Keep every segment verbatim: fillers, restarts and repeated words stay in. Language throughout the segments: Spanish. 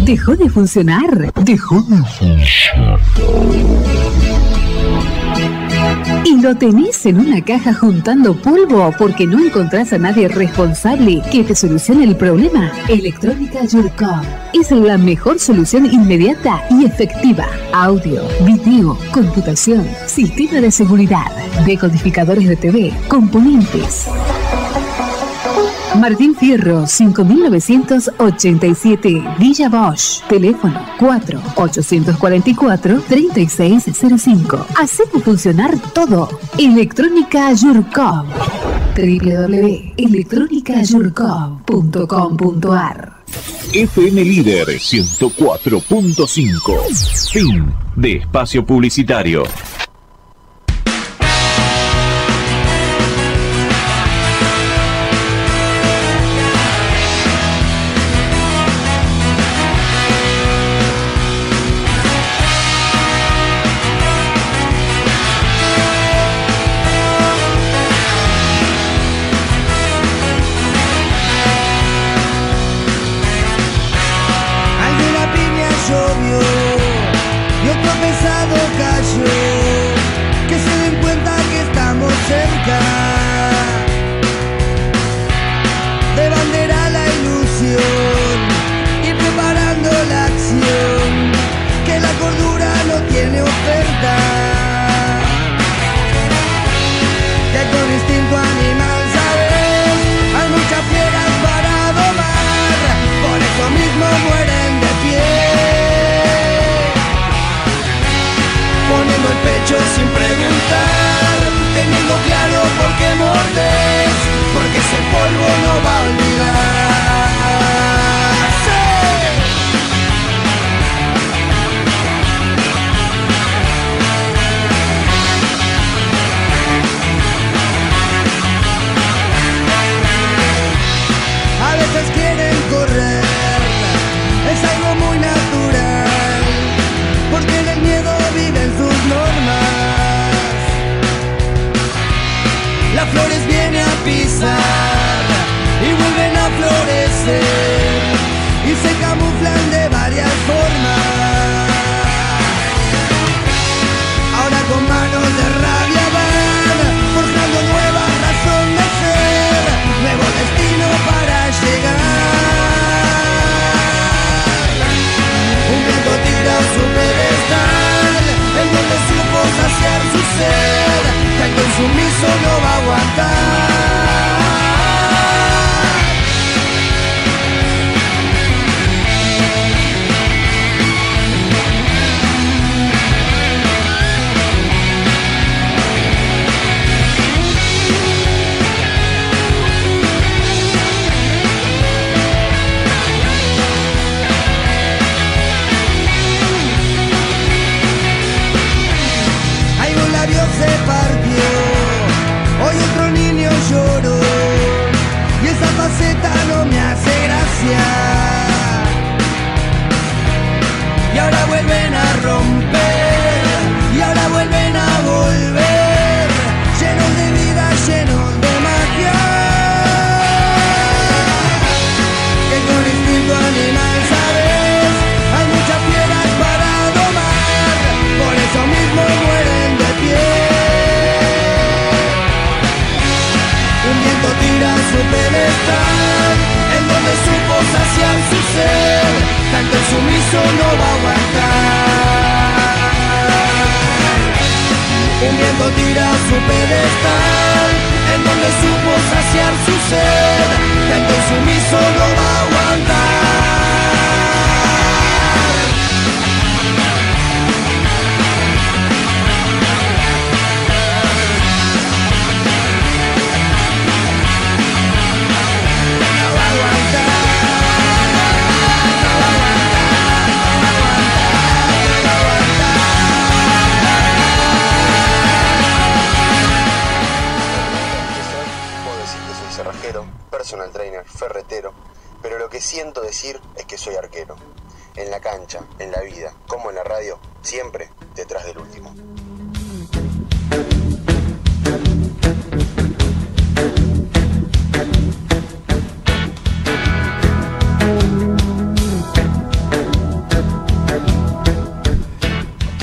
¿Dejó de funcionar? Dejó de funcionar. ¿Y lo tenés en una caja juntando polvo porque no encontrás a nadie responsable que te solucione el problema? Electrónica Yurkov es la mejor solución inmediata y efectiva. Audio, video, computación, sistema de seguridad, decodificadores de T V, componentes. Martín Fierro, cinco mil novecientos ochenta y siete, Villa Bosch. Teléfono cuatro ocho cuatro cuatro, tres seis cero cinco. Hacemos funcionar todo. Electrónica Yurkov. doble u doble u doble u punto electrónica yurkov punto com punto a r. F M Líder ciento cuatro punto cinco. Fin de espacio publicitario. Sin preguntar, teniendo claro por qué mordes, porque ese polvo no va a olvidarse. A veces quieren correr, es algo muy natural, porque en el miedo viven sus normas. Las flores vienen a pisar y vuelven a florecer y se camuflan de varias formas. Ahora con manos de rabia van forjando nueva razón de ser, nuevo destino para llegar. Un viento tira su pedestal en donde supo saciar su sed, que el consumiso no va a aguantar. Se partió, hoy otro niño lloró y esa faceta no me hace gracia. Y ahora vuelven a romper, y ahora vuelven a volver, llenos de vida, llenos de magia, que con instinto animal, sabes, hay muchas fieras para domar, por eso mismo mueren de pie. Un viento tira su pedestal en donde supo saciar su sed, tanto el sumiso no va a aguantar. Un viento tira su pedestal en donde supo saciar su sed, tanto el sumiso no va a aguantar. Personal trainer, ferretero, pero lo que siento decir es que soy arquero. En la cancha, en la vida, como en la radio, siempre detrás del último.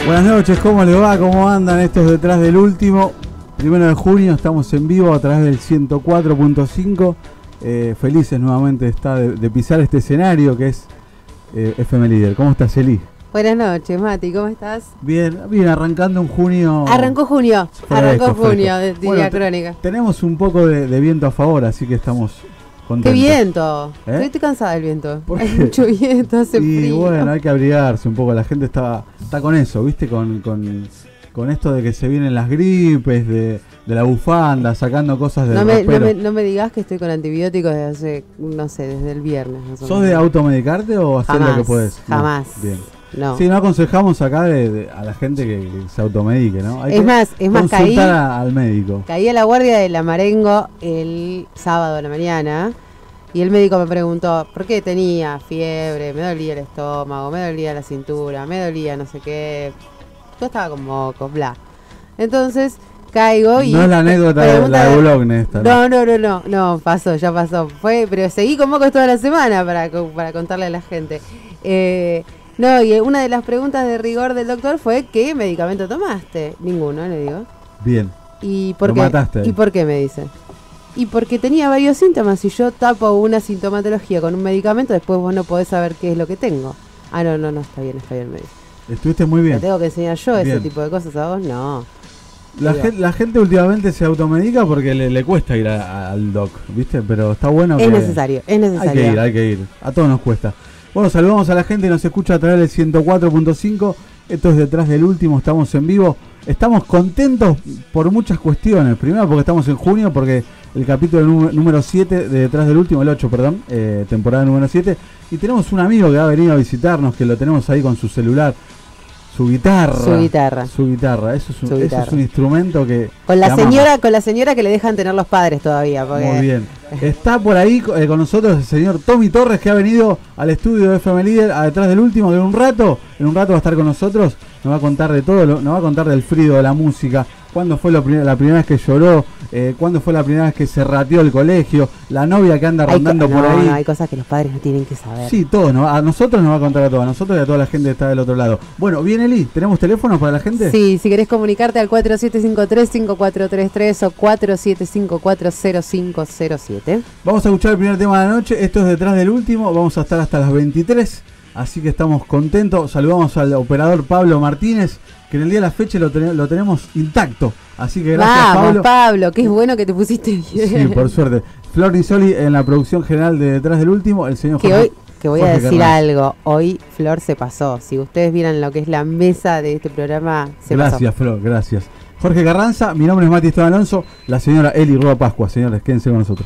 Buenas noches, ¿cómo les va? ¿Cómo andan estos detrás del último? Primero de junio, estamos en vivo a través del ciento cuatro punto cinco. Eh, felices nuevamente de, estar, de, de pisar este escenario que es eh, F M Líder. ¿Cómo estás, Eli? Buenas noches, Mati, ¿cómo estás? Bien, bien, arrancando un junio. Arrancó junio, fresco, arrancó junio, fresco. diría Bueno, Crónica. Tenemos un poco de, de viento a favor, así que estamos contentos. ¡Qué viento! ¿Eh? Estoy, estoy cansada del viento. ¿Por Hay qué? mucho viento, hace Y frío. bueno, hay que abrigarse un poco. La gente está, está con eso, ¿viste? Con, con, con esto de que se vienen las gripes, de, de la bufanda, sacando cosas del No me, no, ropero. me, no me digas que estoy con antibióticos desde hace, no sé, desde el viernes. Más o ¿Sos menos. de automedicarte o hacer Jamás, lo que podés? No, jamás. Bien. No. Sí, no aconsejamos acá de, de- a la gente que, que se automedique, ¿no? Hay Es que más, es más, caí, consultar a- al médico. caí a la guardia de la Marengo el sábado a la mañana y el médico me preguntó por qué tenía fiebre, me dolía el estómago, me dolía la cintura, me dolía no sé qué. Yo estaba con mocos, bla. Entonces caigo y... No es la anécdota de pregunta la de Boulogne esta, ¿no? No, no, no, no, no, pasó, ya pasó. Fue, pero seguí con mocos toda la semana para, co- para contarle a la gente. Eh, no, y una de las preguntas de rigor del doctor fue ¿qué medicamento tomaste? Ninguno, le digo. Bien. ¿Y por Lo qué? mataste ahí. ¿Y por qué me dice? Y porque tenía varios síntomas. Si yo tapo una sintomatología con un medicamento, después vos no podés saber qué es lo que tengo. Ah, no, no, no, está bien, está bien, me dice. Estuviste muy ¿Te bien. tengo que enseñar yo Bien. ese tipo de cosas a vos? No. La, Digo. gen- la gente últimamente se automedica porque le, le cuesta ir a- a- al doc, ¿viste? Pero está bueno Es que... necesario, es Hay necesario. que ir, hay que ir. A todos nos cuesta. Bueno, saludamos a la gente que nos escucha a través del ciento cuatro punto cinco. Esto es Detrás del Último, estamos en vivo. Estamos contentos por muchas cuestiones. Primero porque estamos en junio, porque el capítulo nú- número siete de Detrás del Último, el ocho, perdón, eh, temporada número siete. Y tenemos un amigo que ha venido a visitarnos, que lo tenemos ahí con su celular, su guitarra. Su guitarra. Su guitarra. Eso es un, Su eso guitarra. es un instrumento que... Con la que amamos. señora, con la señora que le dejan tener los padres todavía. Porque Muy bien. Está por ahí eh, con nosotros el señor Tommy Torres, que ha venido al estudio de F M Líder a Detrás del Último, que en un rato, en un rato va a estar con nosotros, nos va a contar de todo, lo- nos va a contar del frío, de la música, cuándo fue lo prim- la primera vez que lloró, eh, cuándo fue la primera vez que se rateó el colegio, la novia que anda hay, co- rondando por no, ahí. no, hay cosas que los padres no tienen que saber. Sí, todos, nos va- a nosotros nos va a contar a todos, a nosotros y a toda la gente que está del otro lado. Bueno, bien Eli, ¿tenemos teléfonos para la gente? Sí, si querés comunicarte al cuatro siete cinco tres, cinco cuatro tres tres o cuatro siete cinco cuatro cero cinco cero siete. Vamos a escuchar el primer tema de la noche, esto es Detrás del Último, vamos a estar hasta las veintitrés, así que estamos contentos. Saludamos al operador Pablo Martínez, que en el día de la fecha lo, ten- lo tenemos intacto, así que gracias Vamos, Pablo. Pablo, qué bueno que te pusiste bien. Sí, por suerte. Flor Nisoli en la producción general de Detrás del Último, el señor que Jorge- hoy, que voy a Jorge decir Carrasco. algo, hoy Flor se pasó. Si ustedes vieran lo que es la mesa de este programa, se Gracias Flor, gracias. Jorge Carranza, mi nombre es Mati Esteban Alonso, la señora Eli Rúa Pascua. Señores, quédense con nosotros.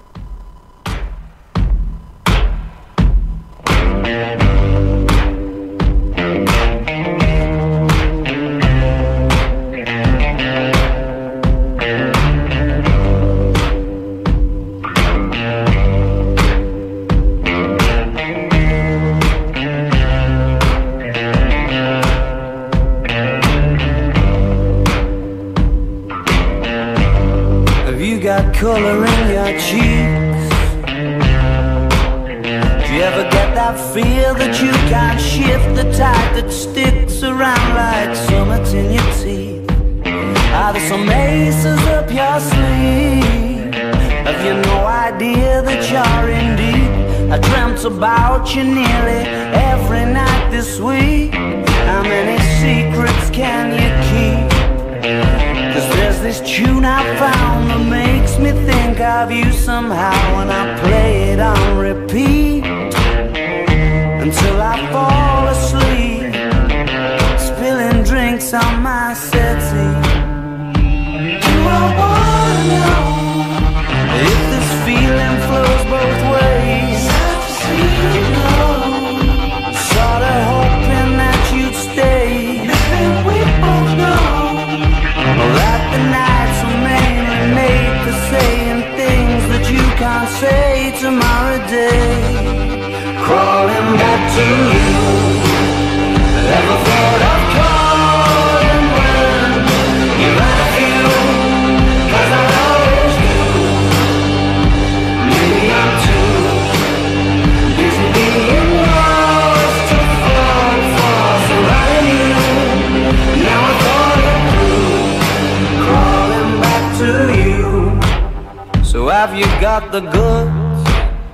Have you got color in your cheeks? Do you ever get that feel that you can't shift, the tide that sticks around like summits in your teeth? Are there some aces up your sleeve? Have you no idea that you're in deep? I dreamt about you nearly every night this week. How many secrets can you keep? Cause there's this tune I found that makes me think of you somehow, and I play it on repeat until I fall asleep, spilling drinks on my settee. Do I wanna know if this feeling flows both ways? Sorta hoping that you'd stay. Maybe we both know that the nights are mainly made for saying things that you can't say tomorrow day. Crawling back to you. got the goods.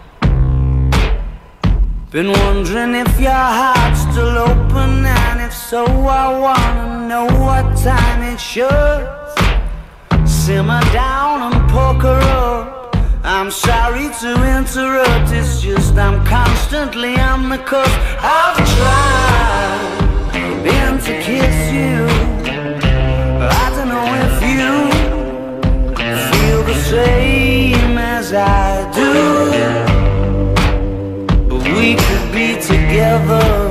Been wondering if your heart's still open, and if so, I wanna know what time it should. Simmer down and poker up. I'm sorry to interrupt, it's just I'm constantly on the cusp. I've tried, been to kiss you. I don't know if you feel the same as I do, but we could be together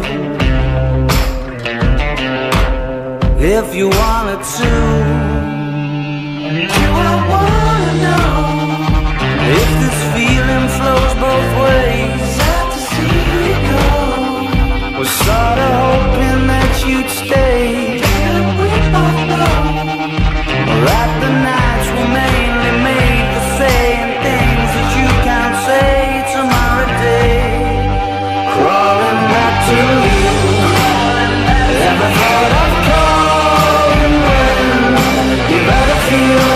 if you wanted to. Do I wanna know if this feeling flows both ways? Sad to see you go. Was sorta hoping that you'd stay. Didn't we both know that the nights were mainly made for saying things that you can't say tomorrow day? Crawling back to you. Ever thought of calling when you better feel?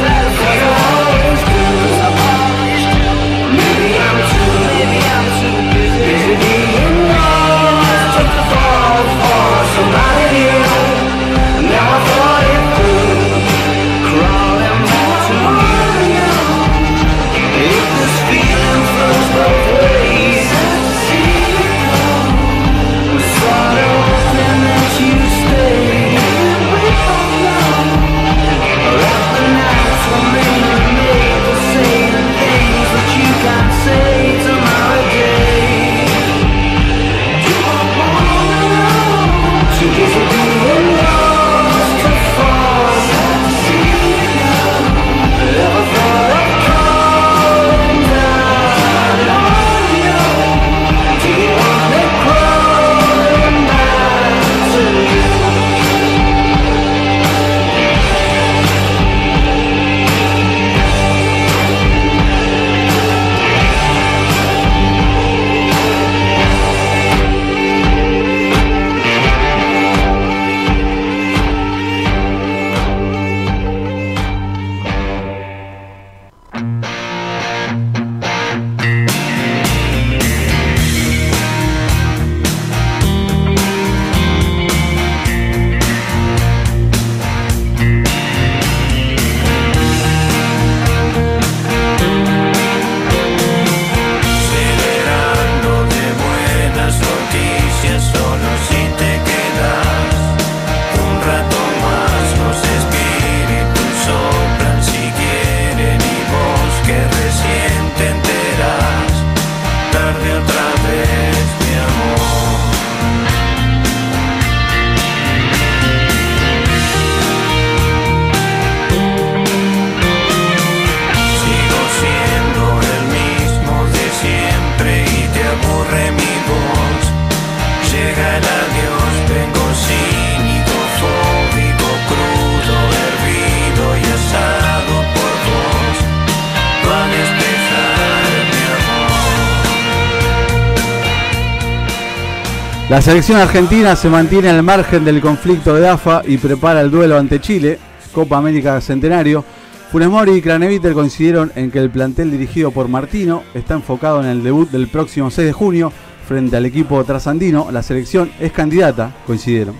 La selección argentina se mantiene al margen del conflicto de A F A y prepara el duelo ante Chile, Copa América Centenario. Funes Mori y Craneviter coincidieron en que el plantel dirigido por Martino está enfocado en el debut del próximo seis de junio frente al equipo trasandino. La selección es candidata, coincidieron.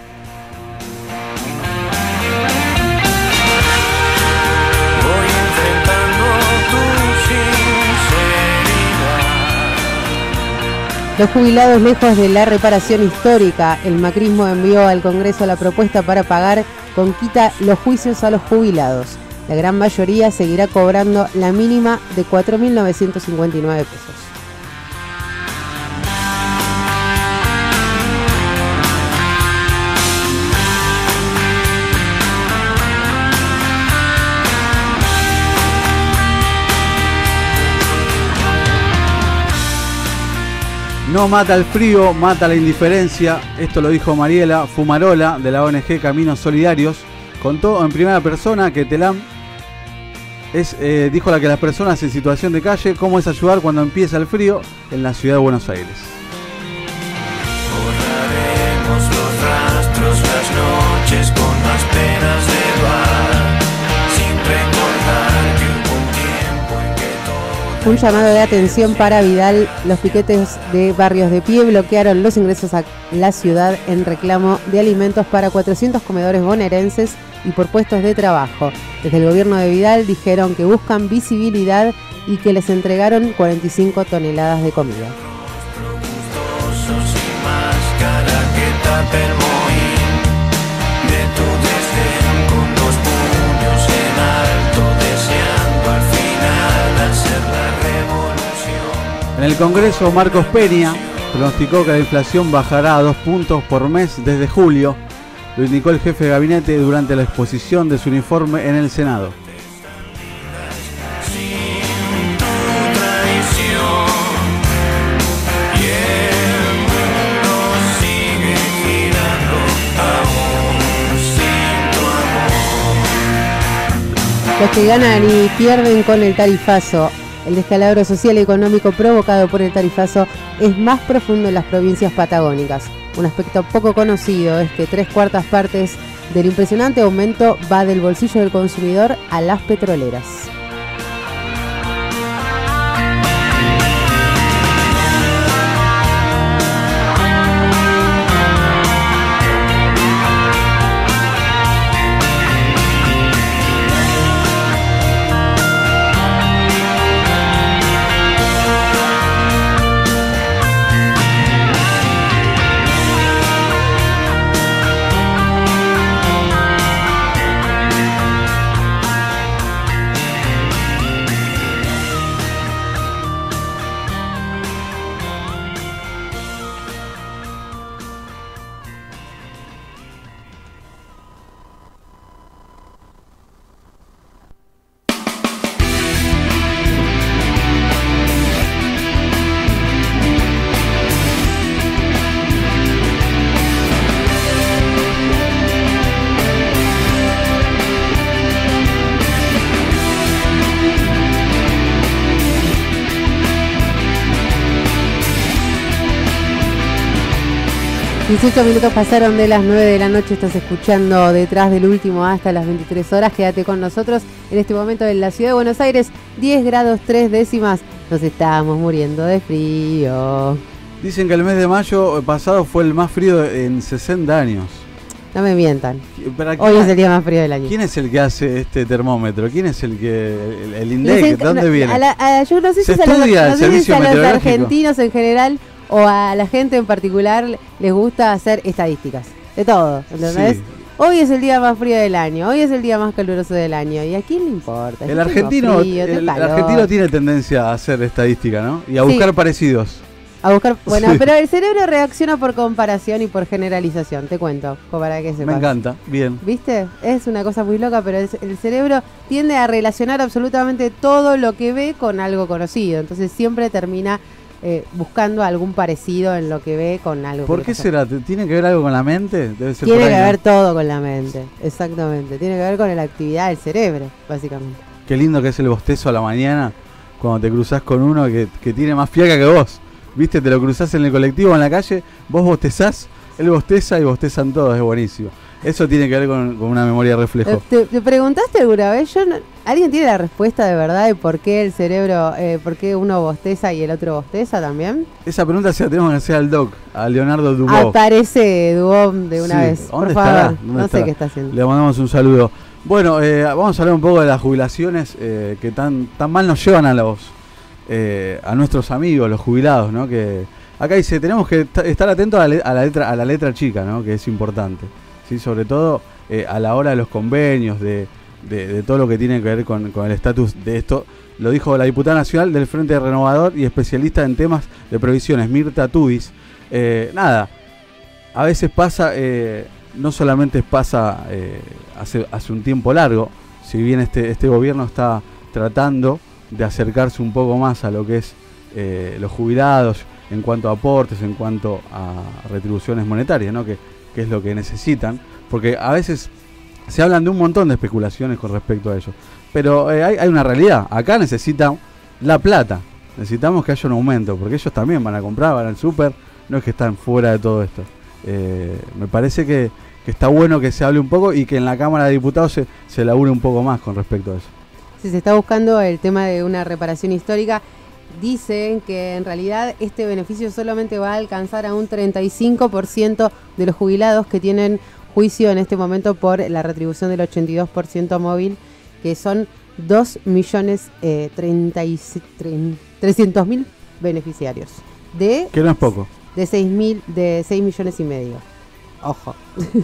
Los jubilados lejos de la reparación histórica. El macrismo envió al Congreso la propuesta para pagar con quita los juicios a los jubilados. La gran mayoría seguirá cobrando la mínima de cuatro mil novecientos cincuenta y nueve pesos. No mata el frío, mata la indiferencia. Esto lo dijo Mariela Fumarola de la O N G Caminos Solidarios. Contó en primera persona que Telam es, eh, dijo la que las personas en situación de calle, cómo es ayudar cuando empieza el frío en la ciudad de Buenos Aires. Borraremos los rastros, las noches con las penas de bar, sin recordar que hubo un tiempo en que todo Un llamado de atención para Vidal. Los piquetes de Barrios de Pie bloquearon los ingresos a la ciudad en reclamo de alimentos para cuatrocientos comedores bonaerenses y por puestos de trabajo. Desde el gobierno de Vidal dijeron que buscan visibilidad y que les entregaron cuarenta y cinco toneladas de comida. En el Congreso, Marcos Peña pronosticó que la inflación bajará a dos puntos por mes desde julio. Lo indicó el jefe de gabinete durante la exposición de su informe en el Senado. Los que ganan y pierden con el tarifazo. El descalabro social y económico provocado por el tarifazo es más profundo en las provincias patagónicas. Un aspecto poco conocido es que tres cuartas partes del impresionante aumento va del bolsillo del consumidor a las petroleras. dieciocho minutos pasaron de las nueve de la noche, estás escuchando Detrás del Último hasta las veintitrés horas. Quédate con nosotros en este momento en la ciudad de Buenos Aires, diez grados tres décimas. Nos estamos muriendo de frío. Dicen que el mes de mayo pasado fue el más frío en sesenta años. No me mientan. ¿Para Hoy es el día más frío del año. ¿Quién es el que hace este termómetro? ¿Quién es el que el, el INDEC? ¿De dónde viene? A la, a, yo no sé si Se es a los, estudia el no sé si servicio es a los meteorológico. argentinos en general o a la gente en particular les gusta hacer estadísticas. De todo, ¿entendés? Sí. Hoy es el día más frío del año, hoy es el día más caluroso del año. ¿Y a quién le importa? El Yo argentino, tengo frío, tengo el, el calor. argentino tiene tendencia a hacer estadística, ¿no? Y a Sí. buscar parecidos. A buscar, bueno, Sí. pero el cerebro reacciona por comparación y por generalización, te cuento, como para que sepas. Me encanta, bien. ¿Viste? Es una cosa muy loca, pero el, el cerebro tiende a relacionar absolutamente todo lo que ve con algo conocido. Entonces siempre termina eh, buscando algún parecido en lo que ve con algo. ¿Por que qué le pasó. será? ¿Tiene que ver algo con la mente? Debe ser Tiene por que ahí, ¿no? ver todo con la mente, exactamente. Tiene que ver con la actividad del cerebro, básicamente. Qué lindo que es el bostezo a la mañana cuando te cruzás con uno que, que tiene más fiaca que vos. ¿Viste? Te lo cruzás en el colectivo o en la calle, vos bostezás, él bosteza y bostezan todos, es buenísimo. Eso tiene que ver con, con una memoria reflejo. ¿Te, te preguntaste alguna vez? Yo no- ¿Alguien tiene la respuesta de verdad de por qué el cerebro, eh, por qué uno bosteza y el otro bosteza también? Esa pregunta se la tenemos que hacer al doc, a Leonardo Dubó. Aparece Dubón de una Sí. vez. Por ¿Dónde favor, estará? ¿Dónde no sé estará? qué está haciendo. Le mandamos un saludo. Bueno, eh, vamos a hablar un poco de las jubilaciones eh, que tan, tan mal nos llevan a los eh, a nuestros amigos, los jubilados, ¿no? Que acá dice, tenemos que ta- estar atentos a la, le- a la letra a la letra chica, ¿no? Que es importante, ¿sí? Sobre todo eh, a la hora de los convenios, de, de, de todo lo que tiene que ver con, con el estatus de esto. Lo dijo la diputada nacional del Frente Renovador y especialista en temas de previsiones, Mirta Tudis. Eh, nada, a veces pasa, eh, no solamente pasa eh, hace, hace un tiempo largo, si bien este, este gobierno está tratando de acercarse un poco más a lo que es eh, los jubilados en cuanto a aportes, en cuanto a retribuciones monetarias, ¿no? que, que es lo que necesitan, porque a veces se hablan de un montón de especulaciones con respecto a ello, pero eh, hay, hay una realidad, acá necesitan la plata, necesitamos que haya un aumento, porque ellos también van a comprar, van al súper, no es que están fuera de todo esto. Eh, me parece que, que está bueno que se hable un poco y que en la Cámara de Diputados se, se labure un poco más con respecto a eso. Si se está buscando el tema de una reparación histórica, dicen que en realidad este beneficio solamente va a alcanzar a un treinta y cinco por ciento de los jubilados que tienen juicio en este momento por la retribución del ochenta y dos por ciento móvil, que son dos millones trescientos mil beneficiarios. De, que no es poco. De seis millones y medio. Ojo.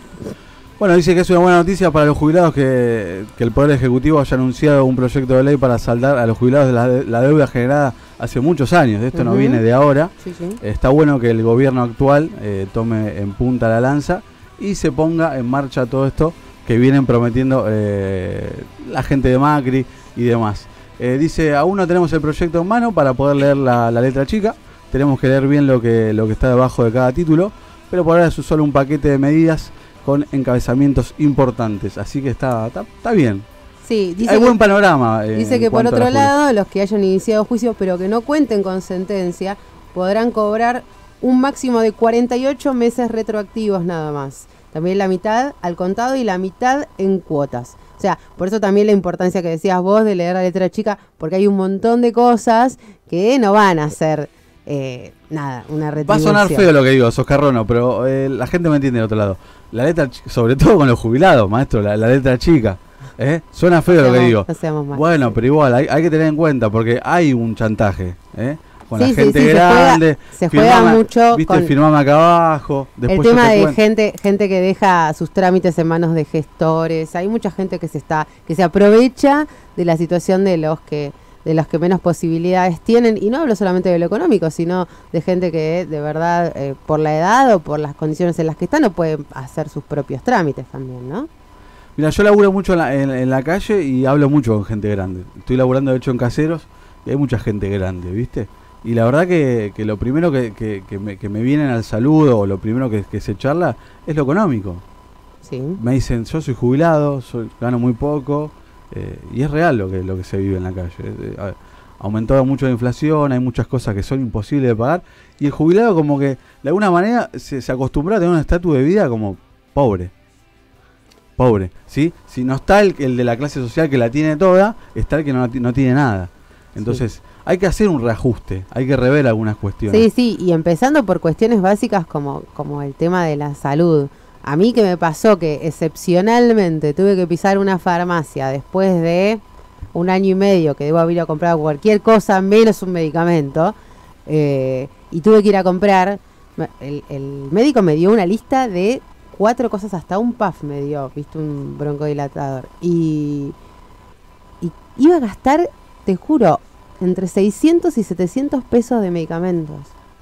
Bueno, dice que es una buena noticia para los jubilados que, que el Poder Ejecutivo haya anunciado un proyecto de ley para saldar a los jubilados de la, de la deuda generada hace muchos años. Esto uh-huh. no viene de ahora. Sí, sí. Está bueno que el gobierno actual eh, tome en punta la lanza y se ponga en marcha todo esto que vienen prometiendo eh, la gente de Macri y demás. Eh, dice, aún no tenemos el proyecto en mano para poder leer la, la letra chica. Tenemos que leer bien lo que, lo que está debajo de cada título, pero por ahora es solo un paquete de medidas con encabezamientos importantes, así que está, está, está bien. Sí, dice hay que, buen panorama. Eh, dice que por otro lado, los que hayan iniciado juicios pero que no cuenten con sentencia, podrán cobrar un máximo de cuarenta y ocho meses retroactivos nada más. También la mitad al contado y la mitad en cuotas. O sea, por eso también la importancia que decías vos de leer la letra chica, porque hay un montón de cosas que no van a ser eh, nada, una retribución. Va a sonar feo lo que digo, Soscarrono, pero eh, la gente me entiende del otro lado. La letra, sobre todo con los jubilados, maestro, la, la letra chica. ¿eh? Suena feo no seamos, lo que digo. No seamos mal, bueno, sí. pero igual, hay, hay que tener en cuenta, porque hay un chantaje, ¿eh? Con sí, la gente sí, sí, grande. Se juega, se juega mucho. Viste, con firmame acá abajo. El tema de gente gente que deja sus trámites en manos de gestores. Hay mucha gente que se está que se aprovecha de la situación de los que de los que menos posibilidades tienen. Y no hablo solamente de lo económico, sino de gente que de verdad, eh, por la edad o por las condiciones en las que están, no pueden hacer sus propios trámites también, ¿no? Mira, yo laburo mucho en la, en, en la calle y hablo mucho con gente grande. Estoy laburando de hecho en Caseros y hay mucha gente grande, ¿viste? Y la verdad que, que lo primero que, que, que, me, que me vienen al saludo o lo primero que, que se charla es lo económico. Sí. Me dicen, yo soy jubilado, soy, gano muy poco, eh, y es real lo que, lo que se vive en la calle. Eh, ha aumentado mucho la inflación, hay muchas cosas que son imposibles de pagar, y el jubilado como que de alguna manera se, se acostumbra a tener un estatus de vida como pobre. Pobre, ¿sí? Si no está el, el de la clase social que la tiene toda, está el que no, no tiene nada. Entonces... Sí. Hay que hacer un reajuste, hay que rever algunas cuestiones. Sí, sí, y empezando por cuestiones básicas como, como el tema de la salud. A mí que me pasó que excepcionalmente tuve que pisar una farmacia después de un año y medio que debo haber ido a comprar cualquier cosa menos un medicamento, eh, y tuve que ir a comprar, el, el médico me dio una lista de cuatro cosas, hasta un P A F me dio, viste, un broncodilatador, y, y iba a gastar, te juro, entre seiscientos y setecientos pesos de medicamentos.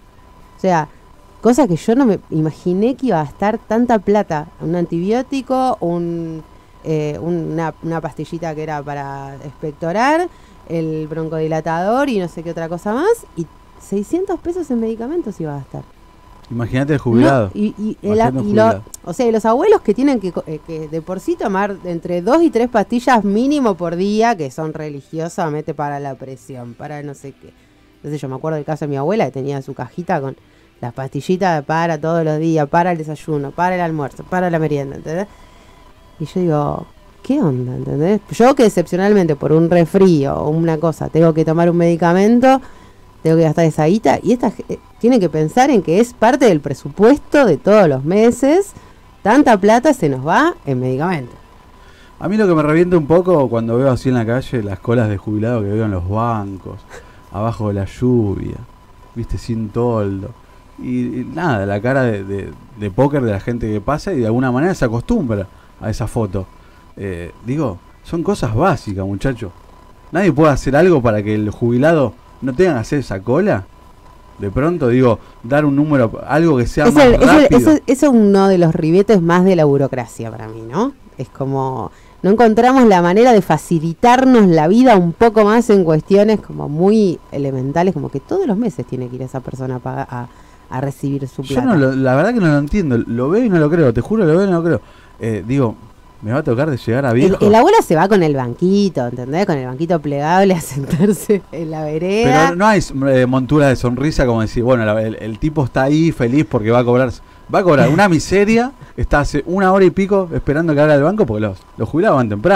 O sea, cosa que yo no me imaginé que iba a gastar tanta plata. Un antibiótico, un, eh, una, una pastillita que era para expectorar, el broncodilatador y no sé qué otra cosa más. Y seiscientos pesos en medicamentos iba a gastar. Imagínate el jubilado. No, y, y, el, y lo, o sea, los abuelos que tienen que, eh, que de por sí tomar entre dos y tres pastillas mínimo por día, que son religiosamente para la presión, para no sé qué. Entonces yo me acuerdo del caso de mi abuela que tenía su cajita con las pastillitas para todos los días, para el desayuno, para el almuerzo, para la merienda, ¿entendés? Y yo digo, ¿qué onda? ¿Entendés? Yo que excepcionalmente por un resfrío o una cosa tengo que tomar un medicamento, tengo que gastar esa guita, y esta eh, tiene que pensar en que es parte del presupuesto de todos los meses. Tanta plata se nos va en medicamentos. A mí lo que me revienta un poco cuando veo así en la calle las colas de jubilados que veo en los bancos, abajo de la lluvia, viste, sin toldo, y, y nada, la cara de, de, de póker de la gente que pasa y de alguna manera se acostumbra a esa foto. Eh, digo, son cosas básicas, muchachos. Nadie puede hacer algo para que el jubilado no tengan que hacer esa cola. De pronto, digo, dar un número, algo que sea es más el, rápido. Es el, eso, eso es uno de los ribetes más de la burocracia para mí, ¿no? Es como, no encontramos la manera de facilitarnos la vida un poco más en cuestiones como muy elementales, como que todos los meses tiene que ir esa persona a, pagar, a, a recibir su plata. Yo no lo, la verdad que no lo entiendo, lo veo y no lo creo, te juro, lo veo y no lo creo. Eh, digo, me va a tocar de llegar a viejo. El, el abuelo se va con el banquito, ¿entendés? Con el banquito plegable a sentarse en la vereda. Pero no hay eh, montura de sonrisa como decir, bueno, la, el, el tipo está ahí feliz porque va a cobrar va a cobrar una miseria, está hace una hora y pico esperando que abra el banco porque los, los jubilados van temprano.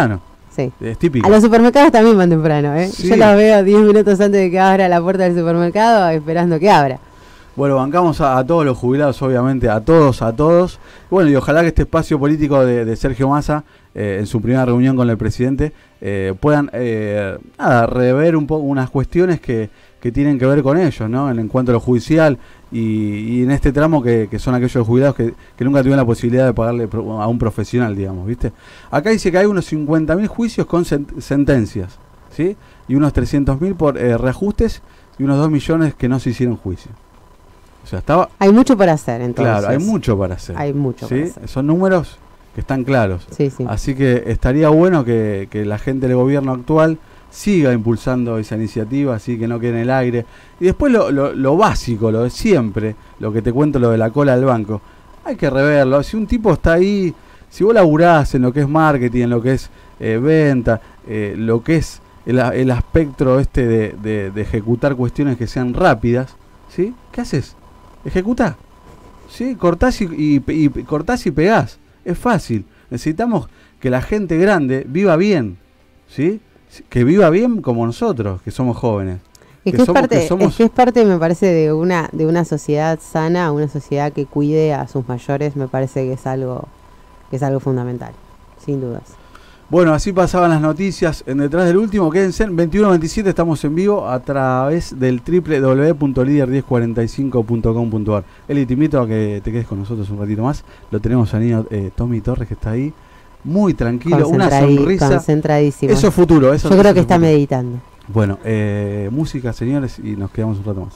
Sí. Es típica. A los supermercados también van temprano, ¿eh? Sí. Yo los veo diez minutos antes de que abra la puerta del supermercado esperando que abra. Bueno, bancamos a, a todos los jubilados, obviamente, a todos, a todos. Bueno, y ojalá que este espacio político de, de Sergio Massa, eh, en su primera reunión con el presidente, eh, puedan eh, nada, rever un poco unas cuestiones que, que tienen que ver con ellos, ¿no? En, en cuanto a lo judicial y, y en este tramo que, que son aquellos jubilados que, que nunca tuvieron la posibilidad de pagarle pro, a un profesional, digamos, ¿viste? Acá dice que hay unos cincuenta mil juicios con sent- sentencias, ¿sí? Y unos trescientos mil por eh, reajustes y unos dos millones que no se hicieron juicio. O sea, estaba... Hay mucho por hacer, entonces. Claro, hay mucho para hacer. Hay mucho ¿sí? para hacer. Son números que están claros. Sí, sí. Así que estaría bueno que, que la gente del gobierno actual siga impulsando esa iniciativa, así que no quede en el aire. Y después lo, lo, lo básico, lo de siempre, lo que te cuento, lo de la cola del banco. Hay que reverlo. Si un tipo está ahí, si vos laburás en lo que es marketing, en lo que es eh, venta, eh, lo que es el, el aspecto este de, de, de ejecutar cuestiones que sean rápidas, ¿sí? ¿Qué haces? Ejecutá, ¿sí? Cortás y, y, y, cortás y pegás. Es fácil. Necesitamos que la gente grande viva bien, ¿sí? Que viva bien como nosotros, que somos jóvenes. Es que, que es, somos, parte, que somos... es que es parte, me parece, de una de una sociedad sana, una sociedad que cuide a sus mayores. Me parece que es algo que es algo fundamental, sin dudas. Bueno, así pasaban las noticias en Detrás del Último. Quédense en veintiuno veintisiete, estamos en vivo a través del doble u doble u doble u punto líder diez cuarenta y cinco punto com punto a r. Eli, te invito a que te quedes con nosotros un ratito más. Lo tenemos a niño eh, Tommy Torres, que está ahí, muy tranquilo, una sonrisa. Concentradísimo. Eso es futuro. Eso, Yo creo eso que es está futuro. meditando. Bueno, eh, música, señores, y nos quedamos un rato más.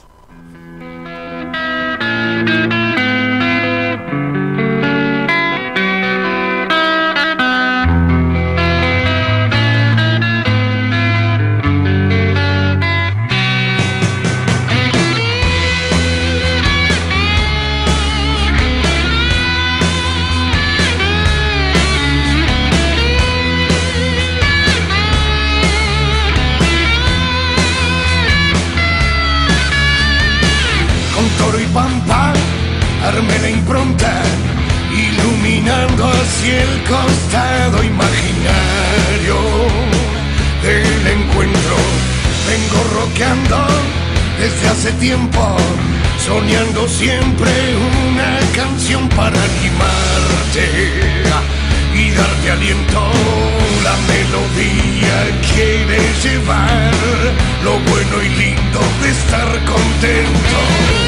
Armé la impronta, iluminando hacia el costado imaginario del encuentro. Vengo rockeando desde hace tiempo, soñando siempre una canción para animarte y darte aliento. La melodía quiere llevar lo bueno y lindo de estar contento.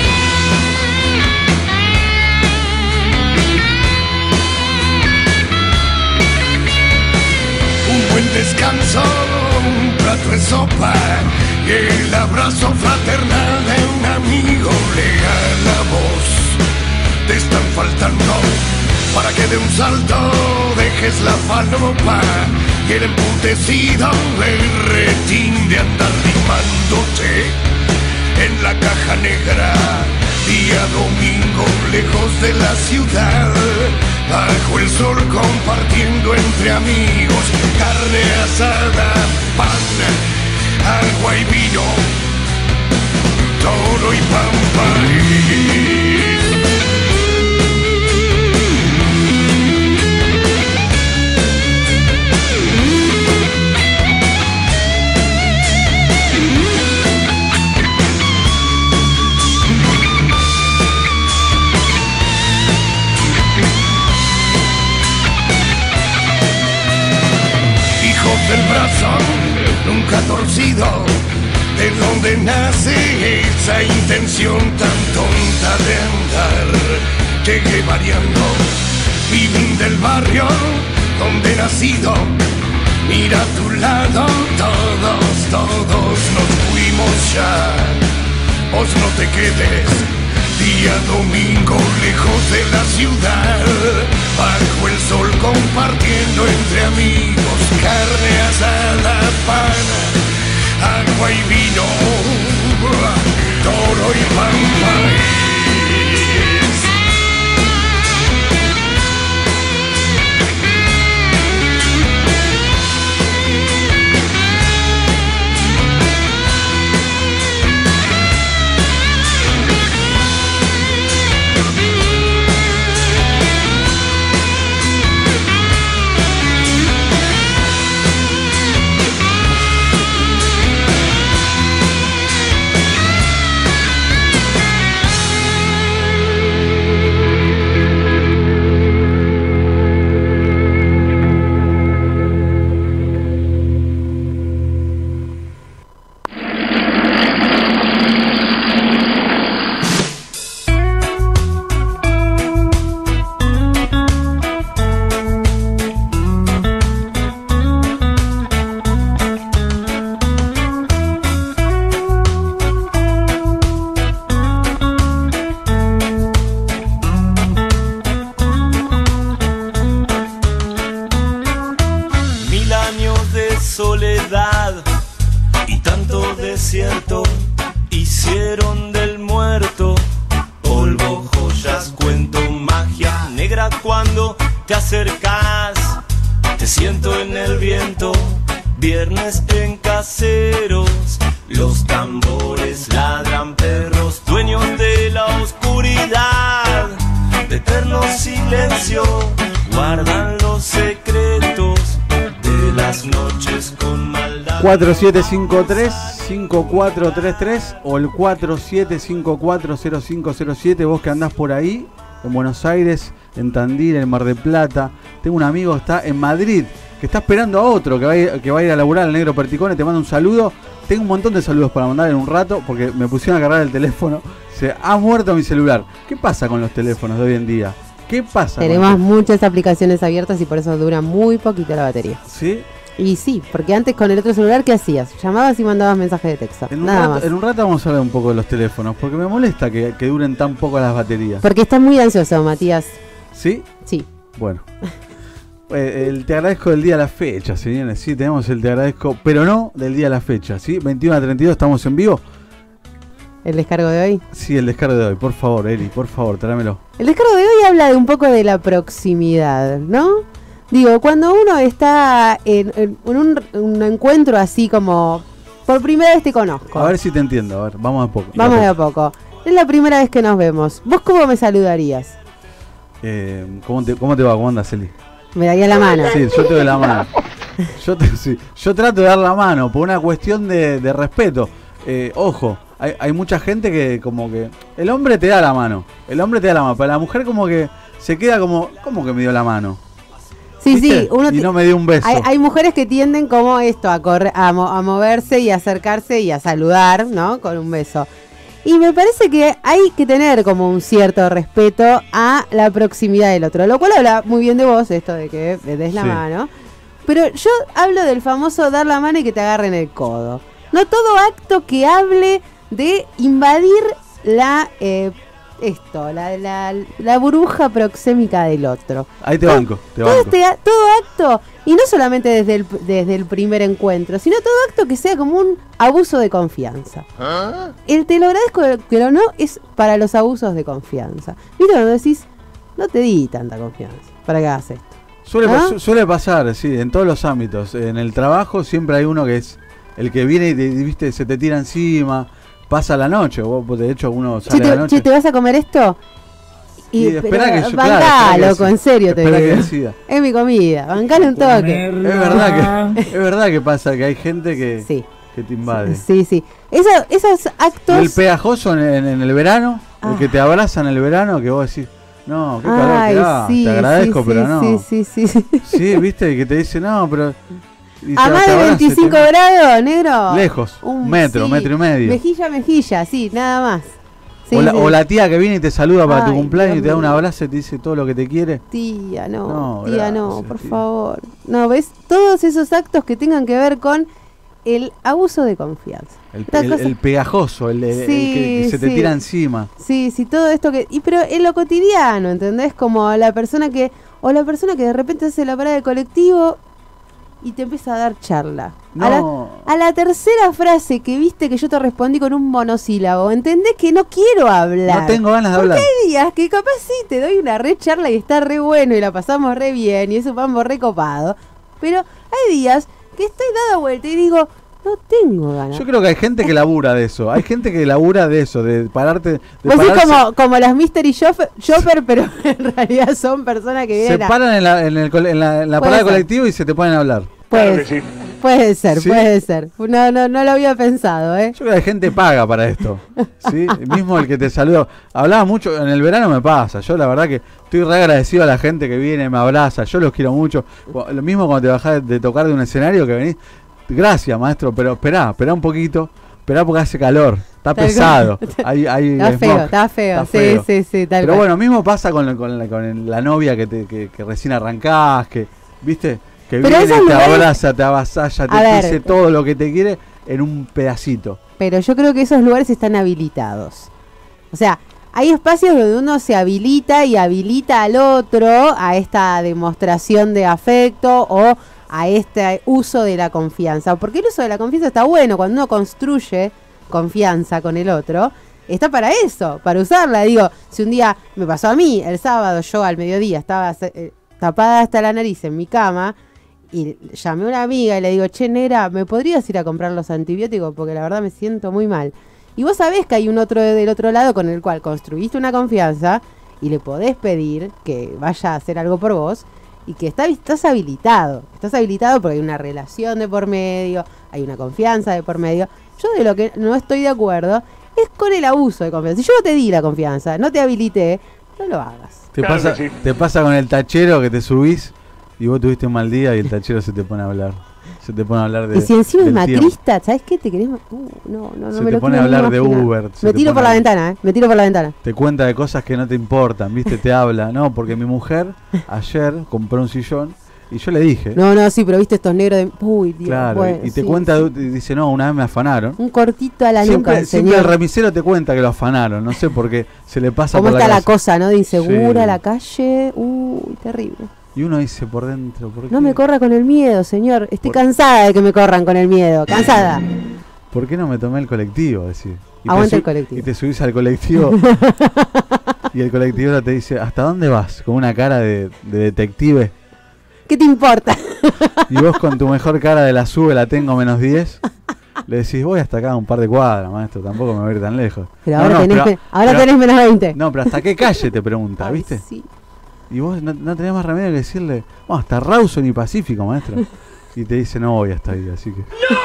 Descanso, un plato de sopa y el abrazo fraternal de un amigo leal. La voz te están faltando para que de un salto dejes la falopa y el emputecido berretín de andar rimándote en la caja negra. Día domingo lejos de la ciudad, bajo el sol compartiendo entre amigos, carne asada, pan, agua y vino, toro y pampa. Del brazo nunca torcido, de donde nace esa intención tan tonta de andar. Llegué variando, vivín del barrio donde he nacido. Mira a tu lado, todos, todos nos fuimos ya. Vos no te quedes, día domingo lejos de la ciudad, bajo el sol compartiendo entre amigos, carne asada, pan, agua y vino, toro y pampa. desierto, hicieron del muerto polvo, joyas, cuento, magia negra. Cuando te acercas, te siento en el viento. Viernes en Caseros, los tambores ladran, perros dueños de la oscuridad, de eterno silencio, guardan los secretos de las noches con maldad. cuatro siete cinco tres cinco cuatro tres tres o el cuatro siete cinco cuatro cero cinco cero siete. Vos que andás por ahí, en Buenos Aires, en Tandil, en Mar del Plata. Tengo un amigo que está en Madrid, que está esperando a otro que va a ir, que va a, ir a laburar, el Negro Perticone. Te mando un saludo. Tengo un montón de saludos para mandar en un rato, porque me pusieron a cargar el teléfono. Se ha muerto mi celular. ¿Qué pasa con los teléfonos de hoy en día? ¿Qué pasa? Tenemos muchas aplicaciones abiertas y por eso dura muy poquito la batería. ¿Sí? Y sí, porque antes con el otro celular, ¿qué hacías? Llamabas y mandabas mensajes de texto. En un, nada rato, más. en un rato vamos a hablar un poco de los teléfonos, porque me molesta que, que duren tan poco las baterías. Porque estás muy ansioso, Matías. ¿Sí? Sí. Bueno. Eh, el te agradezco del día a la fecha, señores. Sí, tenemos el te agradezco, pero no del día a la fecha. ¿Sí? veintiuno a treinta y dos, estamos en vivo. ¿El descargo de hoy? Sí, el descargo de hoy. Por favor, Eri, por favor, tráemelo. El descargo de hoy habla de un poco de la proximidad, ¿no? Digo, cuando uno está en, en un, un encuentro así como, por primera vez te conozco. A ver si te entiendo, a ver, vamos a poco. Vamos de a poco. Es la primera vez que nos vemos. ¿Vos cómo me saludarías? Eh, ¿cómo, te, ¿Cómo te va? ¿Cómo andas, Eli? Me daría la mano. Sí, yo te doy la mano. Yo, te, sí, yo trato de dar la mano por una cuestión de, de respeto. Eh, ojo, hay, hay mucha gente que como que... El hombre te da la mano, el hombre te da la mano, pero la mujer como que se queda como... ¿Cómo que me dio la mano? Sí, ¿Viste? sí, uno y no me dio un beso. Hay, hay mujeres que tienden como esto a, correr, a, mo a moverse y acercarse y a saludar, ¿no? Con un beso. Y me parece que hay que tener como un cierto respeto a la proximidad del otro, lo cual habla muy bien de vos, esto de que le des la Sí. mano. Pero yo hablo del famoso dar la mano y que te agarren el codo. No todo acto que hable de invadir la... Eh, esto, la, la, la burbuja proxémica del otro. Ahí te todo, banco, te todo, banco. este, todo acto, y no solamente desde el, desde el primer encuentro, sino todo acto que sea como un abuso de confianza. ¿Ah? El te lo agradezco, pero no es para los abusos de confianza. ¿Viste cuando decís, no te di tanta confianza para que hagas esto? Suele, ¿Ah? su- suele pasar, sí, en todos los ámbitos. En el trabajo siempre hay uno que es el que viene y te, viste, se te tira encima. Pasa la noche, vos, de hecho uno sale Che, a la te, noche. che, ¿te vas a comer esto? Y espera pero que yo- bancá, claro, espera que loco, deci- en serio te espera digo. que decida. Es mi comida, bancale un toque. Es verdad que es verdad que pasa que hay gente que, Sí. que te invade. Sí, sí. Eso, esos Y actos... el pegajoso en, en- en el verano, el Ah. que te abraza en el verano, que vos decís, no, qué calor Ay, que da, sí, te agradezco, sí, pero sí, no. Sí, sí, sí, sí. Sí, viste, que te dice, no, pero... y A te- más te de abraza y te- veinticinco grados, negro. Lejos, un metro, sí, metro y medio. Mejilla a mejilla, sí, nada más. Sí, o, la, sí. o la tía que viene y te saluda para tu Ay, cumpleaños Dios y te da un mío. abrazo y te dice todo lo que te quiere. Tía, no, No, tía, no, gracias, por tía. favor. No, ¿ves? Todos esos actos que tengan que ver con el abuso de confianza. El, Esta el- cosa- el pegajoso, el, el- el Sí, que, que se te sí. tira encima. Sí, sí, todo esto que... Y pero en lo cotidiano, ¿entendés? Como la persona que... O la persona que de repente hace la parada de colectivo y te empieza a dar charla. A, la, No. a la tercera frase que viste que yo te respondí con un monosílabo, ¿entendés que no quiero hablar? No tengo ganas de Porque hablar. hay días que capaz sí te doy una re charla y está re bueno y la pasamos re bien y es un mambo re copado. Pero hay días que estoy dada vuelta y digo, no tengo ganas. Yo creo que hay gente que labura de eso. Hay gente que labura de eso, de pararte. De Vos sos pararse- como, como las Mystery Shopper, shopper, pero en realidad son personas que se vienen a... paran en la, en el cole- en la, en la Puede parada de ser. colectivo y se te ponen a hablar. Puede, puede ser, ¿Sí? puede ser. No, no, no lo había pensado, ¿eh? Yo creo que hay gente paga para esto. ¿Sí? Mismo el que te saluda. Hablaba mucho, en el verano me pasa. Yo la verdad que estoy re agradecido a la gente que viene, me abraza. Yo los quiero mucho. Lo mismo cuando te bajás de tocar de un escenario que venís. Gracias, maestro, pero esperá, esperá un poquito. Esperá porque hace calor. Está Tal pesado. Hay, hay Está smog. feo, está feo. Está feo. Sí, sí, sí, tal Pero cual. bueno, mismo pasa con, la- con, la, con la novia que, te, que, que recién arrancás, que, ¿viste? Que Pero viene, esos te lugares- abraza, te avasalla, A te ver. dice todo lo que te quiere en un pedacito. Pero yo creo que esos lugares están habilitados. O sea, hay espacios donde uno se habilita y habilita al otro a esta demostración de afecto o a este uso de la confianza. Porque el uso de la confianza está bueno cuando uno construye confianza con el otro. Está para eso, para usarla. Digo, si un día me pasó a mí, el sábado yo al mediodía estaba eh, tapada hasta la nariz en mi cama y llamé a una amiga y le digo, che, negra, ¿me podrías ir a comprar los antibióticos? Porque la verdad me siento muy mal. Y vos sabés que hay un otro del otro lado con el cual construiste una confianza y le podés pedir que vaya a hacer algo por vos y que está, estás habilitado. Estás habilitado porque hay una relación de por medio, hay una confianza de por medio. Yo de lo que no estoy de acuerdo es con el abuso de confianza. Si yo no te di la confianza, no te habilité, no lo hagas. Te, Claro pasa, que sí. te pasa con el tachero que te subís y vos tuviste un mal día y el tachero se te pone a hablar. Se te pone a hablar de. Y si encima es del tiempo. macrista, ¿sabes qué? Te querés. Uh, no, no, no Se me te lo pone a quiero ni hablar de imaginar. Uber. se Me te tiro pone por a- la ventana, ¿eh? Me tiro por la ventana. Te cuenta de cosas que no te importan, ¿viste? Te habla. No, porque mi mujer ayer compró un sillón y yo le dije. No, no, sí, pero viste estos negros de. Uy, Dios. claro, bueno, y te sí, cuenta, sí. y dice, no, una vez me afanaron. Un cortito a la Siempre, nuca, siempre señor. el remisero te cuenta que lo afanaron, no sé por qué se le pasa ¿Cómo por está la casa. cosa, no? De insegura, Sí. la calle. Uy, terrible. Y uno dice por dentro, ¿por qué? No me corra con el miedo, señor. Estoy Por- cansada de que me corran con el miedo. Cansada. ¿Por qué no me tomé el colectivo? Decir. Y te Aguanta su- el colectivo. Y te subís al colectivo y el colectivo te dice, ¿hasta dónde vas? Con una cara de, de detective. ¿Qué te importa? Y vos con tu mejor cara de la sube la tengo menos diez. Le decís, voy hasta acá un par de cuadras, maestro, tampoco me voy a ir tan lejos. Pero No, ahora, no, tenés, pero- me- ahora pero- tenés menos veinte. No, pero ¿hasta qué calle te pregunta, Ay, viste? sí. Y vos no, no tenés más remedio que decirle, bueno, hasta Rawson y Pacífico, maestro. Y te dice, no voy hasta ahí, así que...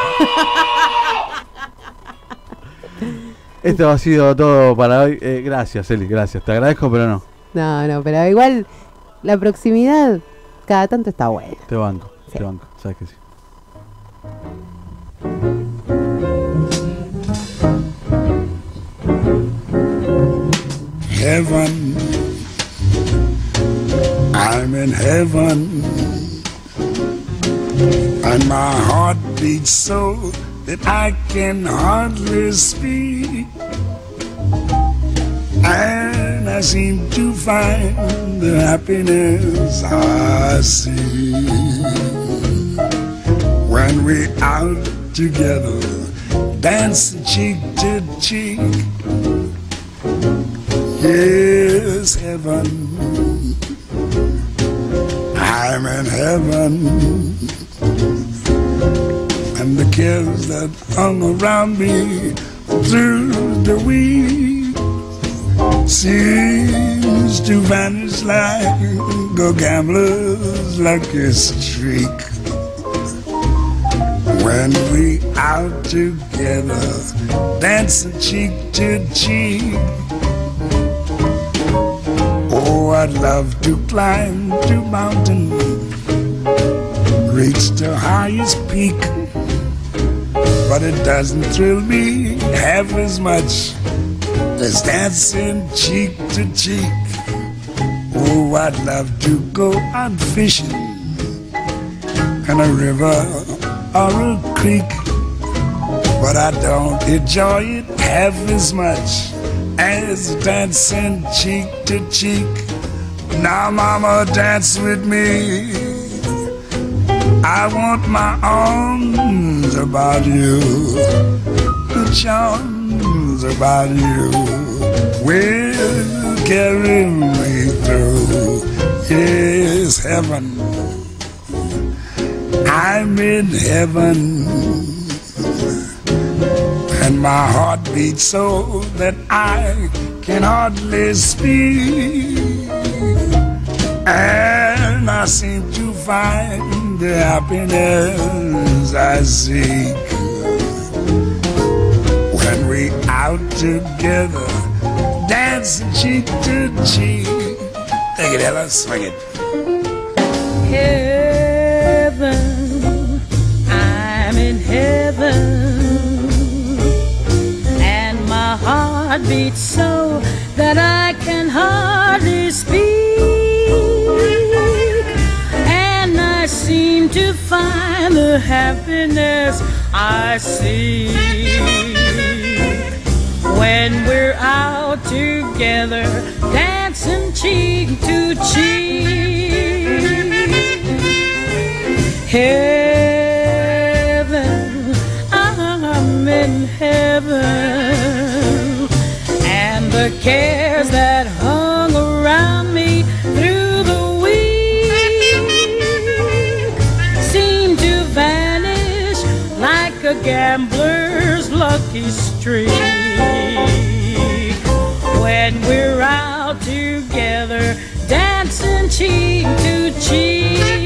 Esto ha sido todo para hoy. Eh, gracias, Eli, gracias. Te agradezco, pero no. No, no, pero igual la proximidad cada tanto está buena. Te banco, Sí. te banco, sabes que sí. Heaven, I'm in heaven, and my heart beats so that I can hardly speak, and I seem to find the happiness I see when we're out together, dancing cheek to cheek. Yes, heaven, I'm in heaven, and the cares that hung around me through the week seems to vanish like a gambler's lucky streak. When we out together, dancing cheek to cheek. Oh, I'd love to climb to mountain, reach the highest peak, but it doesn't thrill me half as much as dancing cheek to cheek. Oh, I'd love to go out fishing in a river or a creek, but I don't enjoy it half as much as dancing cheek to cheek. Now, mama, dance with me. I want my arms about you, the charms about you will carry me through. Yes, heaven, I'm in heaven, and my heart beats so that I can hardly speak, and I seem to find the happiness I seek when we out together, dancing cheek to cheek. Take it, Ella, swing it. Heaven, I'm in heaven, and my heart beats so that I can hardly speak, and I seem to find the happiness I seek when we're out together, dancing cheek to cheek. heaven, I'm in heaven, and the cares that hung around me through the week seem to vanish like a gambler's lucky streak. When we're out together, dancing cheek to cheek.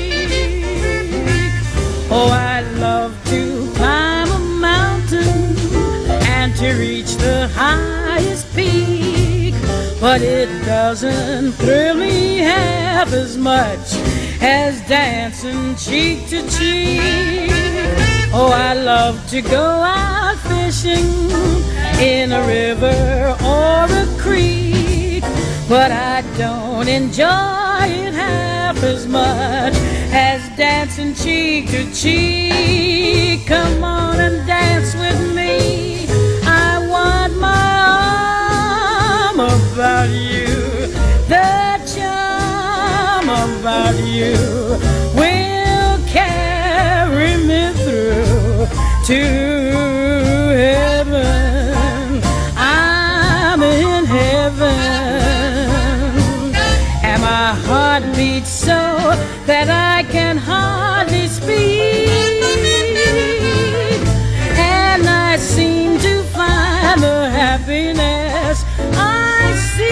Oh, I love to climb a mountain and to reach the highest peak, but it doesn't thrill me half as much as dancing cheek to cheek. Oh, I love to go out fishing in a river or a creek, but I don't enjoy it half as much as dancing cheek to cheek. Come on and dance with me. I want my arm about you. The charm about you will carry me through to heaven. I'm in heaven, and my heart beats so that I can hardly speak, and I seem to find the happiness I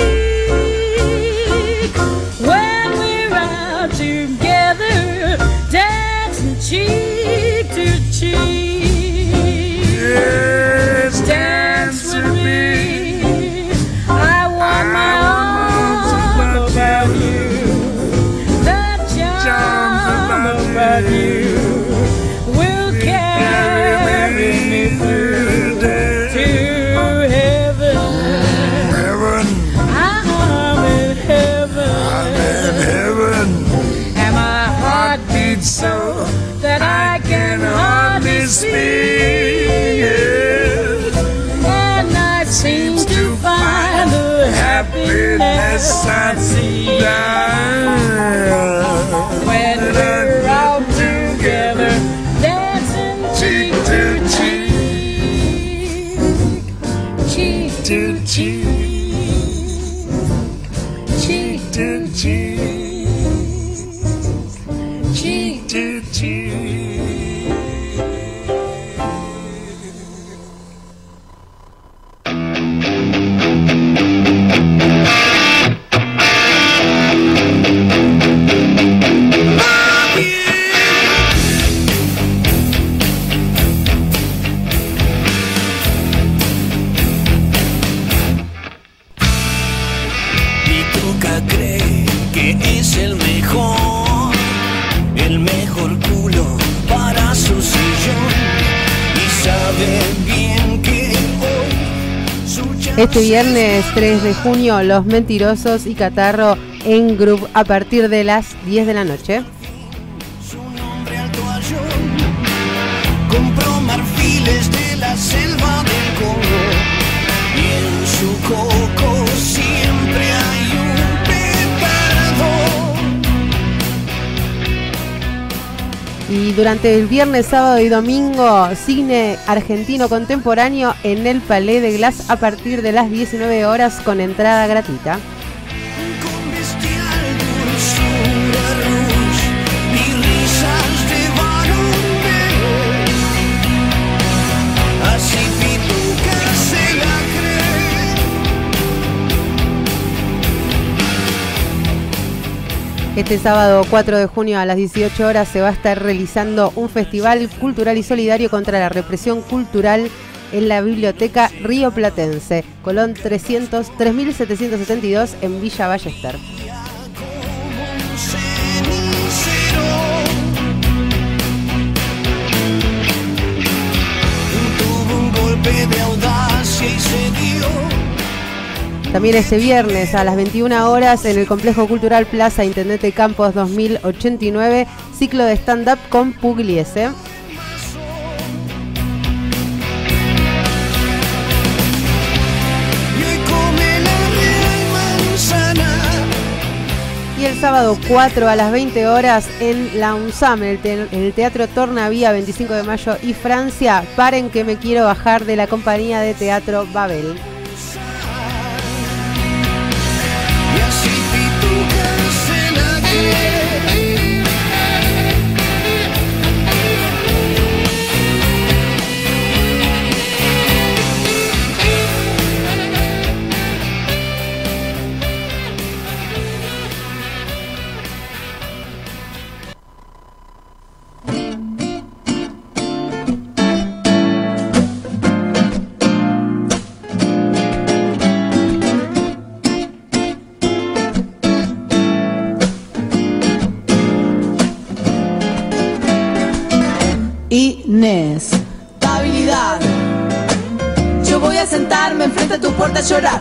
seek when we're out together, dancing cheek to cheek. Yes, dance with me. I want my arms about you. About you will carry me through to heaven. Heaven. I'm in heaven. I'm in heaven. And my heart beats so that I can hardly speak. And I seem to find the happiness I see when we're out together, dancing cheek to cheek, cheek to cheek, cheek to cheek, cheek to cheek. Este viernes tres de junio, Los Mentirosos y Catarro en Groove a partir de las diez de la noche. Su nombre al toallón, compró marfiles de la selva del Congo, y en su coco siempre hay un petardo. Y durante el viernes, sábado y domingo, cine argentino contemporáneo en el Palais de Glass a partir de las diecinueve horas con entrada gratuita. Con bestial dulzura, rouge y risas de varón. Así Pituca se la cree. Este sábado cuatro de junio a las dieciocho horas se va a estar realizando un festival cultural y solidario contra la represión cultural en la Biblioteca Río Platense, Colón trescientos, tres mil setecientos setenta y dos en Villa Ballester. Tuvo un golpe de audacia y se dio. También este viernes a las veintiuna horas en el Complejo Cultural Plaza Intendente Campos dos mil ochenta y nueve, ciclo de stand-up con Pugliese. y el sábado cuatro a las veinte horas en la UNSAM, en el, te en el Teatro Tornavía, veinticinco de mayo y Francia. Paren que me quiero bajar, de la compañía de teatro Babel. Inestabilidad. Yo voy a sentarme enfrente a tu puerta a llorar,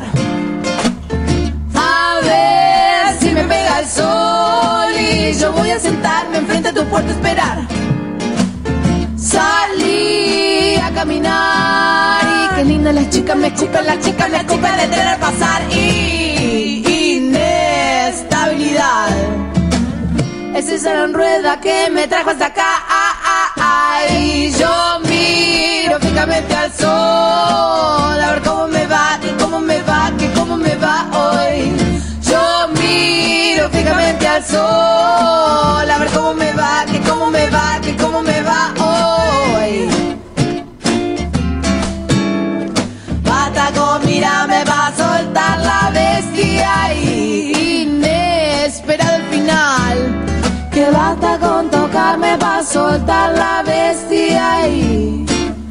a ver si me pega el sol. Y yo voy a sentarme enfrente a tu puerta a esperar. Salí a caminar y qué linda las chicas me escupen, las chicas me escupen de tener pasar. Y inestabilidad es esa gran rueda que me trajo hasta acá. Ah, ah, ah, y yo miro fijamente al sol, a ver cómo me va, que cómo me va, que cómo me va hoy. Yo miro fijamente al sol, a ver cómo me va, que cómo me va, que cómo me va hoy. Pataco, mira, me va a soltar la bestia y inesperado el final. Que basta con tocarme pa' soltar la bestia y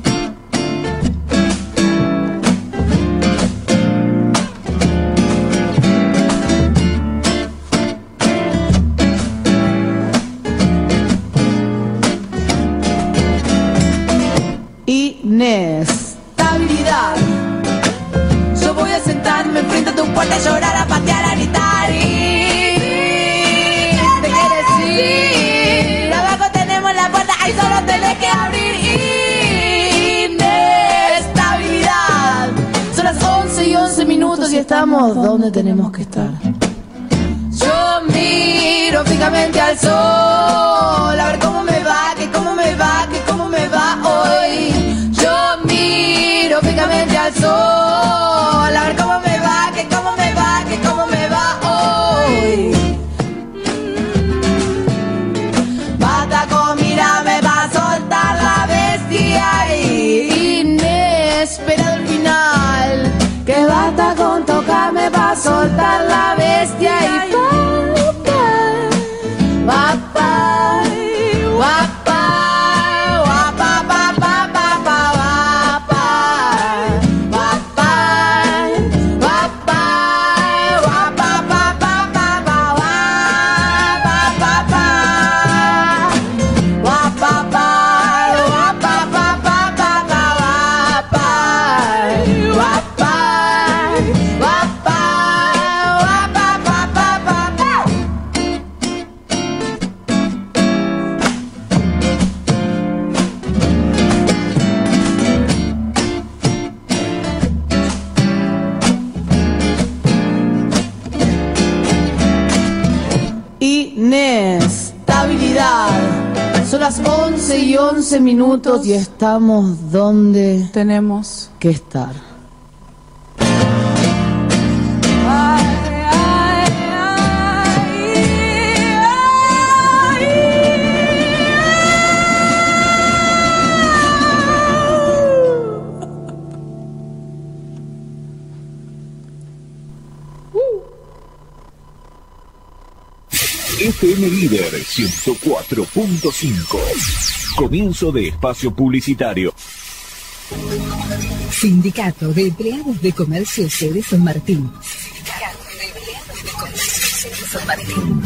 inestabilidad. Yo voy a sentarme enfrente a tu puerta a llorar, a patear, a gritar y abajo tenemos la puerta, ahí solo tenés que abrir. Inestabilidad. Son las once y once minutos y estamos donde tenemos que estar. Yo miro fijamente al sol, a ver cómo me va, que cómo me va, que cómo me va hoy. Yo miro fijamente al sol, a ver cómo me va, que cómo me va, que cómo me va hoy. Mira, me va a soltar la bestia y inesperado el final. Que basta con tocarme va a soltar la bestia y pa, pa, guapa, guapa, pa, pa, pa, pa, guapa, guapa, guapa, guapa, pa, pa, pa, pa, guapa, pa. Inestabilidad. Son las once y once minutos y estamos donde tenemos que estar. F M Líder ciento cuatro punto cinco. Comienzo de espacio publicitario. Sindicato de Empleados de Comercio Sede San Martín. Sindicato de Empleados de Comercio Sede San Martín.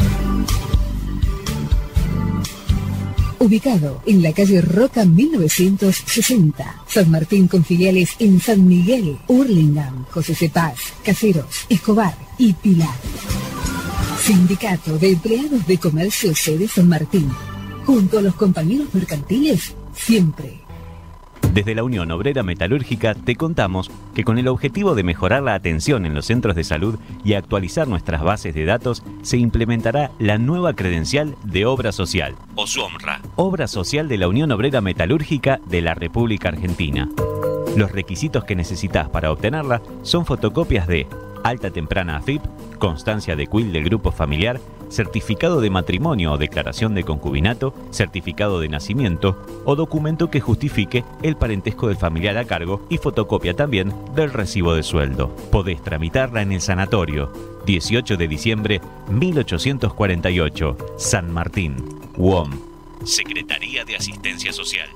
Ubicado en la calle Roca mil novecientos sesenta, San Martín, con filiales en San Miguel, Hurlingham, José C. Paz, Caseros, Escobar y Pilar. Sindicato de Empleados de Comercio Sede San Martín. Junto a los compañeros mercantiles, siempre. Desde la Unión Obrera Metalúrgica te contamos que con el objetivo de mejorar la atención en los centros de salud y actualizar nuestras bases de datos, se implementará la nueva credencial de obra social, OSUOMRA, obra social de la Unión Obrera Metalúrgica de la República Argentina. Los requisitos que necesitas para obtenerla son fotocopias de alta temprana A F I P, constancia de C U I L del grupo familiar, certificado de matrimonio o declaración de concubinato, certificado de nacimiento o documento que justifique el parentesco del familiar a cargo y fotocopia también del recibo de sueldo. Podés tramitarla en el sanatorio. dieciocho de diciembre mil ochocientos cuarenta y ocho, San Martín, U O M, Secretaría de Asistencia Social.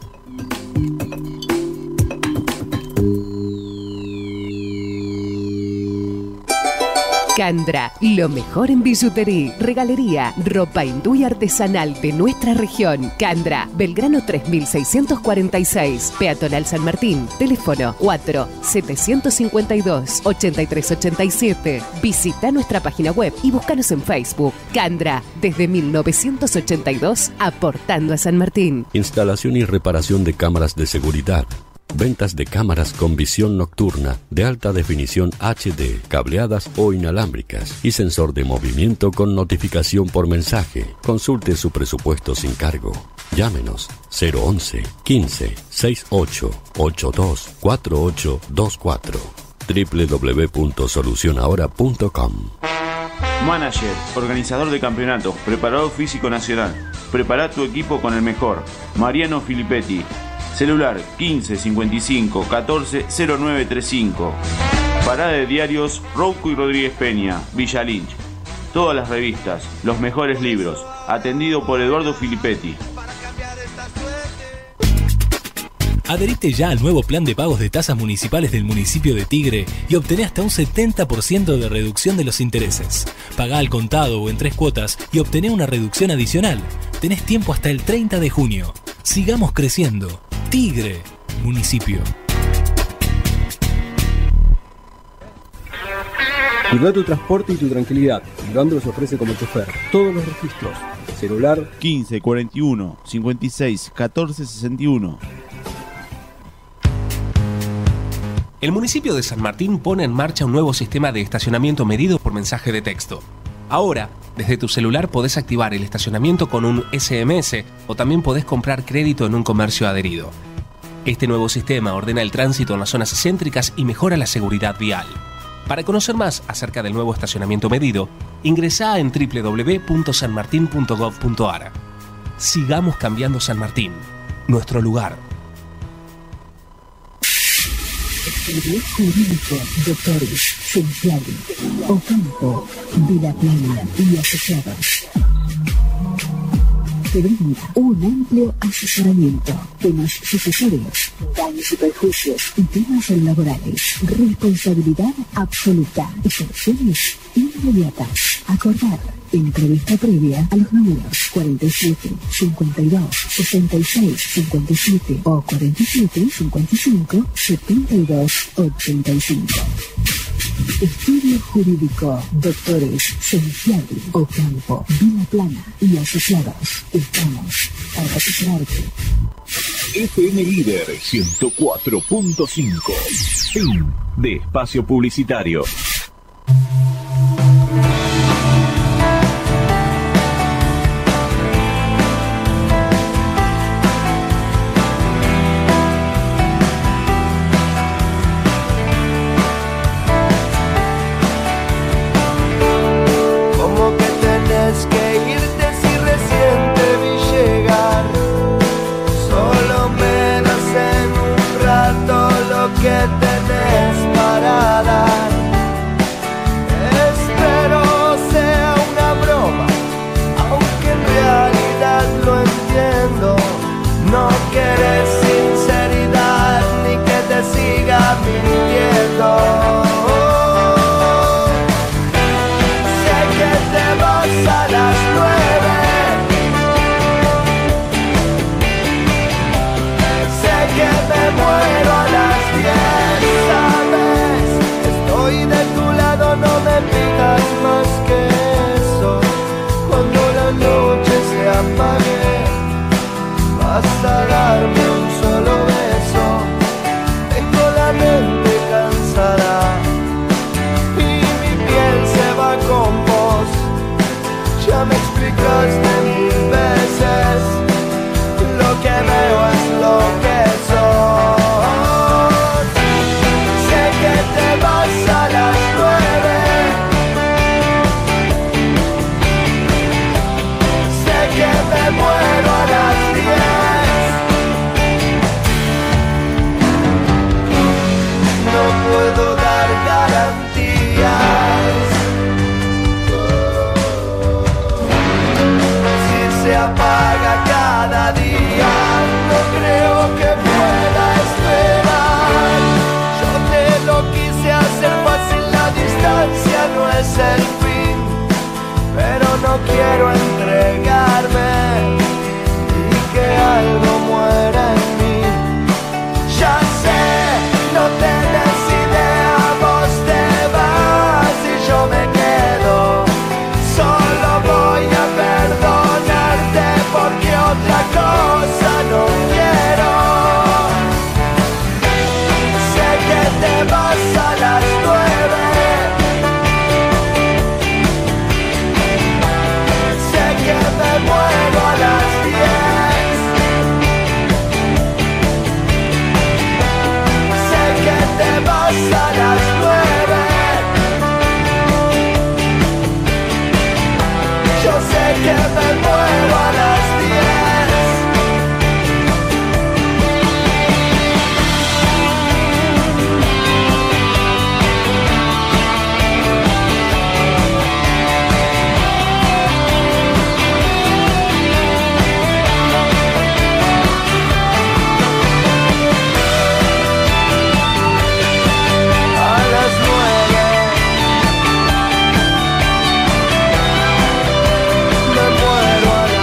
Candra, lo mejor en bisutería, regalería, ropa hindú y artesanal de nuestra región. Candra, Belgrano tres mil seiscientos cuarenta y seis, Peatonal San Martín, teléfono cuatro setecientos cincuenta y dos, ochenta y tres ochenta y siete. Visita nuestra página web y búscanos en Facebook. Candra, desde mil novecientos ochenta y dos, aportando a San Martín. Instalación y reparación de cámaras de seguridad. Ventas de cámaras con visión nocturna de alta definición H D, cableadas o inalámbricas y sensor de movimiento con notificación por mensaje. Consulte su presupuesto sin cargo. Llámenos cero once, quince, sesenta y ocho, ochenta y dos, cuarenta y ocho veinticuatro. doble u doble u doble u punto solución ahora punto com. Manager, organizador de campeonatos, preparador físico nacional. Prepara tu equipo con el mejor. Mariano Filippetti. Celular quince, cincuenta y cinco, catorce, cero nueve treinta y cinco. Parada de diarios Rouco y Rodríguez Peña, Villa Lynch. Todas las revistas, los mejores libros. Atendido por Eduardo Filippetti. Adherite ya al nuevo plan de pagos de tasas municipales del municipio de Tigre y obtené hasta un setenta por ciento de reducción de los intereses. Pagá al contado o en tres cuotas y obtené una reducción adicional. Tenés tiempo hasta el treinta de junio. Sigamos creciendo. Tigre, municipio. Cuida tu transporte y tu tranquilidad. Vivando los ofrece como chofer. Todos los registros. Celular quince, cuarenta y uno, cincuenta y seis, catorce, sesenta y uno. El municipio de San Martín pone en marcha un nuevo sistema de estacionamiento medido por mensaje de texto. Ahora, desde tu celular podés activar el estacionamiento con un ese eme ese o también podés comprar crédito en un comercio adherido. Este nuevo sistema ordena el tránsito en las zonas céntricas y mejora la seguridad vial. Para conocer más acerca del nuevo estacionamiento medido, ingresá en doble u doble u doble u punto san martín punto gov punto ar. Sigamos cambiando San Martín, nuestro lugar. Estudio Jurídico, Doctores, Centrales, Ocampo, Vila Plana y Asociados. Te brinda un amplio asesoramiento, temas sucesorios, daños y perjuicios y temas laborales. Responsabilidad absoluta y soluciones inmediatas. Acordar. Entrevista previa a los números cuarenta y siete, cincuenta y dos, sesenta y seis, cincuenta y siete o cuarenta y siete, cincuenta y cinco, setenta y dos, ochenta y cinco. Estudio Jurídico, Doctores, Central, Ocampo, Vila Plana y Asociados. Estamos para asesorarte. F M Líder ciento cuatro punto cinco. Fin de espacio publicitario. Que tenés para dar. ya me explicaste mil veces, lo que veo es lo que soy. Sé que te vas a las nueve, sé que me muero a las diez. No puedo dar garantías, si se apaga cada día, no creo que pueda esperar. Yo te lo quise hacer fácil, la distancia no es el fin, pero no quiero entregarme y que algo muera en mí. Ya sé, no tenés idea, vos te vas y yo me quedo. Solo voy a perdonarte porque otra cosa no quiero. Sé que te vas a las nueve, sé que me muero a las diez, sé que te vas a las nueve, yo sé que me muero a las diez. A las nueve me muero a las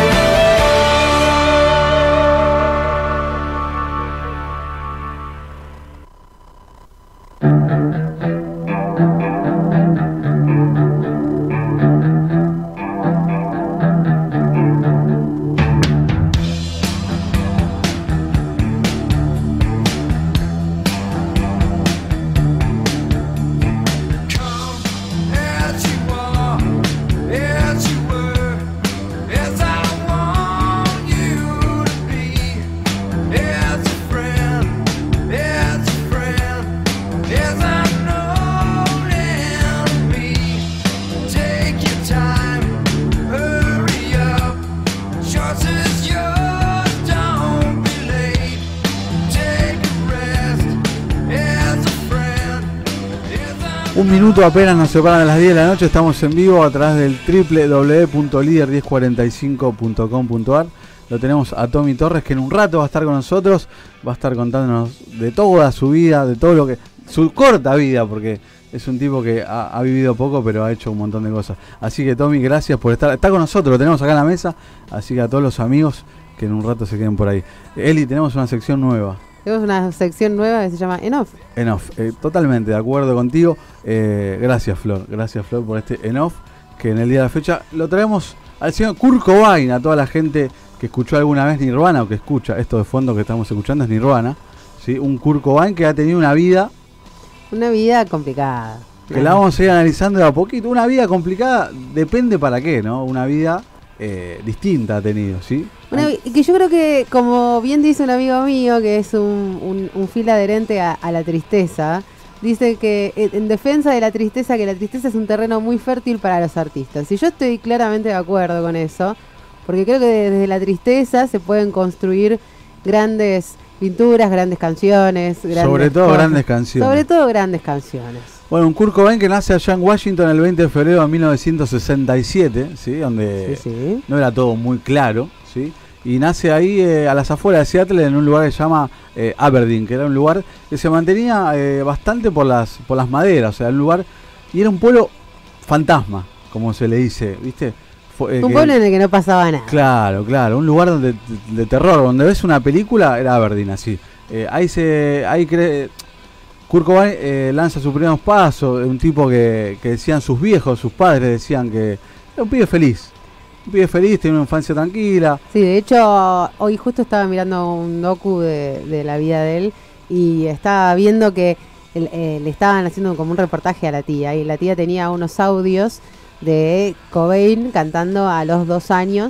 Un minuto apenas nos separan a las diez de la noche. Estamos en vivo a través del doble u doble u doble u punto líder diez cuarenta y cinco punto com punto ar. Lo tenemos a Tommy Torres, que en un rato va a estar con nosotros. Va a estar contándonos de toda su vida, de todo lo que... su corta vida, porque es un tipo que ha, ha vivido poco, pero ha hecho un montón de cosas. Así que Tommy, gracias por estar. Está con nosotros, lo tenemos acá en la mesa. Así que a todos los amigos que en un rato se queden por ahí. Eli, tenemos una sección nueva. Tenemos una sección nueva que se llama En-Off. En-Off, eh, totalmente de acuerdo contigo. Eh, gracias, Flor. Gracias, Flor, por este En-Off, que en el día de la fecha lo traemos al señor Kurt Cobain, a toda la gente que escuchó alguna vez Nirvana, o que escucha esto de fondo que estamos escuchando es Nirvana, ¿sí? Un Kurt Cobain que ha tenido una vida... Una vida complicada. Que la vamos a ir analizando de a poquito. Una vida complicada, depende para qué, ¿no? Una vida eh, distinta ha tenido, ¿sí? Una, que yo creo que, como bien dice un amigo mío, que es un, un, un fiel adherente a, a la tristeza, dice que en defensa de la tristeza, que la tristeza es un terreno muy fértil para los artistas. Y yo estoy claramente de acuerdo con eso, porque creo que desde la tristeza se pueden construir grandes pinturas, grandes canciones. Grandes Sobre todo cosas. grandes canciones. Sobre todo grandes canciones. Bueno, un Kurt Cobain que nace allá en Washington el veinte de febrero de mil novecientos sesenta y siete, ¿sí? Donde sí, sí. no era todo muy claro, ¿sí? Y nace ahí eh, a las afueras de Seattle, en un lugar que se llama eh, Aberdeen, que era un lugar que se mantenía eh, bastante por las por las maderas, o sea, un lugar, y era un pueblo fantasma, como se le dice, ¿viste? Fue, eh, un que, pueblo en el que no pasaba nada. Claro, claro, un lugar de, de, de terror, donde ves una película, era Aberdeen, así. Eh, ahí se, ahí cree, Kurt Cobain eh, lanza sus primeros pasos, un tipo que, que decían sus viejos, sus padres decían que era un pibe feliz. Un pibe feliz, tiene una infancia tranquila. Sí, de hecho, hoy justo estaba mirando un docu de, de la vida de él y estaba viendo que el, eh, le estaban haciendo como un reportaje a la tía y la tía tenía unos audios de Cobain cantando a los dos años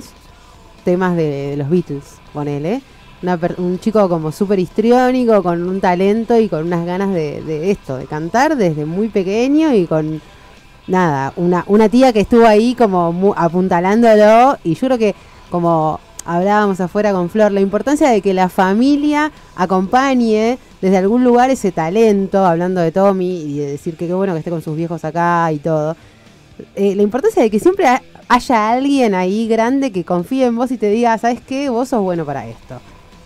temas de, de los Beatles, ponele. Una per, un chico como súper histriónico, con un talento y con unas ganas de, de esto, de cantar desde muy pequeño y con, nada, una, una tía que estuvo ahí como mu, apuntalándolo. Y yo creo que, como hablábamos afuera con Flor, la importancia de que la familia acompañe desde algún lugar ese talento, hablando de Tommy y de decir que qué bueno que esté con sus viejos acá y todo. Eh, la importancia de que siempre ha, haya alguien ahí grande que confíe en vos y te diga, ¿sabes qué? Vos sos bueno para esto.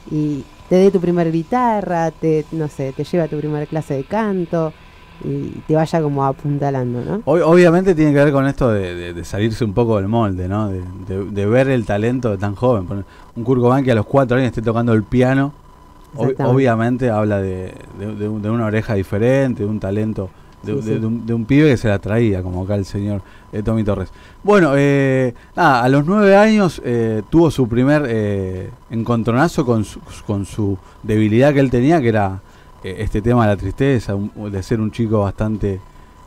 Y te dé tu primer guitarra, te, no sé, te lleva a tu primer clase de canto y te vaya como apuntalando, ¿no? Obviamente tiene que ver con esto de, de, de salirse un poco del molde, ¿no? De, de, de ver el talento de tan joven. Un Kurt Cobain que a los cuatro años esté tocando el piano, ob obviamente habla de, de, de, de una oreja diferente, de un talento, de, sí, de, sí. de, un, de un pibe que se la traía, como acá el señor eh, Tommy Torres. Bueno, eh, nada, a los nueve años eh, tuvo su primer eh, encontronazo con su, con su debilidad que él tenía, que era eh, este tema de la tristeza, un, de ser un chico bastante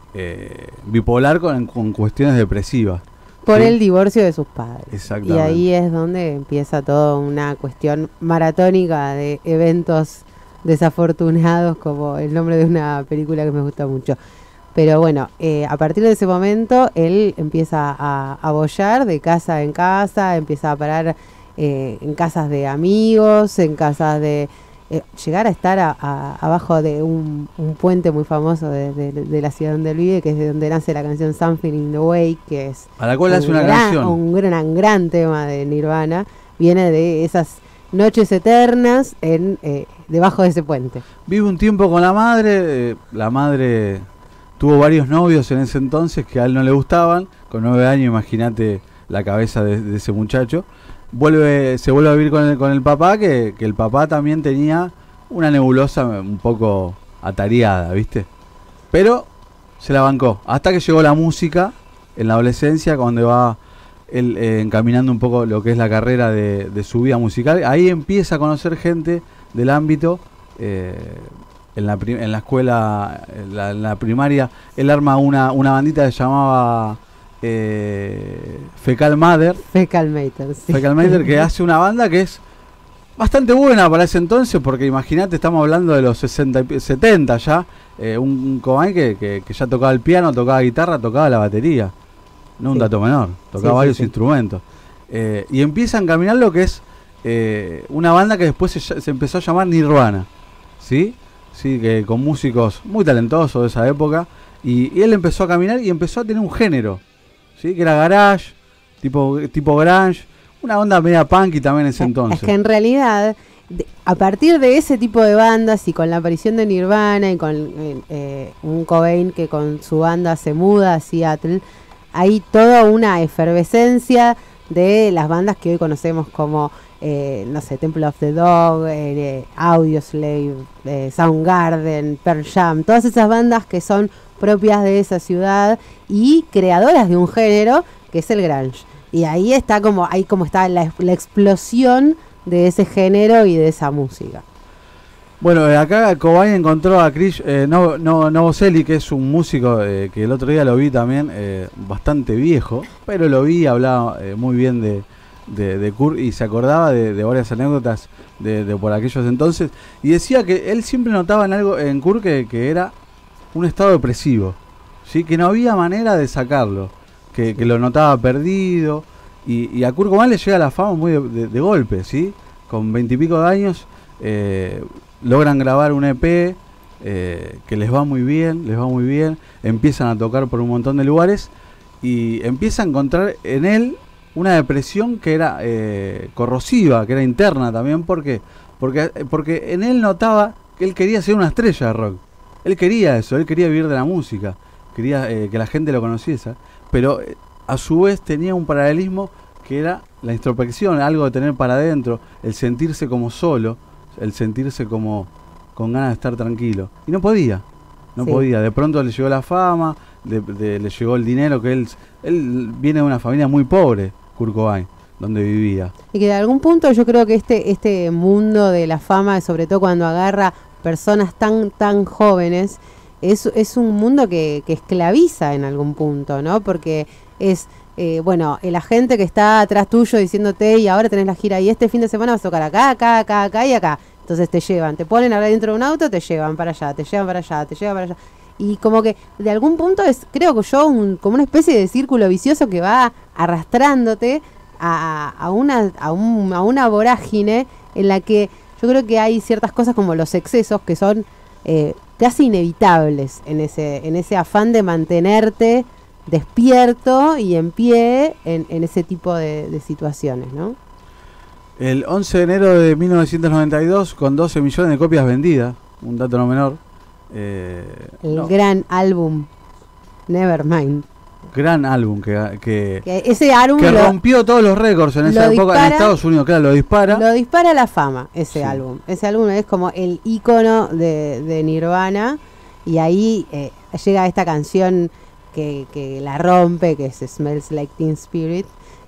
eh, bipolar con, con cuestiones depresivas. Por ¿sí? el divorcio de sus padres. Exactamente. Y ahí es donde empieza toda una cuestión maratónica de eventos desafortunados, como el nombre de una película que me gusta mucho. Pero bueno, eh, a partir de ese momento él empieza a, a bollar de casa en casa, empieza a parar eh, en casas de amigos, en casas de... Eh, llegar a estar a, a, abajo de un, un puente muy famoso de, de, de la ciudad donde él vive, que es de donde nace la canción Something in the Way, que es a la cual hace una gran, canción. un gran, gran tema de Nirvana. Viene de esas noches eternas en eh, debajo de ese puente. Vive un tiempo con la madre, eh, la madre tuvo varios novios en ese entonces que a él no le gustaban, con nueve años imagínate la cabeza de, de ese muchacho. Vuelve, se vuelve a vivir con el, con el papá, que, que el papá también tenía una nebulosa un poco atareada, ¿viste? Pero se la bancó, hasta que llegó la música en la adolescencia, cuando va él eh, encaminando un poco lo que es la carrera de, de su vida musical. Ahí empieza a conocer gente del ámbito, eh, en, la en la escuela, en la, en la primaria, él arma una, una bandita que se llamaba... Eh, Fecal Mother Fecal Mater, sí. Fecal Mater, que hace una banda que es bastante buena para ese entonces, porque imagínate, estamos hablando de los sesenta, setenta ya, eh, un, un Cobain que, que, que ya tocaba el piano, tocaba guitarra, tocaba la batería, no un sí. dato menor, tocaba sí, varios sí, sí. instrumentos, eh, y empieza a encaminar lo que es eh, una banda que después se, se empezó a llamar Nirvana, ¿sí? Sí, que con músicos muy talentosos de esa época, y, y él empezó a caminar y empezó a tener un género, ¿sí? Que era garage, tipo, tipo grunge, una onda media punky también en ese entonces. Es que en realidad, de, a partir de ese tipo de bandas y con la aparición de Nirvana y con eh, un Cobain que con su banda se muda a Seattle, hay toda una efervescencia de las bandas que hoy conocemos como, eh, no sé, Temple of the Dog, eh, Audioslave, eh, Soundgarden, Pearl Jam, todas esas bandas que son propias de esa ciudad y creadoras de un género que es el grunge. Y ahí está como, ahí como está la, la explosión de ese género y de esa música. Bueno, eh, acá Cobain encontró a Chris eh, no, no, Novoselic, que es un músico eh, que el otro día lo vi también, eh, bastante viejo, pero lo vi, hablaba eh, muy bien de, de, de Kurt y se acordaba de, de varias anécdotas de, de por aquellos entonces, y decía que él siempre notaba en algo en Kurt que, que era un estado depresivo, ¿sí? Que no había manera de sacarlo, que, que lo notaba perdido, y, y a Kurt Cobain le llega la fama muy de, de, de golpe, ¿sí? Con veintipico de años eh, logran grabar un E P eh, que les va muy bien, les va muy bien, empiezan a tocar por un montón de lugares y empieza a encontrar en él una depresión que era eh, corrosiva, que era interna también, porque, porque, porque en él notaba que él quería ser una estrella de rock. Él quería eso, él quería vivir de la música, quería eh, que la gente lo conociese, pero eh, a su vez tenía un paralelismo que era la introspección, algo de tener para adentro, el sentirse como solo, el sentirse como con ganas de estar tranquilo. Y no podía, no sí. podía. De pronto le llegó la fama, de, de, le llegó el dinero, que él, él viene de una familia muy pobre, Kurt Cobain, donde vivía. Y que de algún punto yo creo que este, este mundo de la fama, sobre todo cuando agarra personas tan tan jóvenes, es, es un mundo que, que esclaviza en algún punto, ¿no? Porque es, eh, bueno, el agente que está atrás tuyo diciéndote y ahora tenés la gira y este fin de semana vas a tocar acá, acá, acá, acá y acá. Entonces te llevan, te ponen ahora dentro de un auto, te llevan para allá, te llevan para allá, te llevan para allá. Y como que de algún punto es, creo que yo, un, como una especie de círculo vicioso que va arrastrándote a, a, una, a, un, a una vorágine en la que yo creo que hay ciertas cosas como los excesos que son eh, casi inevitables en ese, en ese afán de mantenerte despierto y en pie en, en ese tipo de, de situaciones, ¿no? El once de enero de mil novecientos noventa y dos, con doce millones de copias vendidas, un dato no menor. Eh, el no. gran álbum Nevermind. Gran álbum que, que, que ese álbum que lo, rompió todos los récords en esa época dispara, en Estados Unidos, claro, lo dispara. Lo dispara a la fama, ese sí. álbum. Ese álbum es como el ícono de, de Nirvana y ahí eh, llega esta canción que, que la rompe, que es Smells Like Teen Spirit,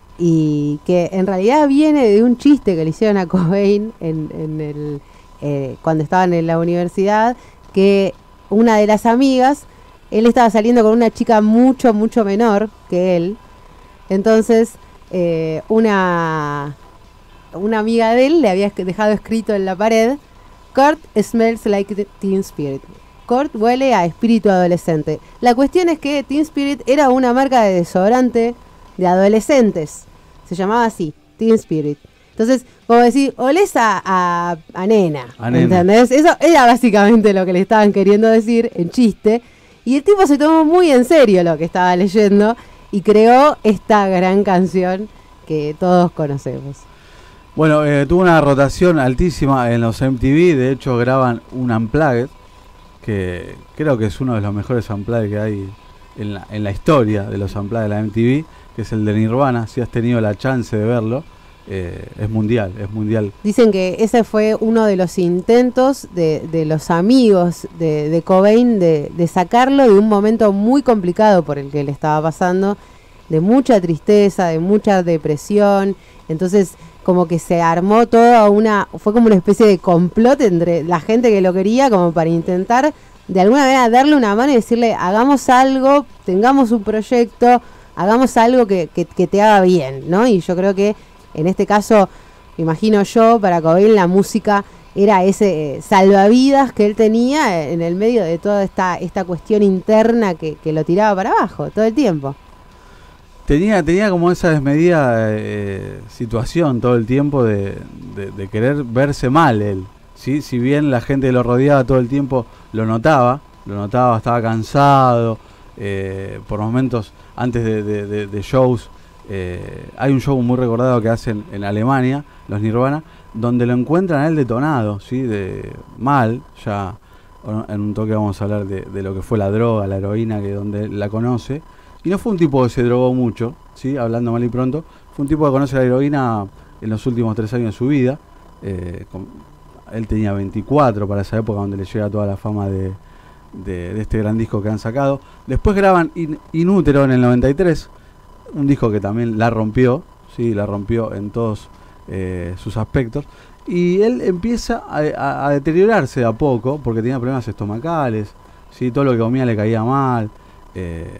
y que en realidad viene de un chiste que le hicieron a Cobain en, en el, eh, cuando estaban en la universidad, que una de las amigas, él estaba saliendo con una chica mucho, mucho menor que él, entonces eh, una, una amiga de él le había dejado escrito en la pared, Kurt smells like Teen Spirit. Kurt huele a espíritu adolescente. La cuestión es que Teen Spirit era una marca de desodorante de adolescentes. Se llamaba así, Teen Spirit. Entonces, como decir, olés a, a, a nena, a nena, ¿entendés? Eso era básicamente lo que le estaban queriendo decir en chiste. Y el tipo se tomó muy en serio lo que estaba leyendo y creó esta gran canción que todos conocemos. Bueno, eh, tuvo una rotación altísima en los M T V. De hecho, graban un Unplugged, que creo que es uno de los mejores Unplugged que hay en la, en la historia de los Unplugged de la M T V, que es el de Nirvana. Si has tenido la chance de verlo, eh, es mundial, es mundial. Dicen que ese fue uno de los intentos de, de los amigos de, de Cobain de, de sacarlo de un momento muy complicado por el que él estaba pasando, de mucha tristeza, de mucha depresión. Entonces como que se armó toda una, fue como una especie de complot entre la gente que lo quería, como para intentar de alguna manera darle una mano y decirle, hagamos algo, tengamos un proyecto, hagamos algo que, que, que te haga bien, ¿no? Y yo creo que en este caso, me imagino yo, para Cobain la música era ese eh, salvavidas que él tenía en el medio de toda esta, esta cuestión interna que, que lo tiraba para abajo todo el tiempo. Tenía, tenía como esa desmedida eh, situación todo el tiempo de, de, de querer verse mal él, ¿sí? Si bien la gente que lo rodeaba todo el tiempo lo notaba, lo notaba, estaba cansado, eh, por momentos antes de, de, de, de shows, eh, hay un show muy recordado que hacen en Alemania, los Nirvana, donde lo encuentran a él detonado, ¿sí? De mal, ya en un toque vamos a hablar de, de lo que fue la droga, la heroína, que donde él la conoce. Y no fue un tipo que se drogó mucho, ¿sí? Hablando mal y pronto. Fue un tipo que conoce la heroína en los últimos tres años de su vida. Eh, con, él tenía veinticuatro para esa época, donde le llega toda la fama de, de, de este gran disco que han sacado. Después graban In, Inútero en el noventa y tres, un disco que también la rompió, ¿sí? La rompió en todos eh, sus aspectos. Y él empieza a, a, a deteriorarse de a poco, porque tenía problemas estomacales, ¿sí? Todo lo que comía le caía mal. Eh,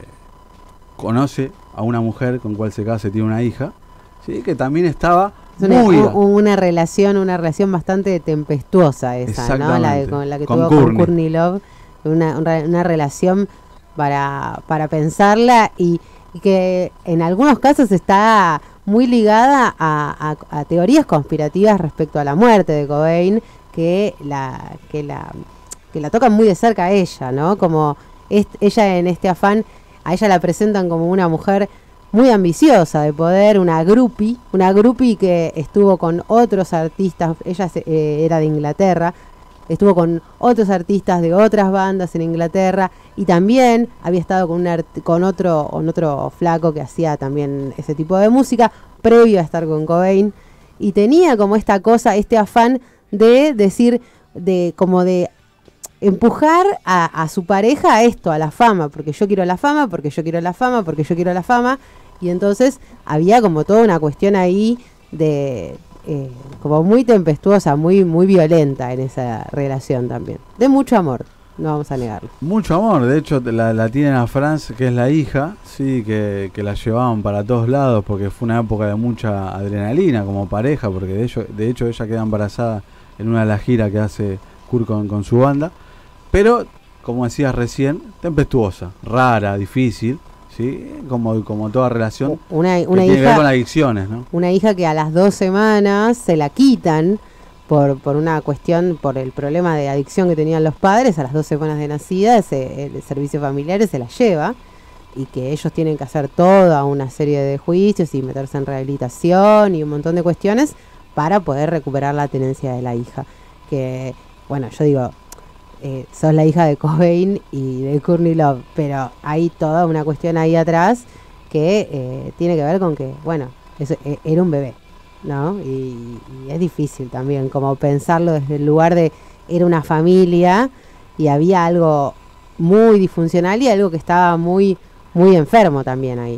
conoce a una mujer con cual se casa y tiene una hija, ¿sí? Que también estaba una, muy u, una relación una relación bastante tempestuosa esa, ¿no? La, de, con la que con tuvo Courtney. con Courtney Love, una, una, una relación para, para pensarla y, y que en algunos casos está muy ligada a, a, a teorías conspirativas respecto a la muerte de Cobain, que la que la que la tocan muy de cerca a ella, ¿no? Como es, ella en este afán, a ella la presentan como una mujer muy ambiciosa de poder, una groupie, una groupie que estuvo con otros artistas, ella se, eh, era de Inglaterra, estuvo con otros artistas de otras bandas en Inglaterra y también había estado con, un art- con, otro, con otro flaco que hacía también ese tipo de música, previo a estar con Cobain, y tenía como esta cosa, este afán de decir, de como de empujar a, a su pareja a esto, a la fama, porque yo quiero la fama, porque yo quiero la fama, porque yo quiero la fama, y entonces había como toda una cuestión ahí de eh, como muy tempestuosa, muy muy violenta en esa relación también, de mucho amor. no vamos a negarlo. Mucho amor, de hecho la, la tienen a Franz, que es la hija, sí, que, que la llevaban para todos lados porque fue una época de mucha adrenalina como pareja, porque de hecho, de hecho ella queda embarazada en una de las giras que hace Kurt con, con su banda, pero como decías recién, tempestuosa, rara, difícil, sí, como, como toda relación una, que una tiene hija, que ver con adicciones, ¿no? Una hija que a las dos semanas se la quitan por, por una cuestión, por el problema de adicción que tenían los padres. A las dos semanas de nacida ese, el servicio familiar se la lleva, y que ellos tienen que hacer toda una serie de juicios y meterse en rehabilitación y un montón de cuestiones para poder recuperar la tenencia de la hija. Que, bueno, yo digo, eh, sos la hija de Cobain y de Courtney Love, pero hay toda una cuestión ahí atrás que eh, tiene que ver con que, bueno, es, eh, era un bebé, ¿no? Y, y es difícil también como pensarlo desde el lugar de era una familia y había algo muy disfuncional y algo que estaba muy, muy enfermo también ahí.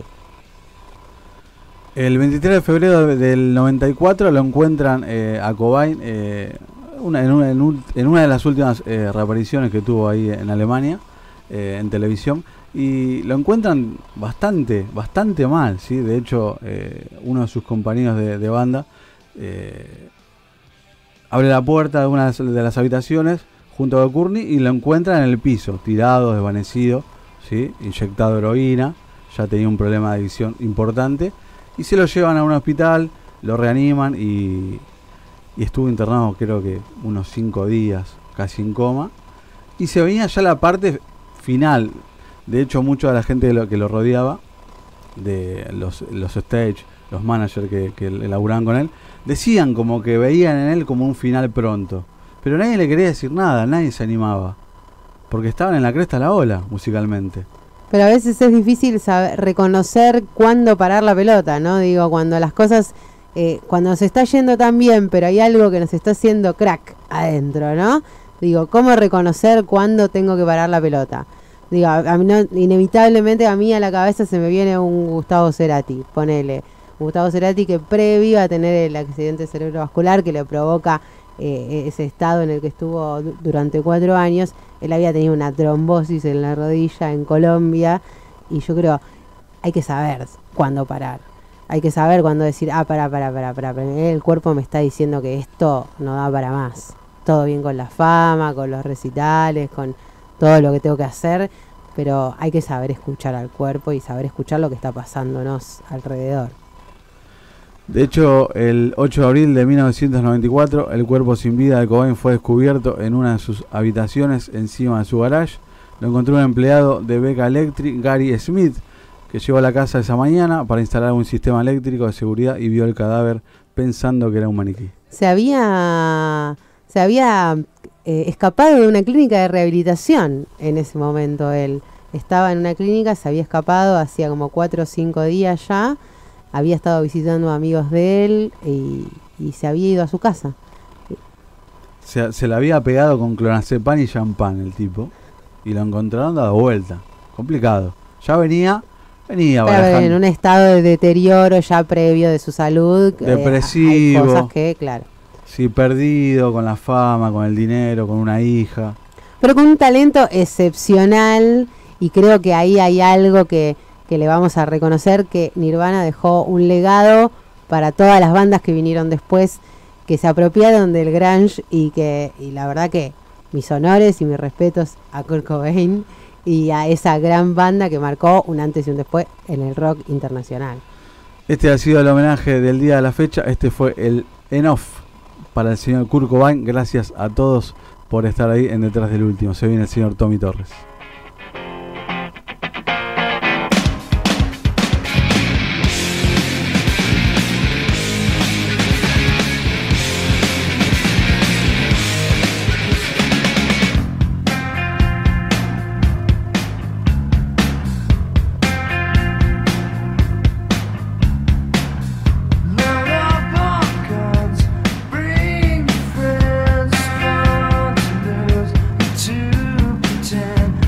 El veintitrés de febrero del noventa y cuatro lo encuentran eh, a Cobain eh, una, en, una, en, un, en una de las últimas eh, reapariciones que tuvo ahí en Alemania, eh, en televisión, y lo encuentran bastante, bastante mal, ¿sí? De hecho, eh, uno de sus compañeros de, de banda eh, abre la puerta de una de las habitaciones junto a Courtney y lo encuentran en el piso, tirado, desvanecido, ¿sí? Inyectado heroína, ya tenía un problema de adicción importante, y se lo llevan a un hospital, lo reaniman y, y estuvo internado creo que unos cinco días, casi en coma, y se venía ya la parte final. De hecho, mucha de la gente que lo, que lo rodeaba, de los, los stage, los managers que, que laburaban con él, decían como que veían en él como un final pronto, pero nadie le quería decir nada, nadie se animaba, porque estaban en la cresta de la ola musicalmente. Pero a veces es difícil saber, reconocer cuándo parar la pelota, ¿no? Digo, cuando las cosas, eh, cuando se está yendo tan bien, pero hay algo que nos está haciendo crack adentro, ¿no? Digo, ¿cómo reconocer cuándo tengo que parar la pelota? Digo, a, a mí no, inevitablemente a mí a la cabeza se me viene un Gustavo Cerati, ponele. Gustavo Cerati que previo a tener el accidente cerebrovascular que le provoca eh, ese estado en el que estuvo du- durante cuatro años, él había tenido una trombosis en la rodilla en Colombia, y yo creo, hay que saber cuándo parar. Hay que saber cuándo decir, ah, para, para, para, para, para, el cuerpo me está diciendo que esto no da para más. Todo bien con la fama, con los recitales, con todo lo que tengo que hacer, pero hay que saber escuchar al cuerpo y saber escuchar lo que está pasándonos alrededor. De hecho, el ocho de abril de mil novecientos noventa y cuatro, el cuerpo sin vida de Cobain fue descubierto en una de sus habitaciones encima de su garage. Lo encontró un empleado de Becca Electric, Gary Smith, que llegó a la casa esa mañana para instalar un sistema eléctrico de seguridad y vio el cadáver pensando que era un maniquí. Se había, se había eh, escapado de una clínica de rehabilitación en ese momento. Él estaba en una clínica, se había escapado hacía como cuatro o cinco días ya. Había estado visitando amigos de él y, y se había ido a su casa. Se, se le había pegado con clonazepam y champán el tipo, y lo encontraron dado vuelta. Complicado. Ya venía, venía Pero en un estado de deterioro ya previo de su salud. Depresivo. Eh, hay cosas que, claro. Sí, perdido con la fama, con el dinero, con una hija. Pero con un talento excepcional, y creo que ahí hay algo que... que le vamos a reconocer, que Nirvana dejó un legado para todas las bandas que vinieron después, que se apropiaron del grunge, y que y la verdad que mis honores y mis respetos a Kurt Cobain y a esa gran banda que marcó un antes y un después en el rock internacional. Este ha sido el homenaje del día de la fecha. Este fue el en-off para el señor Kurt Cobain. Gracias a todos por estar ahí en Detrás del Último. Se viene el señor Tommy Torres. Pretend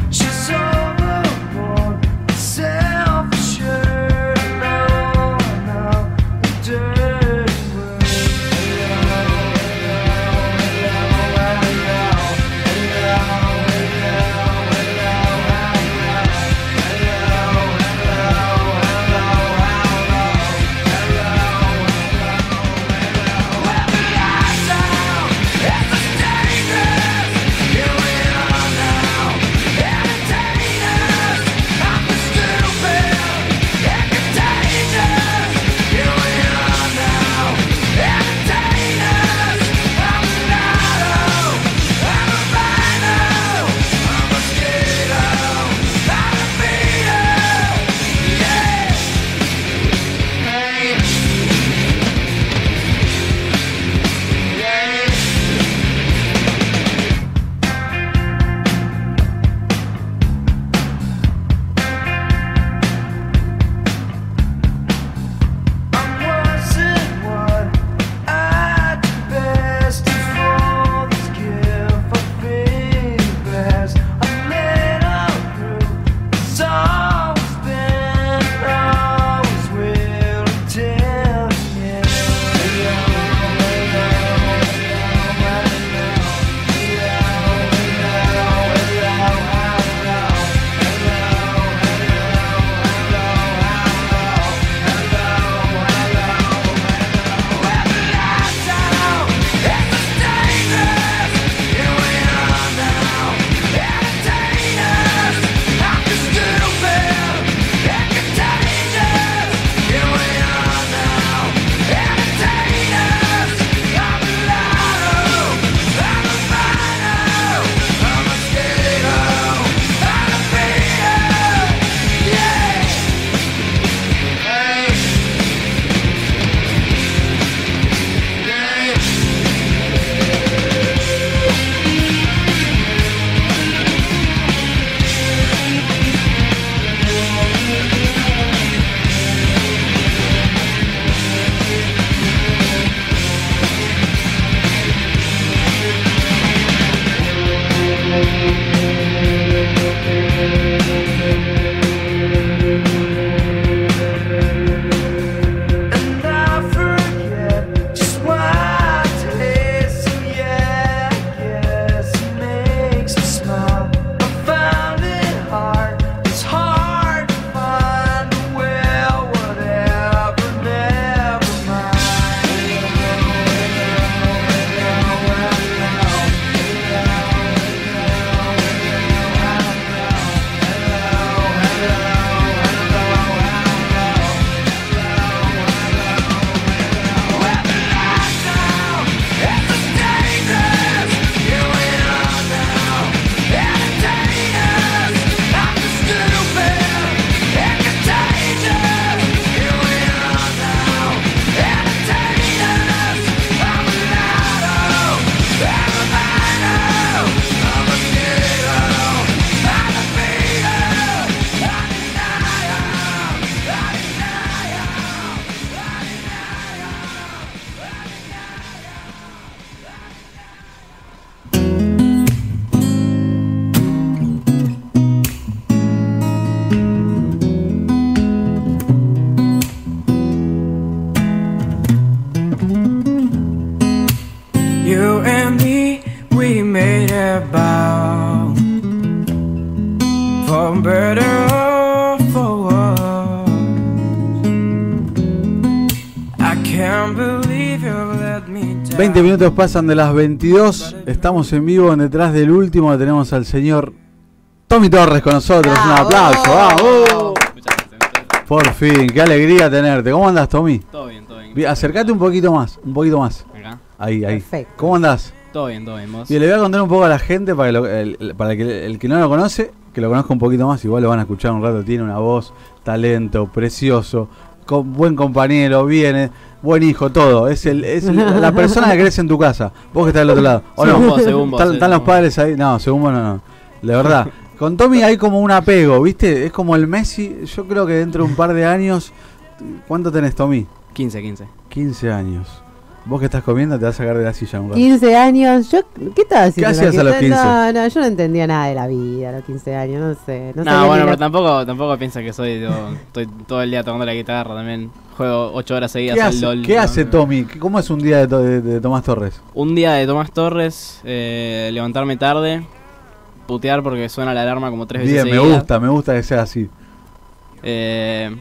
can't believe you let me down. veinte minutos pasan de las veintidós. Estamos en vivo en Detrás del Último. Tenemos al señor Tommy Torres con nosotros. Un aplauso. ¡Vamos! Por fin, qué alegría tenerte. ¿Cómo andás, Tommy? Todo bien, todo bien. Bien, acércate un poquito más, un poquito más. Acá. Ahí, ahí. Perfecto. ¿Cómo andás? Todo bien, todo bien. ¿Vos? Bien, le voy a contar un poco a la gente para que, lo, el, para que el que no lo conoce, que lo conozca un poquito más. Igual lo van a escuchar un rato. Tiene una voz, talento, precioso, con, buen compañero, viene, buen hijo, todo. Es el es la persona que crees en tu casa. Vos que estás del otro lado. ¿O según no? Vos, según vos, ¿Están, están los padres ahí? No, según vos no, no. La verdad. Con Tommy hay como un apego, ¿viste? Es como el Messi. Yo creo que dentro de un par de años... ¿Cuánto tenés, Tommy? quince, quince. quince años. Vos que estás comiendo te vas a sacar de la silla un rato. quince años. Yo, ¿qué estaba haciendo? ¿Qué hacías a los quince? No, no, yo no entendía nada de la vida a los quince años, no sé. No, No, bueno, la... pero tampoco, tampoco piensa que soy, yo, estoy todo el día tocando la guitarra también. Juego ocho horas seguidas ¿Qué al hace, LOL. ¿qué no, hace no. Tommy? ¿Cómo es un día de, de, de Tomás Torres? Un día de Tomás Torres, eh, levantarme tarde, putear porque suena la alarma como tres veces Bien, me seguidas. gusta, me gusta que sea así. Eh,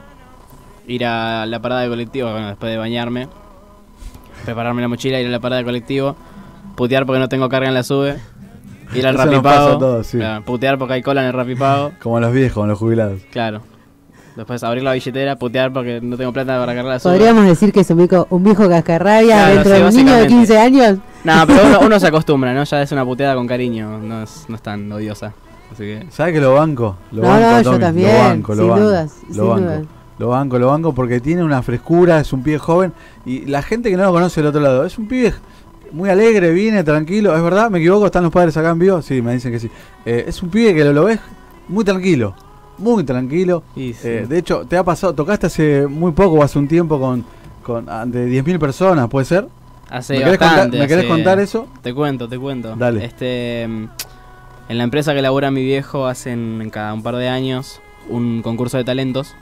ir a la parada de colectivo, bueno, después de bañarme, prepararme la mochila, ir a la parada de colectivo, putear porque no tengo carga en la sube, ir al Eso nos pasa a Rapipago, todos, sí. claro, putear porque hay cola en el Rapipago, Como los viejos, como los jubilados. claro. Después abrir la billetera, putear porque no tengo plata para cargar la sube. Podríamos decir que es un viejo, un viejo cascarrabia Claro, dentro sí, de un niño de básicamente. quince años. No, pero uno, uno se acostumbra, ¿no? Ya es una puteada con cariño, no es, no es tan odiosa. Así que... ¿Sabes que lo banco? Lo No, banco, no, yo Tommy, también, lo banco, lo sin banco, dudas, lo sin banco, dudas. Lo banco, lo banco porque tiene una frescura, es un pibe joven y la gente que no lo conoce del otro lado, es un pibe muy alegre, viene tranquilo, ¿es verdad? ¿Me equivoco? ¿Están los padres acá en vivo? Sí, me dicen que sí. Eh, es un pibe que lo, lo ves muy tranquilo, muy tranquilo. Y sí. Eh, de hecho, te ha pasado, tocaste hace muy poco o hace un tiempo con, con ante diez mil personas, ¿puede ser? Hace ¿Me querés, bastante, contar, ¿me querés hace- contar eso? Te cuento, te cuento. Dale. Este, mm, en la empresa que labura mi viejo hacen en cada un par de años un concurso de talentos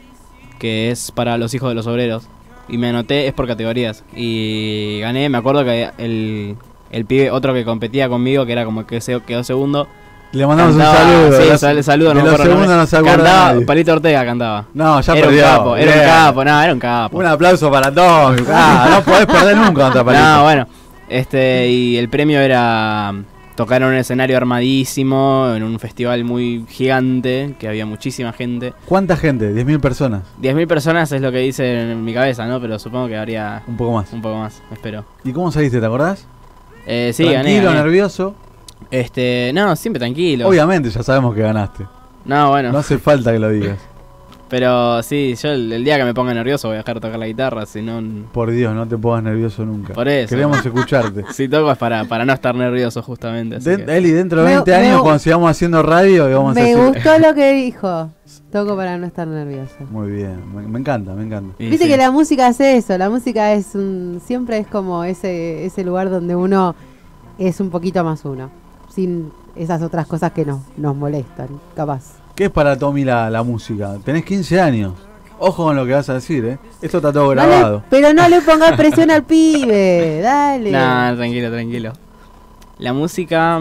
que es para los hijos de los obreros. Y me anoté, es por categorías. Y gané, me acuerdo que el, el pibe, otro que competía conmigo, que era como que se quedó segundo. Le mandamos cantaba- un saludo. Sí, Los- sal- saludo, de no me los acuerdo el segundos nombre. no se acuerda Cantaba, nadie. Palito Ortega cantaba. No, ya era perdió. un capo, era Bien. un capo, no, era un capo. Un aplauso para Tommy. Ah, no podés perder nunca contra Palito. No, bueno, este, y el premio era tocar en un escenario armadísimo, en un festival muy gigante, que había muchísima gente. ¿Cuánta gente? diez mil personas. diez mil personas es lo que dice en mi cabeza, ¿no? Pero supongo que habría... Un poco más. Un poco más, espero. ¿Y cómo saliste? ¿Te acordás? Eh, sí, Tranquilo, gané, gané. nervioso. Este, no, siempre tranquilo. Obviamente ya sabemos que ganaste. No, bueno. No hace falta que lo digas. Pero sí, yo el, el día que me ponga nervioso voy a dejar de tocar la guitarra, si no... Por Dios, no te pongas nervioso nunca. Por eso. Queremos escucharte. Si toco es para, para no estar nervioso justamente. así De- que- Eli, dentro de Me- veinte me- años, cuando sigamos haciendo radio, y vamos a Me decir... gustó lo que dijo. Toco para no estar nervioso. Muy bien, me, me encanta, me encanta. Viste que la música hace eso, la música es un, siempre es como ese, ese lugar donde uno es un poquito más uno, sin esas otras cosas que nos, nos molestan, capaz. ¿Qué es para Tommy la, la música? Tenés quince años. Ojo con lo que vas a decir, ¿eh? Esto está todo No le- grabado. pero no le pongas presión al pibe, dale. No, tranquilo, tranquilo. La música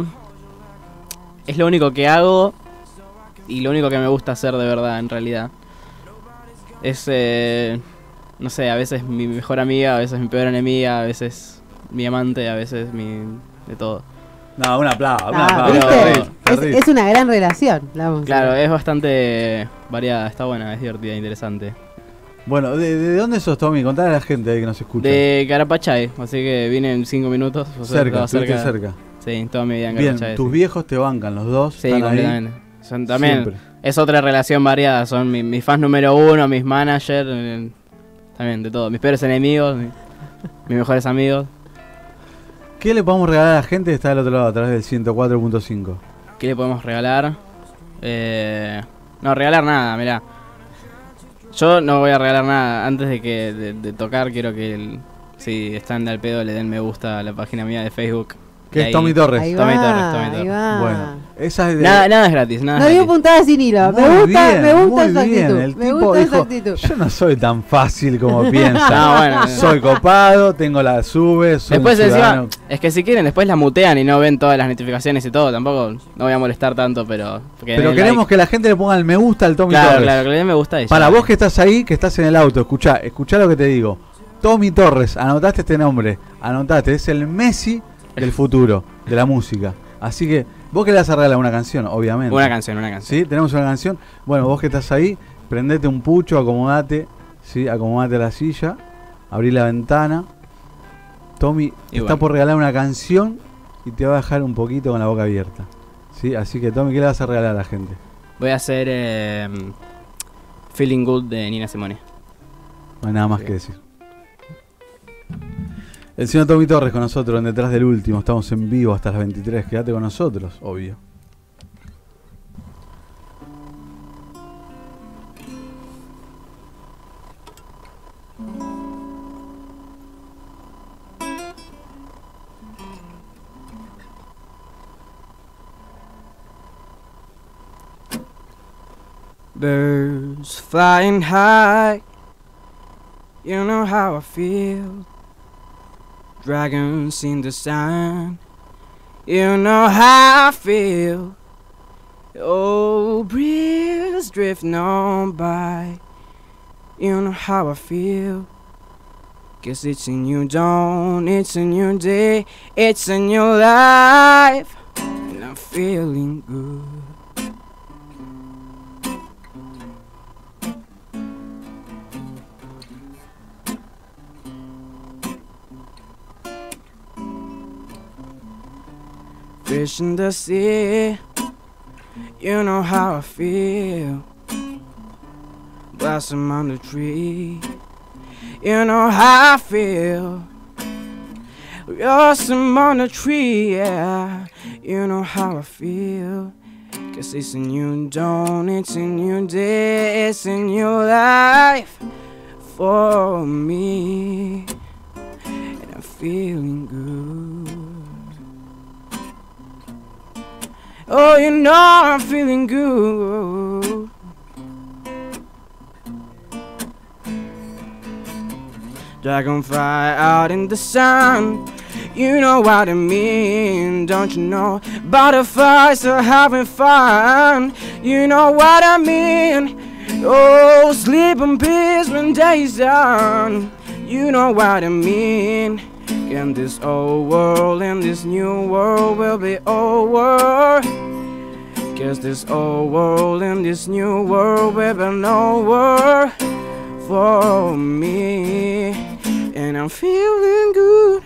es lo único que hago y lo único que me gusta hacer de verdad, en realidad. Es, eh, no sé, a veces mi mejor amiga, a veces mi peor enemiga, a veces mi amante, a veces mi... de todo. No, un aplauso, un Ah, aplauso. ¿viste? Terrible, Es, terrible. es una gran relación la música. Claro, es bastante variada, está buena, es divertida, interesante. Bueno, ¿de, de dónde sos, Tommy? Contale a la gente ahí que nos escucha. De Carapachay, así que vine en cinco minutos. o sea, Cerca, estaba estuviste cerca. Sí, toda mi vida en Bien, Carapachay. tus sí. viejos te bancan, los dos. Sí, están ahí. completamente. Son también, Siempre. es otra relación variada, son mi- mis fans número uno, mis managers, eh, también de todo, mis peores enemigos, mi- mis mejores amigos. ¿Qué le podemos regalar a la gente que está del otro lado, a través del ciento cuatro punto cinco? ¿Qué le podemos regalar? Eh, no, regalar nada, mirá. Yo no voy a regalar nada. Antes de que de, de tocar, quiero que el, si están de al pedo le den me gusta a la página mía de Facebook. Que Y es ahí- Tommy Torres. Ahí Tommy va, Torres, Tommy ahí Torres. va. Bueno, esa es de... Nada, nada es gratis, nada No es dio gratis. puntada sin hilo. Me Muy gusta, bien, me gusta muy esa bien. actitud. El me tipo gusta esa dijo, actitud. yo no soy tan fácil como piensa. No, bueno. Soy copado, tengo la sube, soy Después un encima, ciudadano. es que si quieren, después la mutean y no ven todas las notificaciones y todo. Tampoco no voy a molestar tanto, pero. que Pero den queremos like. que la gente le ponga el me gusta al Tommy Claro, Torres. claro, que le den me gusta y ya. Para vos que estás ahí, que estás en el auto, escuchá, escuchá lo que te digo. Tommy Torres, anotaste este nombre, anotaste, es el Messi del futuro, de la música. Así que, vos que le vas a regalar una canción, obviamente. Una canción, una canción. ¿Sí? Tenemos una canción. Bueno, vos que estás ahí, prendete un pucho, acomodate, ¿sí? Acomodate a la silla, abrí la ventana. Tommy te está por regalar una canción y te va a dejar un poquito con la boca abierta. ¿Sí? Así que, Tommy, ¿qué le vas a regalar a la gente? Voy a hacer eh, Feeling Good de Nina Simone. No hay nada más que decir. El señor Tommy Torres con nosotros en Detrás del Último. Estamos en vivo hasta las veintitrés. Quédate con nosotros, obvio. Birds flying high, you know how I feel. Dragons in the sun, you know how I feel. Oh, breeze drifting on by, you know how I feel. Guess it's a new dawn, it's a new day, it's a new life, and I'm feeling good. Fish in the sea, you know how I feel. Blossom on the tree, you know how I feel. Blossom on the tree, yeah, you know how I feel. Guess it's a new dawn, it's a new day, it's a new life for me, and I'm feeling good. Oh, you know I'm feeling good. Dragonfly out in the sun, you know what I mean, don't you know? Butterflies are having fun, you know what I mean. Oh, sleep in peace when day's done, you know what I mean. And this old world and this new world will be over. Guess this old world and this new world will be over for me, and I'm feeling good.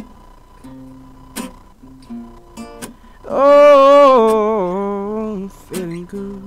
Oh, I'm feeling good.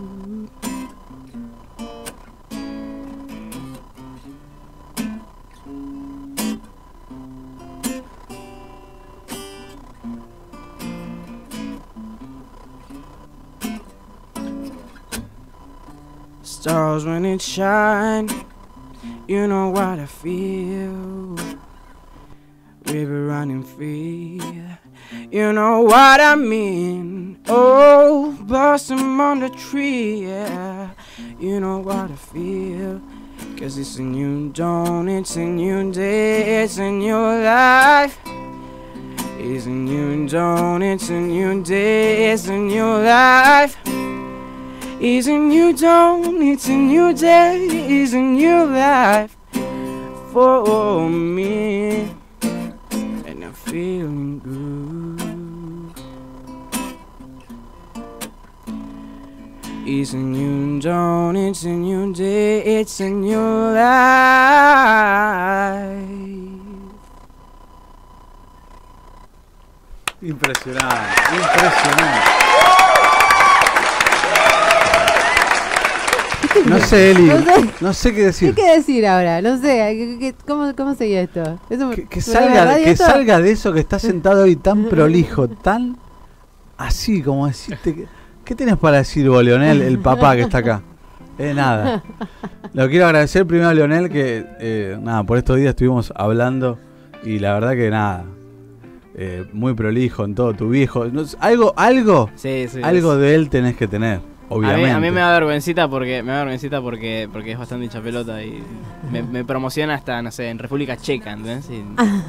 Stars when it shine, you know what I feel. River running free, you know what I mean. Oh, blossom on the tree, yeah, you know what I feel. Cause it's a new dawn, it's a new day, it's a new life. It's a new dawn, it's a new day, it's a new life. It's a new dawn, it's a new day, it's a new life for me, and I'm feeling good. It's a new dawn, it's a new day, it's a new life. Impresionante, impresionante. No sé, Eli, no sé, no sé qué decir. ¿Qué decir ahora? No sé, ¿qué, qué, cómo, ¿cómo seguía esto? Eso, que que salga, que esto? salga de eso que estás sentado hoy tan prolijo, tan así como decirte. Que, ¿qué tenés para decir vos, Leonel, el papá que está acá? Eh, nada. Lo quiero agradecer primero a Leonel que, eh, nada, por estos días estuvimos hablando y la verdad que nada. Eh, muy prolijo en todo, tu viejo. No, algo, algo, sí, sí, algo sí. de él tenés que tener. Obviamente. A mí, a mí me da vergüencita porque me da vergüencita porque porque es bastante hincha pelota y me, me promociona hasta, no sé, en República Checa, ¿entendés? Y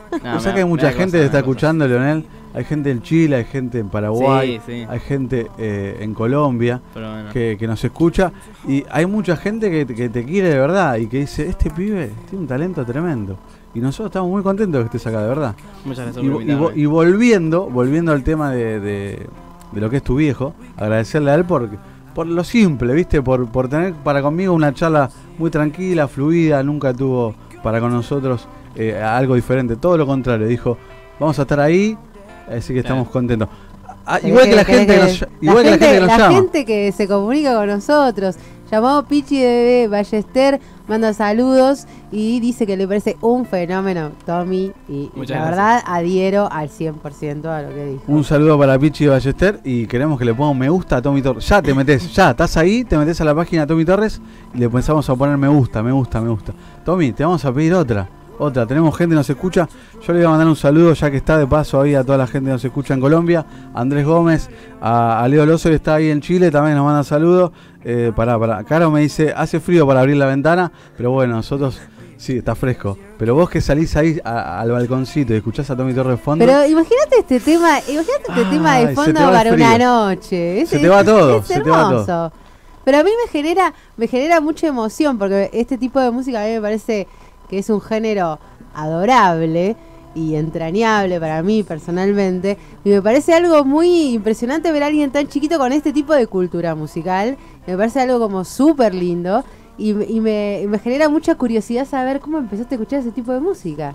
No, o sea que hay mucha gente que está escuchando, Leonel. Hay gente en Chile, hay gente en Paraguay, sí, sí. hay gente eh, en Colombia bueno. que, que nos escucha. Y hay mucha gente que, que te quiere de verdad y que dice, este pibe tiene un talento tremendo. Y nosotros estamos muy contentos de que estés acá, de verdad. Muchas gracias Y, por y, invitarme. y volviendo, volviendo al tema de, de, de lo que es tu viejo, agradecerle a él por, por lo simple, ¿viste? Por, por tener para conmigo una charla muy tranquila, fluida, nunca tuvo para con nosotros eh, algo diferente. Todo lo contrario, dijo, vamos a estar ahí, así que estamos contentos. Ah, igual que la gente que nos, igual que la gente que nos la llama. gente que se comunica con nosotros. Llamado Pichi de Ballester, manda saludos y dice que le parece un fenómeno Tommy. Y Muchas la gracias. verdad adhiero al cien por ciento a lo que dijo. Un saludo para Pichi Ballester y queremos que le ponga un me gusta a Tommy Torres. Ya te metes, ya estás ahí, te metes a la página de Tommy Torres y le empezamos a poner me gusta, me gusta, me gusta. Tommy, te vamos a pedir otra, otra. Tenemos gente que nos escucha. Yo le voy a mandar un saludo ya que está de paso ahí a toda la gente que nos escucha en Colombia. A Andrés Gómez, a, a Leo Lozo que está ahí en Chile, también nos manda saludos. Eh, pará, pará. Caro me dice, hace frío para abrir la ventana, pero bueno, nosotros sí, está fresco. Pero vos que salís ahí a- al balconcito y escuchás a Tommy Torres de fondo. Pero imagínate este tema, imagínate este Ay, tema de se fondo te va el para una frío. noche. Es- Se te va es- todo, es se te va todo. hermoso. Pero a mí me genera, me genera mucha emoción porque este tipo de música a mí me parece que es un género adorable y entrañable para mí personalmente, y me parece algo muy impresionante ver a alguien tan chiquito con este tipo de cultura musical. Me parece algo como súper lindo y, y me, y me genera mucha curiosidad saber cómo empezaste a escuchar ese tipo de música.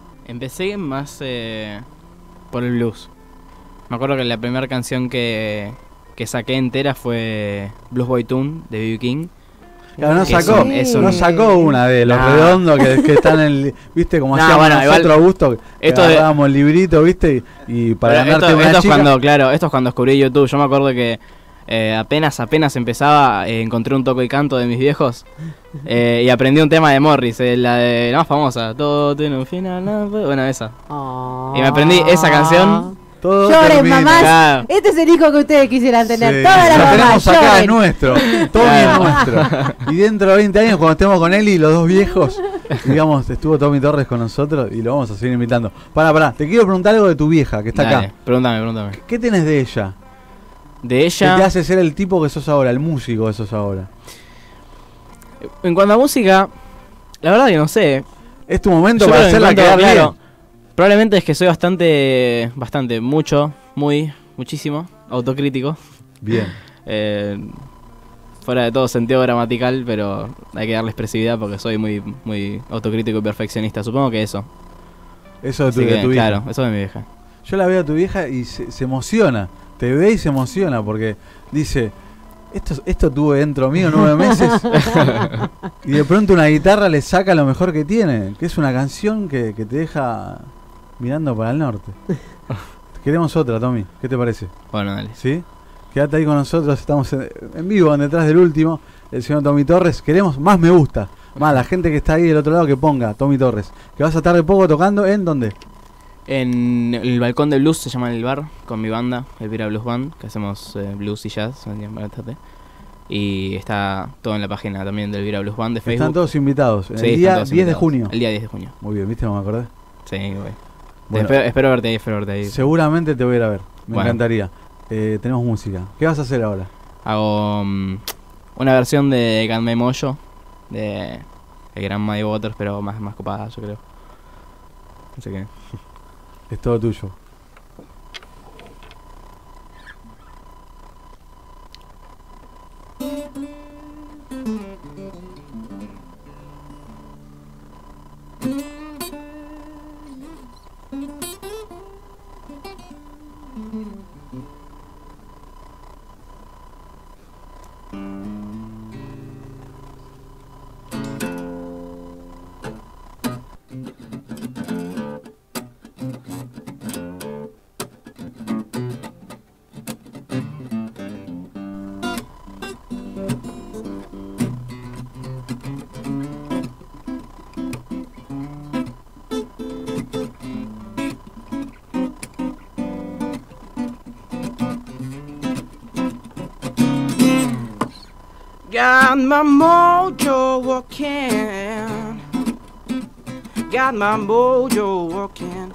Empecé más eh, por el blues. Me acuerdo que la primera canción que, que saqué entera fue Blues Boy Tune de B B King. Claro, no Que es sacó, un- es un- no sacó una de los Nah. redondos que, que están en el, viste, como Nah, hacíamos bueno, nosotros, igual- Augusto, que esto de- agarrábamos el librito, viste, y, y para Pero ganarte esto, una esto es chica, cuando, claro, esto es cuando descubrí YouTube. Yo me acuerdo que eh, apenas, apenas empezaba, eh, encontré un toque y canto de mis viejos eh, y aprendí un tema de Morris, eh, la de la más famosa, todo tiene un final, no puede- bueno, esa. Y me aprendí esa canción. Todo Lloren, termina. mamás. Claro. Este es el hijo que ustedes quisieran tener. Sí, Todas las lo mamás. tenemos acá, lloren. es nuestro, Tommy es nuestro. Y dentro de veinte años, cuando estemos con él y los dos viejos, digamos, estuvo Tommy Torres con nosotros y lo vamos a seguir invitando. Pará, pará, te quiero preguntar algo de tu vieja, que está Dale, acá. Pregúntame, pregúntame. ¿Qué, qué tenés de ella? De ¿Qué ella. te hace ser el tipo que sos ahora, el músico que sos ahora? En cuanto a música, la verdad que no sé. Es tu momento Yo para creo que en hacerla cuanto- quedar claro, bien. probablemente es que soy bastante, bastante, mucho, muy, muchísimo, autocrítico. Bien. Eh, fuera de todo sentido gramatical, pero hay que darle expresividad porque soy muy, muy autocrítico y perfeccionista. Supongo que eso. Eso de tu, Así de que, tu vieja. claro, eso de mi vieja. Yo la veo a tu vieja y se, se emociona. Te ve y se emociona porque dice, esto, esto tuve dentro mío nueve meses. Y de pronto una guitarra le saca lo mejor que tiene, que es una canción que, que te deja mirando para el norte. Queremos otra, Tommy. ¿Qué te parece? Bueno, dale. ¿Sí? Quédate ahí con nosotros. Estamos en, en vivo, en detrás del último. El señor Tommy Torres. Queremos más me gusta. Más la gente que está ahí del otro lado que ponga Tommy Torres. Que vas a estar de poco tocando en ¿dónde? En el balcón de blues, se llama el bar, con mi banda, Elvira Blues Band, que hacemos eh, blues y jazz. Y está todo en la página también de Elvira Blues Band de Facebook. Están todos invitados. El Sí, están día todos diez de invitados. junio. El día diez de junio. Muy bien, ¿viste? No me acordé. Sí, güey. Bueno. espero, espero verte ahí, espero verte ahí. Seguramente te voy a ir a ver. Me Bueno. encantaría. Eh, tenemos música. ¿Qué vas a hacer ahora? Hago mm, una versión de Ganme Moyo, de el gran Muddy Waters, pero más, más copada, yo creo. Así que... Es todo tuyo. Got my mojo working, got my mojo working.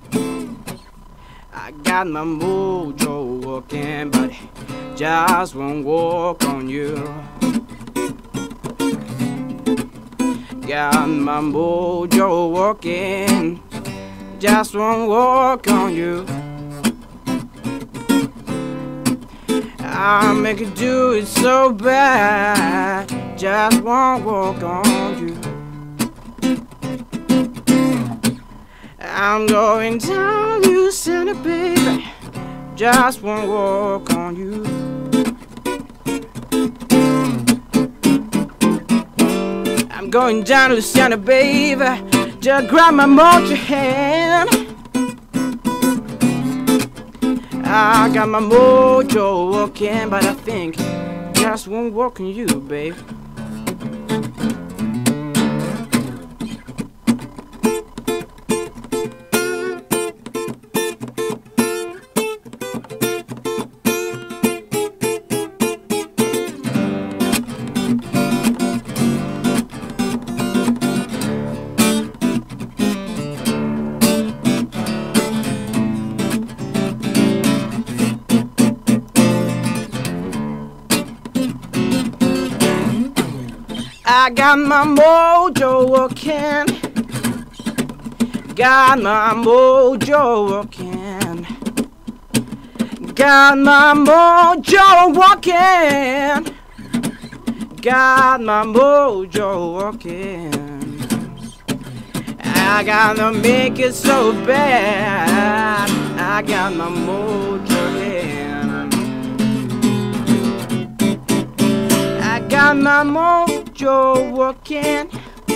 I got my mojo working, but just won't walk on you. Got my mojo working, just won't walk on you. I make it do it so bad, just won't walk on you. I'm going down, you center, baby, just won't walk on you. I'm going down to the center, baby, just grab my motor hand. I got my mojo working, but I think just won't work on you, babe. I got my mojo working, got my mojo working, got my mojo working, got my mojo working. I gotta make it so bad, I got my mojo in. I got my mojo working,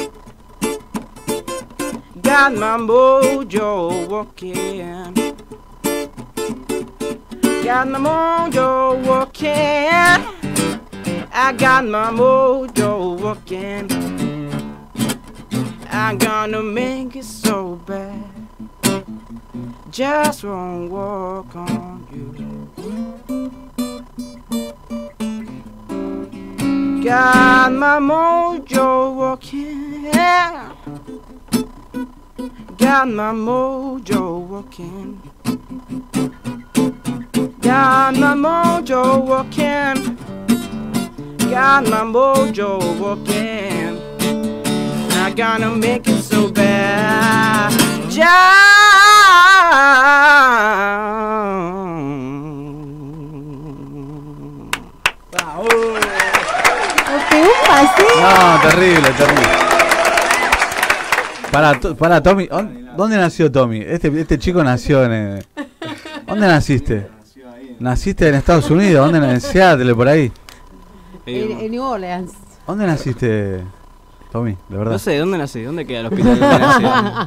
got my mojo working, got my mojo working, I got my mojo working. I'm gonna make it so bad, just won't walk on you. Got my mojo working, got my mojo working, got my mojo working, got my mojo working. I'm gonna make it so bad, just No, terrible, terrible. Para, para Tommy, ¿dónde nació Tommy? Este, este chico nació en... ¿Dónde naciste? ¿Naciste en Estados Unidos? ¿Dónde naciste? En Seattle, por ahí. En, en New Orleans. ¿Dónde naciste, Tommy? De verdad. No sé, ¿dónde nací? ¿Dónde queda el hospital de nací?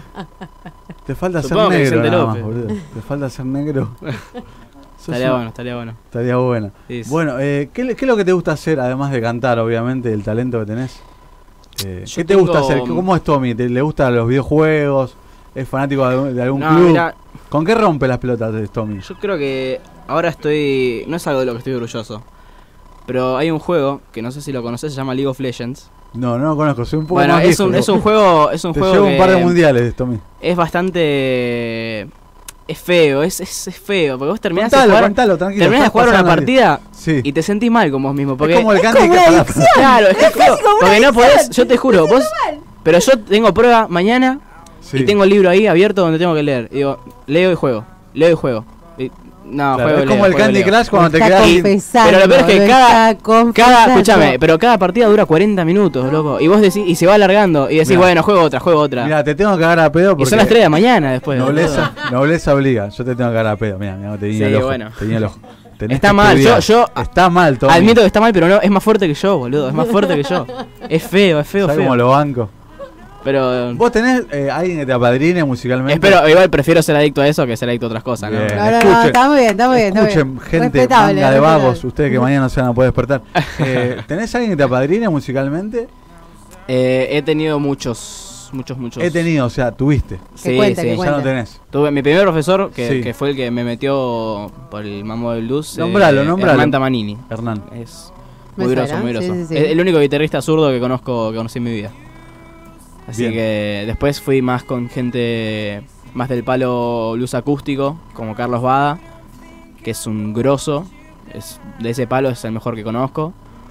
Te falta Supongo ser que negro, Vicente nada más, López. boludo. Te falta ser negro. Estaría bueno, estaría bueno. Estaría bueno. Sí, sí. Bueno, eh, ¿qué, ¿qué es lo que te gusta hacer, además de cantar, obviamente, el talento que tenés? Eh, Yo ¿Qué te tengo- gusta hacer? ¿Cómo es Tommy? ¿Te, ¿Le gustan los videojuegos? ¿Es fanático de, algún- de algún No, club? mira- ¿Con qué rompe las pelotas de Tommy? Yo creo que ahora estoy... No es algo de lo que estoy orgulloso. Pero hay un juego, que no sé si lo conoces, se llama League of Legends. No, no lo conozco, soy un poco Bueno, más es viejo, un, ¿no? es un juego... Es un Te juego llevo que un par de mundiales, Tommy. Es bastante... Es feo, es, es, es feo. Porque vos terminás Contalo, de jugar, contalo, tranquilo, terminás de estás jugar una pasando partida Sí. y te sentís mal con vos mismo. Porque como el Candy como Crush. una adicción. Claro, es que es feo. Porque no podés, yo te juro, vos... Pero yo tengo prueba mañana Sí. y tengo el libro ahí abierto donde tengo que leer. Y digo, leo y juego, leo y juego. Y- no, Claro, juego y es como leo, el juego y Candy leo. Crush cuando te Está quedás... confesando, Pero lo peor es que lo cada, está confesando. cada, escúchame, pero cada partida dura cuarenta minutos, loco. Y vos decís, y se va alargando, y decís, Mirá. bueno, juego otra, juego otra. Mira, te tengo que cagar a pedo y porque... son las tres de la mañana después. Nobleza, nobleza obliga. Yo te tengo que cagar a pedo. Mira, mira, te guiño Sí, el ojo. bueno. Te guiño el ojo. Tenés Está que mal, yo, estudiar. yo Está mal, Tommy. admito que está mal, pero no, es más fuerte que yo, boludo. Es más fuerte que yo. Es feo, es feo, ¿Sabés feo. cómo lo banco? Pero ¿Vos tenés eh, alguien que te apadrine musicalmente? espero, igual prefiero ser adicto a eso que ser adicto a otras cosas, ¿no? Bien. No, no, no, Escuchen, está muy bien, está muy bien. está Escuchen, bien. gente, Respetable, manga de respetable. vagos, ustedes que mañana no se van a poder despertar. Eh, ¿Tenés alguien que te apadrine musicalmente? Eh, he tenido muchos, muchos, muchos. He tenido, o sea, tuviste. Sí, cuente, sí. que Ya cuente. no tenés. Tuve mi primer profesor, que, Sí. que fue el que me metió por el mambo del blues. Nombralo, eh, nombralo. Hernán Tamanini. Hernán. Es Me muy suena, groso, muy sí, groso. sí, sí. Es el único guitarrista zurdo que conozco, que conocí en mi vida. Así Bien. que después fui más con gente más del palo blues acústico, como Carlos Bada, que es un grosso. Es, de ese palo es el mejor que conozco.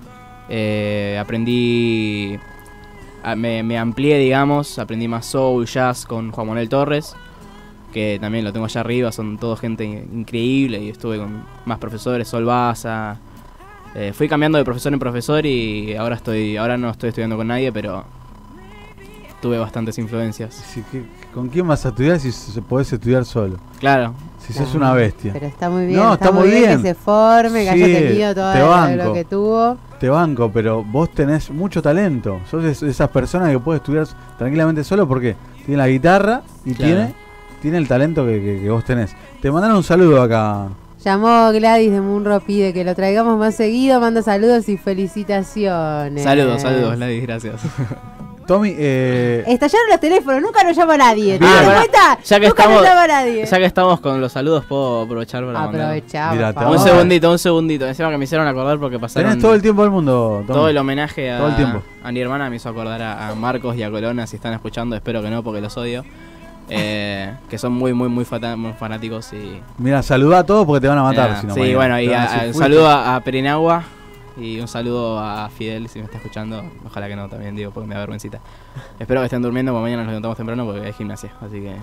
Eh, aprendí, a- me, me amplié, digamos, aprendí más soul, jazz con Juan Manuel Torres, que también lo tengo allá arriba, son todos gente in- increíble, y estuve con más profesores, Sol Baza. Eh, fui cambiando de profesor en profesor y ahora estoy, ahora no estoy estudiando con nadie, pero tuve bastantes influencias. Sí, ¿qué- ¿Con quién vas a estudiar si se podés estudiar solo? Claro. Si sos una bestia. Pero está muy bien, No, está, está muy muy bien, bien. que se forme, que Sí, haya tenido todo te lo- banco. lo que tuvo. Te banco, pero vos tenés mucho talento. Sos de de esas personas que puede estudiar tranquilamente solo porque tiene la guitarra y Claro. tiene, tiene el talento que, que- que vos tenés. Te mandaron un saludo acá. Llamó Gladys de Munro, pide que lo traigamos más seguido, manda saludos y felicitaciones. Saludos, saludos, Gladys, gracias. Tommy, eh, Estallaron los teléfonos, nunca nos llama nadie. ¿Te Ah, das pará. cuenta? Ya que nunca estamos, nos llama nadie. ya que estamos con los saludos, puedo aprovechar para mandar. Aprovechá, por Mirá, te favor. Un vamos a- segundito, un segundito. Encima que me hicieron acordar porque pasaron. tenés todo el tiempo del mundo, Tommy. todo el homenaje a, Todo el tiempo. a mi hermana me hizo acordar a, a Marcos y a Colona, si están escuchando, espero que no porque los odio. Eh, que son muy, muy, muy, fata- muy fanáticos y. Mira, saludá a todos porque te van a matar. Nada, si no, sí, mañana. bueno, y Te van a- a decir, a- un "Fuiste". saludo a, a Perinagua y un saludo a Fidel si me está escuchando. Ojalá que no, también digo, porque me da vergüencita. Espero que estén durmiendo porque mañana nos levantamos temprano porque hay gimnasia, así que.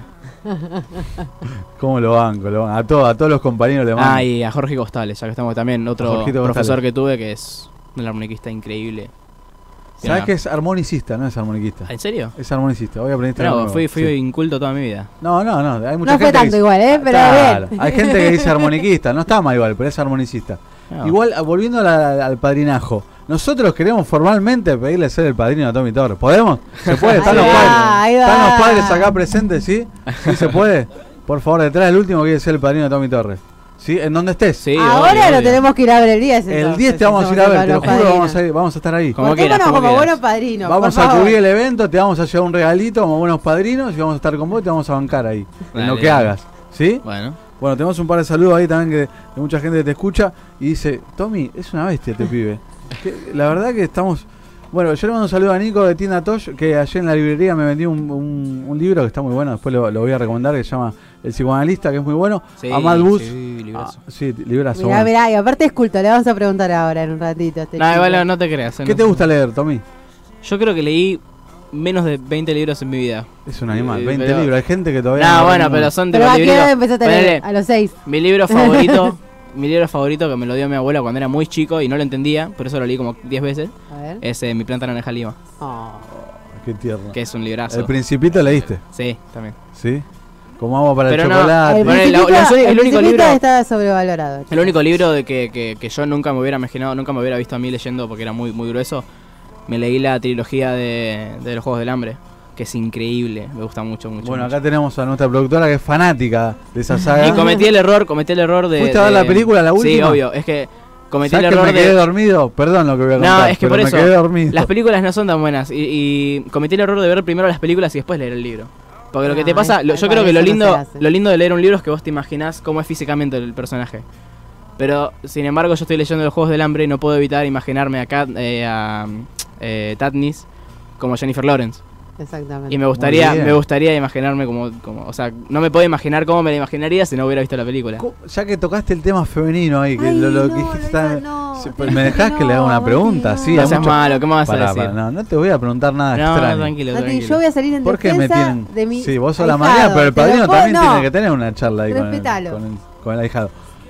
¿Cómo lo banco? Lo banco? A, todos, a todos los compañeros le mando. Ah, y a Jorge Costales, ya que estamos también, A otro Jorgito profesor Costales. que tuve que es un armoniquista increíble. ¿Sabes que es armonicista? No es armoniquista. ¿En serio? Es armonicista. Hoy aprendiste No, algo nuevo. fui, fui Sí. inculto toda mi vida. No, no, no. Hay mucha No fue gente que tanto dice- igual, ¿eh? Pero Claro, bien. hay gente que dice armoniquista. No está mal igual, pero es armonicista. No. Igual, ah, volviendo a la- al padrinajo. Nosotros queremos formalmente pedirle ser el padrino a Tommy Torres. ¿Podemos? ¿Se puede? ¿Están, Ahí los, va, padres? ahí ¿Están va. los padres acá presentes? ¿Sí? ¿Sí se puede? Por favor, detrás del último quiere ser el padrino de Tommy Torres. ¿Sí? ¿En dónde estés? Sí, Ahora obvio, lo obvio. tenemos que ir a ver el diez. El entonces, diez te vamos a si ir a somos ver, te lo los juro, padrinos. vamos a, ir- vamos a estar ahí. Como Portémonos quieras, como como quieras. buenos padrinos. Vamos por a favor. cubrir el evento, te vamos a llevar un regalito como buenos padrinos y vamos a estar con vos y te vamos a bancar ahí. En Dale, lo que dale. hagas. ¿Sí? Bueno. Bueno, tenemos un par de saludos ahí también que de mucha gente que te escucha y dice, Tommy, es una bestia este pibe. Que, la verdad que estamos... Bueno, yo le mando un saludo a Nico de Tienda Tosh, que ayer en la librería me vendió un, un- un libro que está muy bueno, después lo, lo voy a recomendar, que se llama El psicoanalista, que es muy bueno. Sí, a Matt Booth. sí, librazo. Ah, sí, librazo. Mirá, bueno. mirá, y aparte es culto, le vamos a preguntar ahora en un ratito. a Este No, chico. igual no, no te creas. eh, ¿Qué no te sé. gusta leer, Tommy? Yo creo que leí menos de veinte libros en mi vida. Es un animal, Eh, veinte pero- libros, hay gente que todavía... No, lee bueno, ninguno. pero son de Pero los ¿a qué libritos. edad empezaste a leer? Ponele, A los seis. Mi libro favorito, mi libro favorito que me lo dio mi abuela cuando era muy chico y no lo entendía, por eso lo leí como diez veces, A ver. es eh, Mi planta naranja lima, Oh. Qué tierno. que es un librazo. El Principito leíste, Sí, también. ¿sí? Como agua para Pero el no, chocolate. El Ponele, la- Principito, los- el el único Principito libro- está sobrevalorado. El único libro de que, que, que yo nunca me hubiera imaginado, nunca me hubiera visto a mí leyendo porque era muy, muy grueso, me leí la trilogía de, de los Juegos del Hambre, que es increíble, me gusta mucho, mucho. Bueno, mucho. acá tenemos a nuestra productora que es fanática de esa saga. Y cometí el error, cometí el error de... ¿Fuiste a ver de- la película, la última? Sí, obvio, es que cometí el ¿Sabes que error me de... quedé dormido? Perdón lo que voy a contar, No, es que pero por me eso, quedé dormido. las películas no son tan buenas y, y cometí el error de ver primero las películas y después leer el libro. Porque lo que te Ah, pasa, es- lo- yo bueno, creo que lo eso no lindo, se hace. lo lindo de leer un libro es que vos te imaginás cómo es físicamente el personaje. Pero, sin embargo, yo estoy leyendo los Juegos del Hambre y no puedo evitar imaginarme a, Kat, eh, a eh, Katniss como Jennifer Lawrence. Exactamente. Y me gustaría, Muy bien. me gustaría imaginarme como, como, o sea, no me puedo imaginar cómo me la imaginaría si no hubiera visto la película. Co- Ya que tocaste el tema femenino ahí, que Ay, lo, lo no, que dijiste lo está- iba- no, Sí, te pues, juro ¿me dejás que que le haga no, una Mati, pregunta? no. Sí, No hay seas mucho- malo, ¿qué me vas a Pará, decir? pará, no, no te voy a preguntar nada No, extraño. tranquilo, Mati, tranquilo. yo voy a salir en ¿Por qué me defensa tienen? de mi Sí, vos sos la ahijado. María, pero el ¿Te lo padrino puedo? también No. tiene que tener una charla ahí con el, Respetalo. con, el, con el ahijado.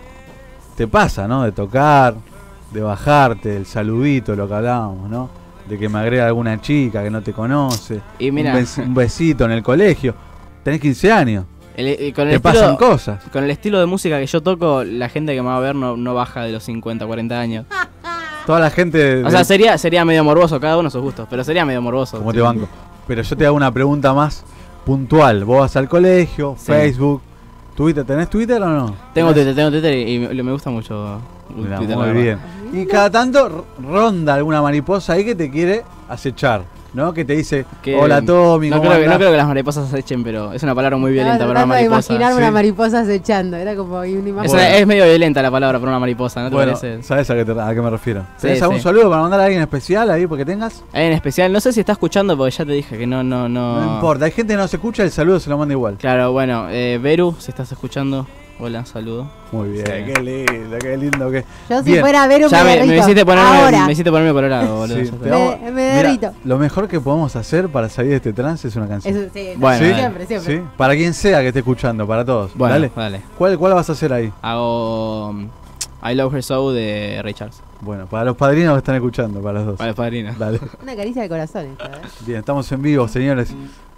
Te pasa, ¿no? De tocar, de bajarte, el saludito, lo que hablábamos, ¿no? De que me agrega alguna chica que no te conoce. Y mira. Un, bes- un besito en el colegio. Tenés quince años. El- y con el Te estilo- pasan cosas. Con el estilo de música que yo toco, la gente que me va a ver no, no baja de los cincuenta, cuarenta años. Toda la gente... de- O sea, sería, sería medio morboso, cada uno sus gustos, pero sería medio morboso. como te banco. Pero yo te hago una pregunta más puntual. Vos vas al colegio, Sí. Facebook, Twitter. ¿Tenés Twitter o no? Tengo Twitter, tengo Twitter y, y me, me gusta mucho Mirá, Twitter. la muy verdad. bien. Y cada tanto r- ronda alguna mariposa ahí que te quiere acechar. ¿no? Que te dice, Que- hola Tommy, no ¿cómo creo, que, no andás? creo que las mariposas se echen, pero es una palabra muy violenta Estaba para una tratando de mariposa. imaginarme Sí. una mariposa acechando. Era como una imagen. Es, una- es medio violenta la palabra para una mariposa, ¿no te Bueno, parece? ¿sabes a qué, te- a qué me refiero? Sí, ¿Tenés algún sí. saludo para mandar a alguien especial ahí porque tengas? En especial, no sé si está escuchando porque ya te dije que no, no, no. No importa, hay gente que no se escucha, el saludo se lo manda igual. Claro, bueno, eh, Beru, si estás escuchando, hola, saludo. Muy bien, Sí. qué lindo, qué lindo que. Yo si Bien. fuera Vero Ya me me, me derrito. hiciste ponerme, Ahora. me hiciste ponerme colorado, boludo. Sí, ya está. te vamos- Me- me Mira, derrito. lo mejor que podemos hacer para salir de este trance es una canción. Eso, sí, Bueno, ¿Sí? siempre, siempre. ¿Sí? Para quien sea que esté escuchando, para todos. Bueno, dale. dale. ¿Cuál, ¿Cuál vas a hacer ahí? Hago um, I Love Her So de Ray Charles. Bueno, para los padrinos que están escuchando, para los dos. Para los padrinos. Dale. Una caricia de corazón esta, ¿eh? Bien, estamos en vivo, señores.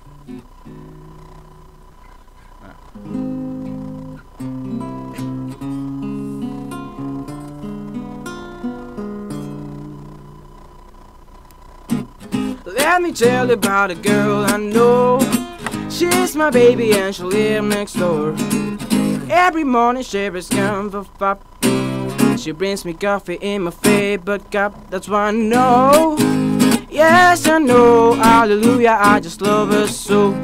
Let me tell you about a girl I know. She's my baby and she live next door. Every morning she brings for pop. She brings me coffee in my favorite cup. That's why I know. Yes, I know. Hallelujah, I just love her so.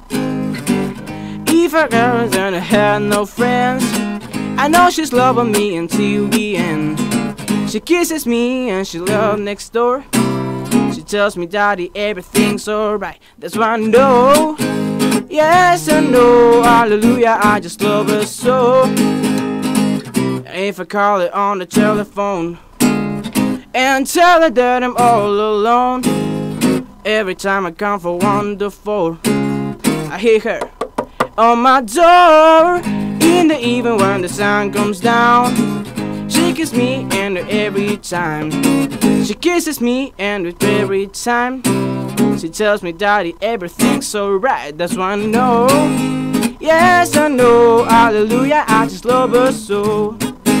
If I girls and I had no friends, I know she's loving me until the end. She kisses me and she lives next door. She tells me, Daddy, everything's alright. That's why I know. Yes, I know. Hallelujah, I just love her so. If I call her on the telephone and tell her that I'm all alone, every time I come for one to four, I hear her on my door. In the evening when the sun comes down, she kisses me and every time she kisses me and every time she tells me, Daddy, everything's alright. That's why I know. Yes, I know. Hallelujah, I just love her so.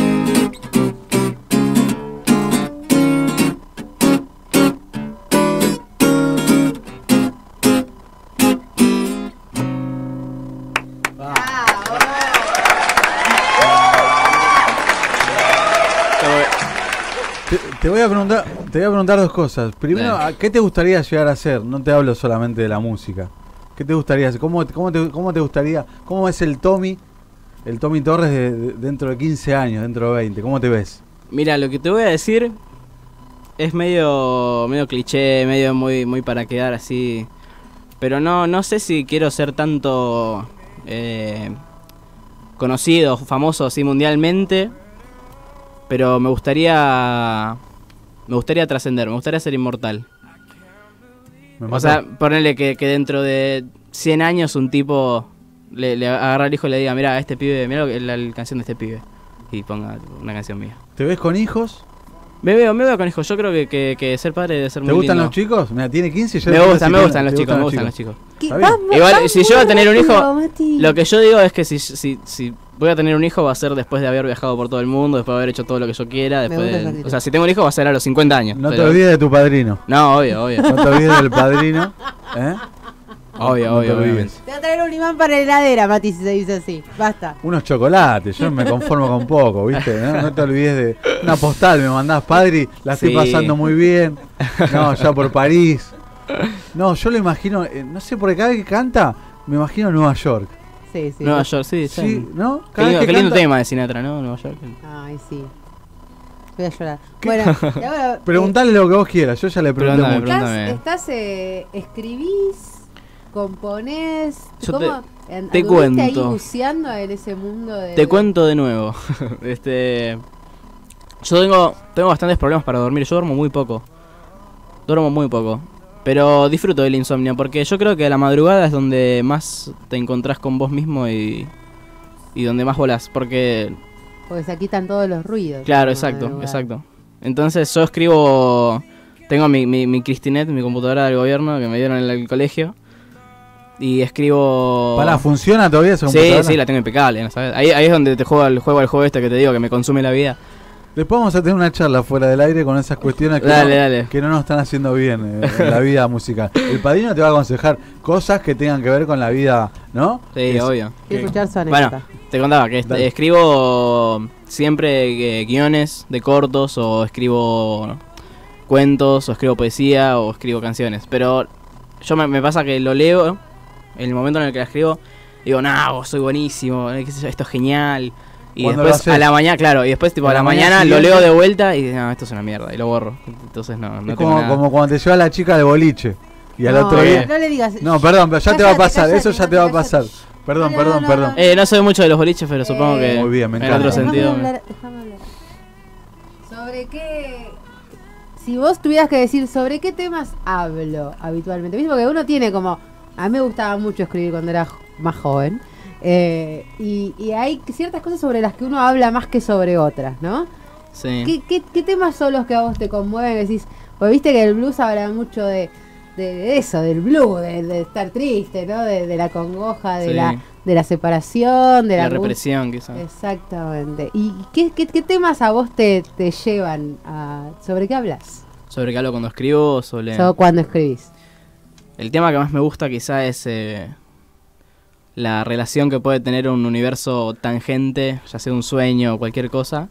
Te, te voy a preguntar, te voy a preguntar dos cosas. Primero, Bien. ¿a ¿qué te gustaría llegar a ser? No te hablo solamente de la música. ¿Qué te gustaría hacer? ¿Cómo, cómo, te, ¿Cómo te gustaría? ¿Cómo es el Tommy? El Tommy Torres de, de- dentro de quince años, dentro de veinte. ¿Cómo te ves? Mira, lo que te voy a decir es medio medio cliché, medio muy muy para quedar así. Pero no no sé si quiero ser tanto eh, conocido, famoso así mundialmente. Pero me gustaría me gustaría trascender, me gustaría ser inmortal. Me O mató. sea, ponerle que, que dentro de cien años un tipo le, le agarra al hijo y le diga, mira, este pibe, mira la, la canción de este pibe. Y ponga una canción mía. ¿Te ves con hijos? Me veo, me veo con hijos. Yo creo que, que, que ser padre debe ser ¿Te muy gustan lindo. los chicos? Mira, tiene quince y ya Me te gustan, me tiene- gustan los ¿te chicos, me gustan los chicos. Está bien. Igual, si yo voy a tener un hijo, rápido, Mati. lo que yo digo es que si, si, si voy a tener un hijo va a ser después de haber viajado por todo el mundo, después de haber hecho todo lo que yo quiera, después gusta de- esa actitud. o sea, si tengo un hijo va a ser a los cincuenta años. No te pero- olvides de tu padrino. No, obvio, obvio. No te olvides del padrino. ¿Eh? Obvio, No te obvio, olvides. obviamente. Te voy a traer un imán para la heladera, Mati, si se dice así. Basta. Unos chocolates, yo me conformo con poco, ¿viste? No, No te olvides de una postal, me mandás, padre, la estoy Sí. pasando muy bien. No, ya por París. No, yo lo imagino, eh, no sé, porque cada vez que canta, me imagino Nueva York. Sí, sí. Nueva York, sí, Sí, sí. ¿no? Qué Cada vez lindo, que qué lindo canta- tema de Sinatra, ¿no? Nueva York. Ay, sí. Voy a llorar. Bueno, y ahora, Preguntale lo que vos quieras, yo ya le pregunté Pregúntame, mucho. pregúntame. ¿Estás, estás eh, escribís, componés? Yo ¿Cómo? te- an- te anduviste ahí cuento. buceando en ese mundo de... Te cuento de nuevo. este, yo tengo, tengo bastantes problemas para dormir. Yo duermo muy poco. Duermo muy poco. Pero disfruto del insomnio porque yo creo que a la madrugada es donde más te encontrás con vos mismo y, y donde más volás. Porque, Porque se quitan todos los ruidos. claro, en la exacto, madrugada. exacto. Entonces yo escribo, tengo mi, mi, mi Cristinet, mi computadora del gobierno que me dieron en el colegio. Y escribo... Pará, ¿funciona todavía esa Sí, computadora? sí, la tengo impecable, ¿no sabes? Ahí, ahí es donde te juego el juego el juego este que te digo que me consume la vida. Después vamos a tener una charla fuera del aire con esas cuestiones que, Dale, no, dale. que no nos están haciendo bien eh, en la vida musical. El padrino te va a aconsejar cosas que tengan que ver con la vida, ¿no? Sí, Es- obvio. Quiero escuchar su Bueno, anécdota. te contaba que este- Dale. escribo siempre eh, guiones de cortos o escribo cuentos, o escribo poesía, o escribo canciones. Pero yo me, me pasa que lo leo, en el momento en el que la escribo, digo, no, soy buenísimo, qué sé yo, esto es genial. Y después a la mañana, claro, y después tipo a la, la mañana, mañana lo leo de vuelta y no, esto es una mierda, y lo borro. Entonces no, no es como, nada. Como cuando te lleva la chica de boliche y al no, otro día. No le digas. No, perdón, pero ya cállate, te va a pasar, cállate, eso ya cállate, te va a pasar. Cállate. Perdón, no, perdón, no, no, perdón. No. Eh, no soy mucho de los boliches, pero supongo eh, que muy bien, me en encanta. otro sentido. Déjame hablar, déjame hablar. ¿Sobre qué? Si vos tuvieras que decir sobre qué temas hablo habitualmente, ¿viste? Porque uno tiene como, a mí me gustaba mucho escribir cuando era más joven, eh, y, y hay ciertas cosas sobre las que uno habla más que sobre otras, ¿no? Sí. ¿Qué, qué, qué temas son los que a vos te conmueven? Decís, pues viste que el blues habla mucho de, de, de eso, del blues, de, de estar triste, ¿no? De, de la congoja, de, sí. la, de la separación, de la, la represión, quizás. Exactamente. ¿Y qué, qué, qué temas a vos te, te llevan a... ¿Sobre qué hablas? ¿Sobre qué hablo cuando escribo o sobre...? ¿Sobre cuando escribís? El tema que más me gusta quizá es eh, la relación que puede tener un universo tangente, ya sea un sueño o cualquier cosa,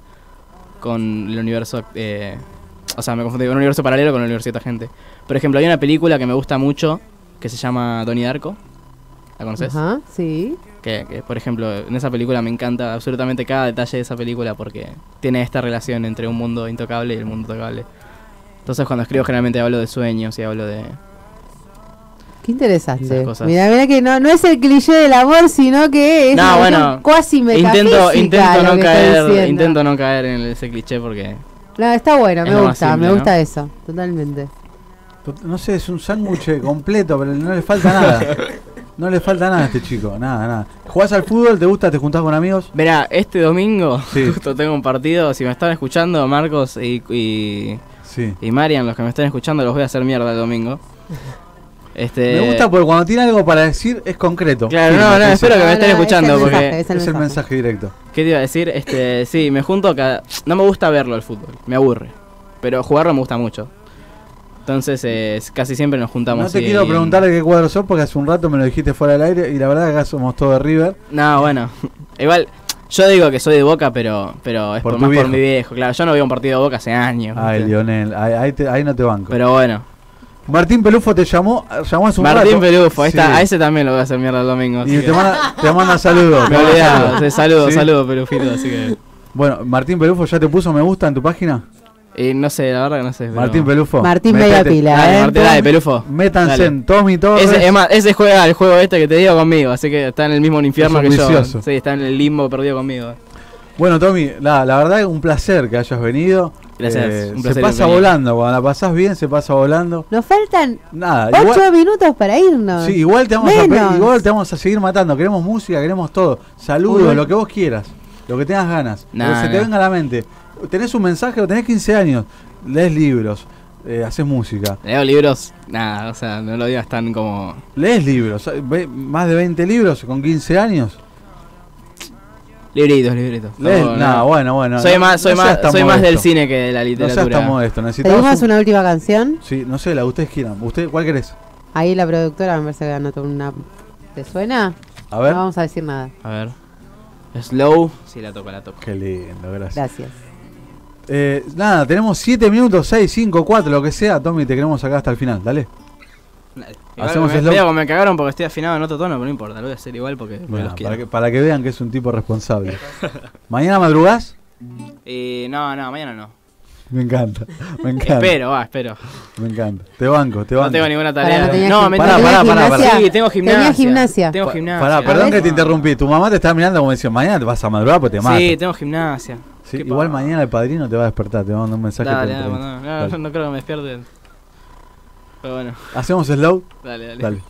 con el universo... Eh, o sea, me confundí con un universo paralelo con el universo tangente. Por ejemplo, hay una película que me gusta mucho que se llama Donnie Darko. ¿La conoces? Ajá, sí. Que, que, por ejemplo, en esa película me encanta absolutamente cada detalle de esa película porque tiene esta relación entre un mundo intocable y el mundo tocable. Entonces cuando escribo generalmente hablo de sueños y hablo de... Qué interesante. Mira, mira que no, no es el cliché del amor, sino que es no, bueno, cuasi metafísica. Intento, intento, no caer, intento no caer en ese cliché porque... No, está bueno, me gusta, simple, me gusta ¿no? eso, totalmente. No sé, es un sándwich completo, pero no le falta nada. No le falta nada a este chico, nada, nada. ¿Jugás al fútbol? ¿Te gusta? ¿Te juntás con amigos? Mirá, este domingo sí. justo tengo un partido. Si me están escuchando, Marcos y, y, sí. y Marian, los que me están escuchando, los voy a hacer mierda el domingo. Este... Me gusta porque cuando tiene algo para decir es concreto. Claro, sí, no, no, espero que me estén no, escuchando es porque mensaje, es, el, es el mensaje directo. ¿Qué te iba a decir? Este, sí, me junto cada... No me gusta verlo el fútbol, me aburre. Pero jugarlo me gusta mucho. Entonces eh, casi siempre nos juntamos. No te quiero preguntar de qué cuadro sos porque hace un rato me lo dijiste fuera del aire y la verdad que acá somos todos de River. No, bueno, igual yo digo que soy de Boca, pero pero es por, por más viejo. Por mi viejo. Claro, yo no veo un partido de Boca hace años. Ay, ¿viste? Lionel, ahí, ahí, te, ahí no te banco. Pero bueno. Martín Pelufo te llamó, llamó hace un Martín rato. Martín Pelufo, sí. A ese también lo voy a hacer mierda el domingo. Y te manda, te manda saludos. Me olvidaba, saludos, ¿sí? Saludos Pelufito, así que... Bueno, Martín Pelufo, ¿ya te puso me gusta en tu página? Y no sé, la verdad que no sé. Pero... Martín Pelufo. Martín Media Pila, dale, ¿eh? Martín, dale, Pelufo. Métanse en Tommy Torres. Ese, es más, ese juega el juego este que te digo conmigo, así que está en el mismo infierno que yo. Sí, está en el limbo perdido conmigo. Bueno, Tommy, la, la verdad es un placer que hayas venido. Gracias. Eh, un placer se pasa volando, cuando la pasás bien se pasa volando. Nos faltan nada, ocho igual, minutos para irnos. Sí, igual te, vamos a, igual te vamos a seguir matando. Queremos música, queremos todo. Saludos, Uy. lo que vos quieras, lo que tengas ganas. Nah, lo que se te nah. venga a la mente. ¿Tenés un mensaje o tenés quince años? Lees libros, eh, haces música. Leo libros, nada, o sea, no lo digas tan como... Lees libros, más de veinte libros con quince años. Libritos, libritos. No, no, bueno, bueno. Soy más, soy no más, soy más del cine que de la literatura. No seas tan modesto. ¿Tenemos un... una última canción? Sí, no sé, la que ustedes quieran. ¿Usted cuál querés? Ahí la productora me parece que anotó una... ¿Te suena? A ver. No vamos a decir nada. A ver. Slow. Sí, la toco, la toco. Qué lindo, gracias. Gracias. Eh, nada, tenemos siete minutos, seis, cinco, cuatro, lo que sea. Tommy, te queremos acá hasta el final, dale. Hacemos me, slow. Me cagaron porque estoy afinado en otro tono, pero no importa, lo voy a hacer igual porque bueno, me los quiero. Para que, para que vean que es un tipo responsable. ¿Mañana madrugás? Eh, no, no, mañana no. Me encanta, me encanta. Espero, va, espero. Me encanta. Te banco, te banco. No tengo ninguna tarea. Para, no, me pará, pará, pará, pará. Sí, tengo gimnasia. Tenía gimnasia. Tengo gimnasia. Pará, perdón que te interrumpí. Tu mamá te está mirando como diciendo, mañana te vas a madrugar porque te mato. Sí, tengo gimnasia. Sí, igual pa... mañana el padrino te va a despertar, te va a mandar un mensaje. Dale, dale, no, no, dale. No, no creo que me despierten. Pero bueno. ¿Hacemos slow? Dale, dale. Dale.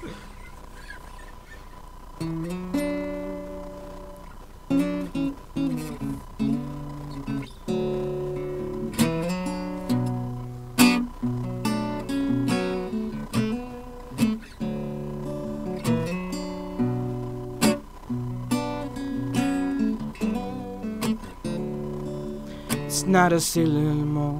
It's not a silly anymore.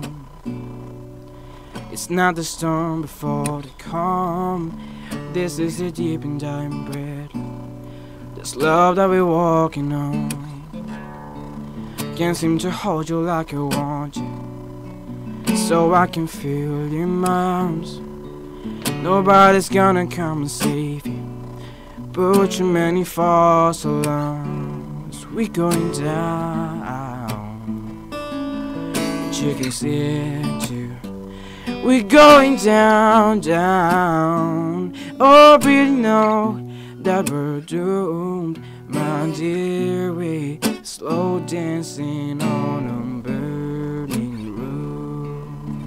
It's not the storm before the calm. This is the deep and dying bread. This love that we're walking on. Can't seem to hold you like I want you. so I can feel your arms. Nobody's gonna come and save you, but too many false alarms. We going down, but you can see it too. We're going down, down. Oh, we know that we're doomed. My dear, we slow dancing on a burning room.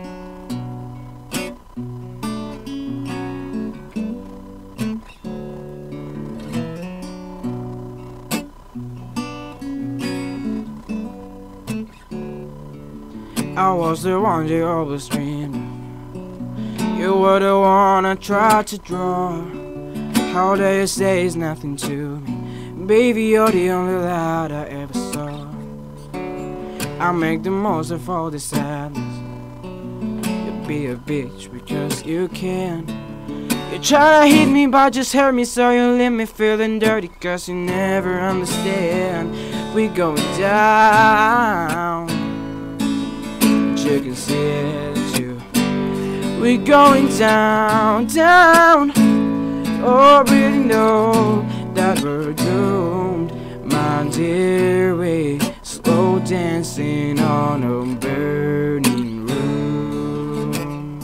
I was the one you always dreamed of. You were the one I tried to draw. How dare you say it's nothing to me? Baby, you're the only light I ever saw. I make the most of all the sadness. You be a bitch because you can. You try to hit me but just hurt me, so you leave me feeling dirty, cause you never understand. We going down, you can see it too. We going down, down. Oh, really know that we're doomed. My dear, we slow dancing on a burning room.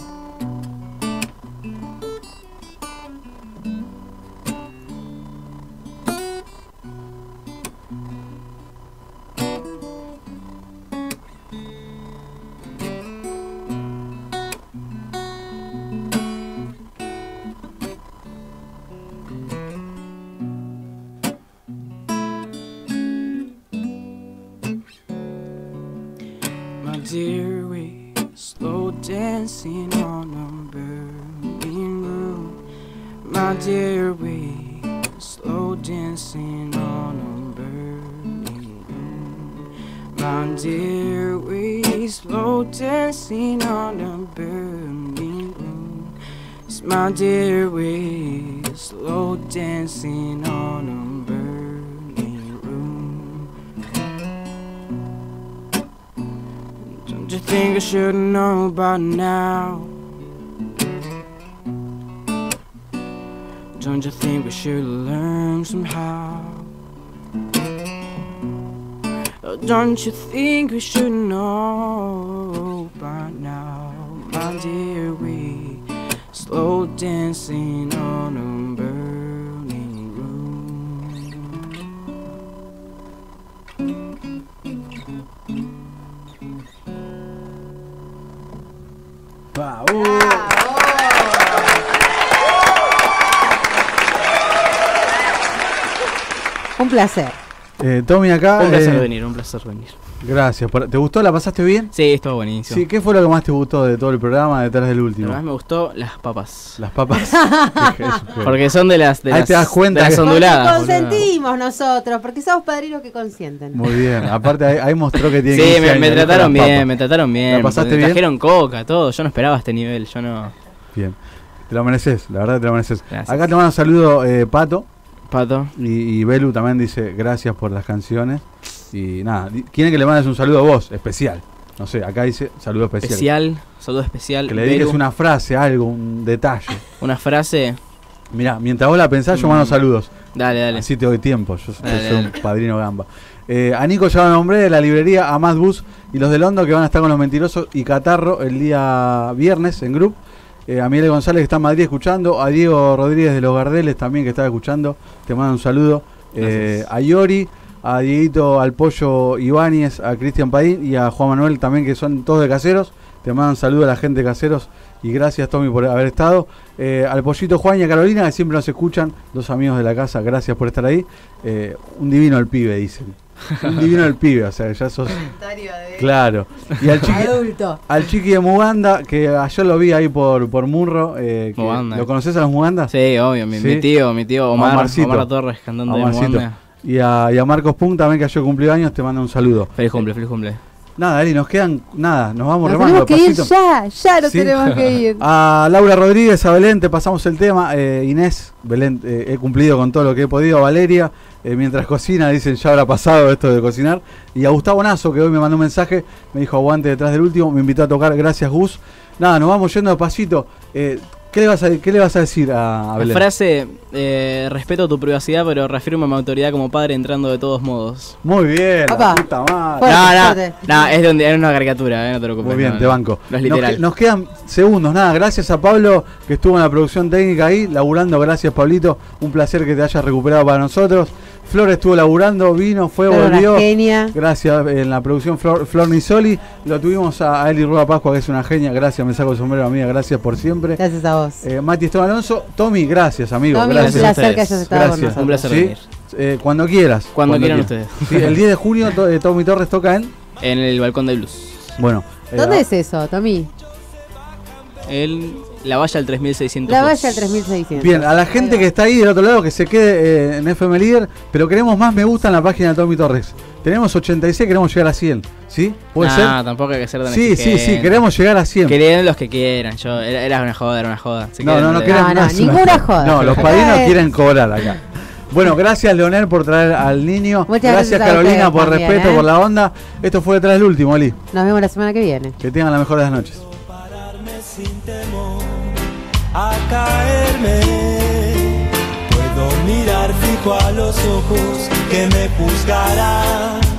Dear, we slow dancing on a burning room. My dear, we slow dancing on a burning room. My dear, we slow dancing on a burning room. It's my dear, we slow dancing on a burning room. Don't you think I should know by now? Don't you think we should learn somehow? Don't you think we should know by now? My dear, we slow dancing on a burning room. Bravo. Un placer. Eh, Tommy acá. Un placer eh, venir, un placer venir. Gracias. por- ¿Te gustó? ¿La pasaste bien? Sí, estuvo buenísimo. Sí, ¿qué fue lo que más te gustó de todo el programa detrás del último? Lo que más me gustó, las papas. Las papas. Porque son de las, de Ahí las, te das cuenta de las que- onduladas. Porque consentimos nosotros, porque somos padrinos que consienten. Muy bien. Aparte ahí, ahí mostró que tiene Sí, quince me, años, me ¿no? trataron Con las bien, papas. me trataron bien. ¿La pasaste me bien? trajeron coca, todo. Yo no esperaba este nivel, yo no... Bien. Te lo mereces, la verdad te lo mereces. Gracias. Acá te mando un saludo, eh, Pato. Pato. Y, y Belu también dice gracias por las canciones. Y nada, di- quieren que le mandes un saludo a vos, especial. No sé, acá dice saludo especial. Especial, saludo especial. Que le dediques Belu. una frase, algo, un detalle. Una frase. Mirá, mientras vos la pensás, yo Mm. mando saludos. Dale, dale. Así te doy tiempo, yo soy Dale, soy un dale. padrino gamba. Eh, a Nico ya lo nombré, de la librería Amad Bus y los de Londo, que van a estar con los Mentirosos y Catarro el día viernes en Group. Eh, a Miguel González, que está en Madrid escuchando. A Diego Rodríguez de los Gardeles también, que está escuchando. Te mando un saludo. Eh, a Iori, a Dieguito, al Pollo Ibáñez, a Cristian Padín y a Juan Manuel también, que son todos de Caseros. Te mando un saludo a la gente de Caseros. Y gracias, Tommy, por haber estado. Eh, al Pollito Juan y a Carolina, que siempre nos escuchan. Dos amigos de la casa, gracias por estar ahí. Eh, un divino el pibe, dicen. Un divino el pibe, o sea, ya sos... Claro. Y al chiqui, Adulto. al chiqui de Muganda, que ayer lo vi ahí por, por Murro. Eh, que- Muganda. ¿Lo conoces a los Mugandas? Sí, obvio, mi, ¿Sí? mi tío, mi tío Omar, Omarcito. Omar Torres, cantante de Omarcito. Muganda. Y a, y a Marcos Punk también, que ayer cumplió años, te manda un saludo. Feliz cumple, feliz cumple. Nada, Eli, nos quedan, nada, nos vamos Nos remando. tenemos que ir despacito. ya, ya nos Sí. tenemos que ir. A Laura Rodríguez, a Belén, te pasamos el tema. Eh, Inés, Belén, eh, he cumplido con todo lo que he podido. Valeria, eh, mientras cocina, dicen ya habrá pasado esto de cocinar. Y a Gustavo Nazo, que hoy me mandó un mensaje, me dijo aguante detrás del último, me invitó a tocar, gracias Gus. Nada, nos vamos yendo despacito. Eh, ¿qué, le vas a, ¿Qué le vas a decir a, a La Belén? frase, eh, respeto tu privacidad, pero reafirmo mi autoridad como padre entrando de todos modos. Muy bien, la Opa. puta madre. Fuerte, no, no, fuerte. no, es, de un- es una caricatura, eh, no te preocupes. Muy bien, no, te no. banco. No es Nos, literal. que- nos quedan segundos, nada, gracias a Pablo que estuvo en la producción técnica ahí, laburando, gracias Pablito, un placer que te hayas recuperado para nosotros. Flor estuvo laburando, vino, fue, Flor, volvió. una genia. Gracias en la producción Flor, Flor Nisoli. Lo tuvimos a, a Eli Ruda Pascua, que es una genia. Gracias, me saco el sombrero, amiga, gracias por siempre. Gracias a vos. Eh, Mati Esteban Alonso, Tommy, gracias, amigo. Tommy, gracias. un placer que hayas estado con Gracias. nosotros. Un placer ¿Sí? venir. Eh, cuando quieras. Cuando quieran ustedes. Sí, el diez de junio to- eh, Tommy Torres toca en... En el balcón de blues. Bueno. eh, ¿Dónde es eso, Tommy? El, la valla al tres mil seiscientos. La valla al tres mil seiscientos. Bien, a la gente que está ahí del otro lado, que se quede eh, en F M Líder, pero queremos más me gusta en la página de Tommy Torres. Tenemos ochenta y seis, queremos llegar a cien. ¿Sí? ¿Puede no, ser? tampoco hay que ser tan Sí, sí, exigente. sí, queremos llegar a cien. Querían los que quieran. Yo, era, era una joda, era una joda. Si No, quieren, no, no le- queremos no, más ninguna una- joda. No, los Acá padrinos es- quieren cobrar acá. Bueno, gracias Leonel por traer al niño. Muchas gracias, gracias a Carolina ustedes por también, respeto, ¿eh? por la onda. Esto fue Detrás del Último, Oli. Nos vemos la semana que viene. Que tengan la mejor de las noches. Sin temor a caerme, puedo mirar fijo a los ojos que me juzgarán.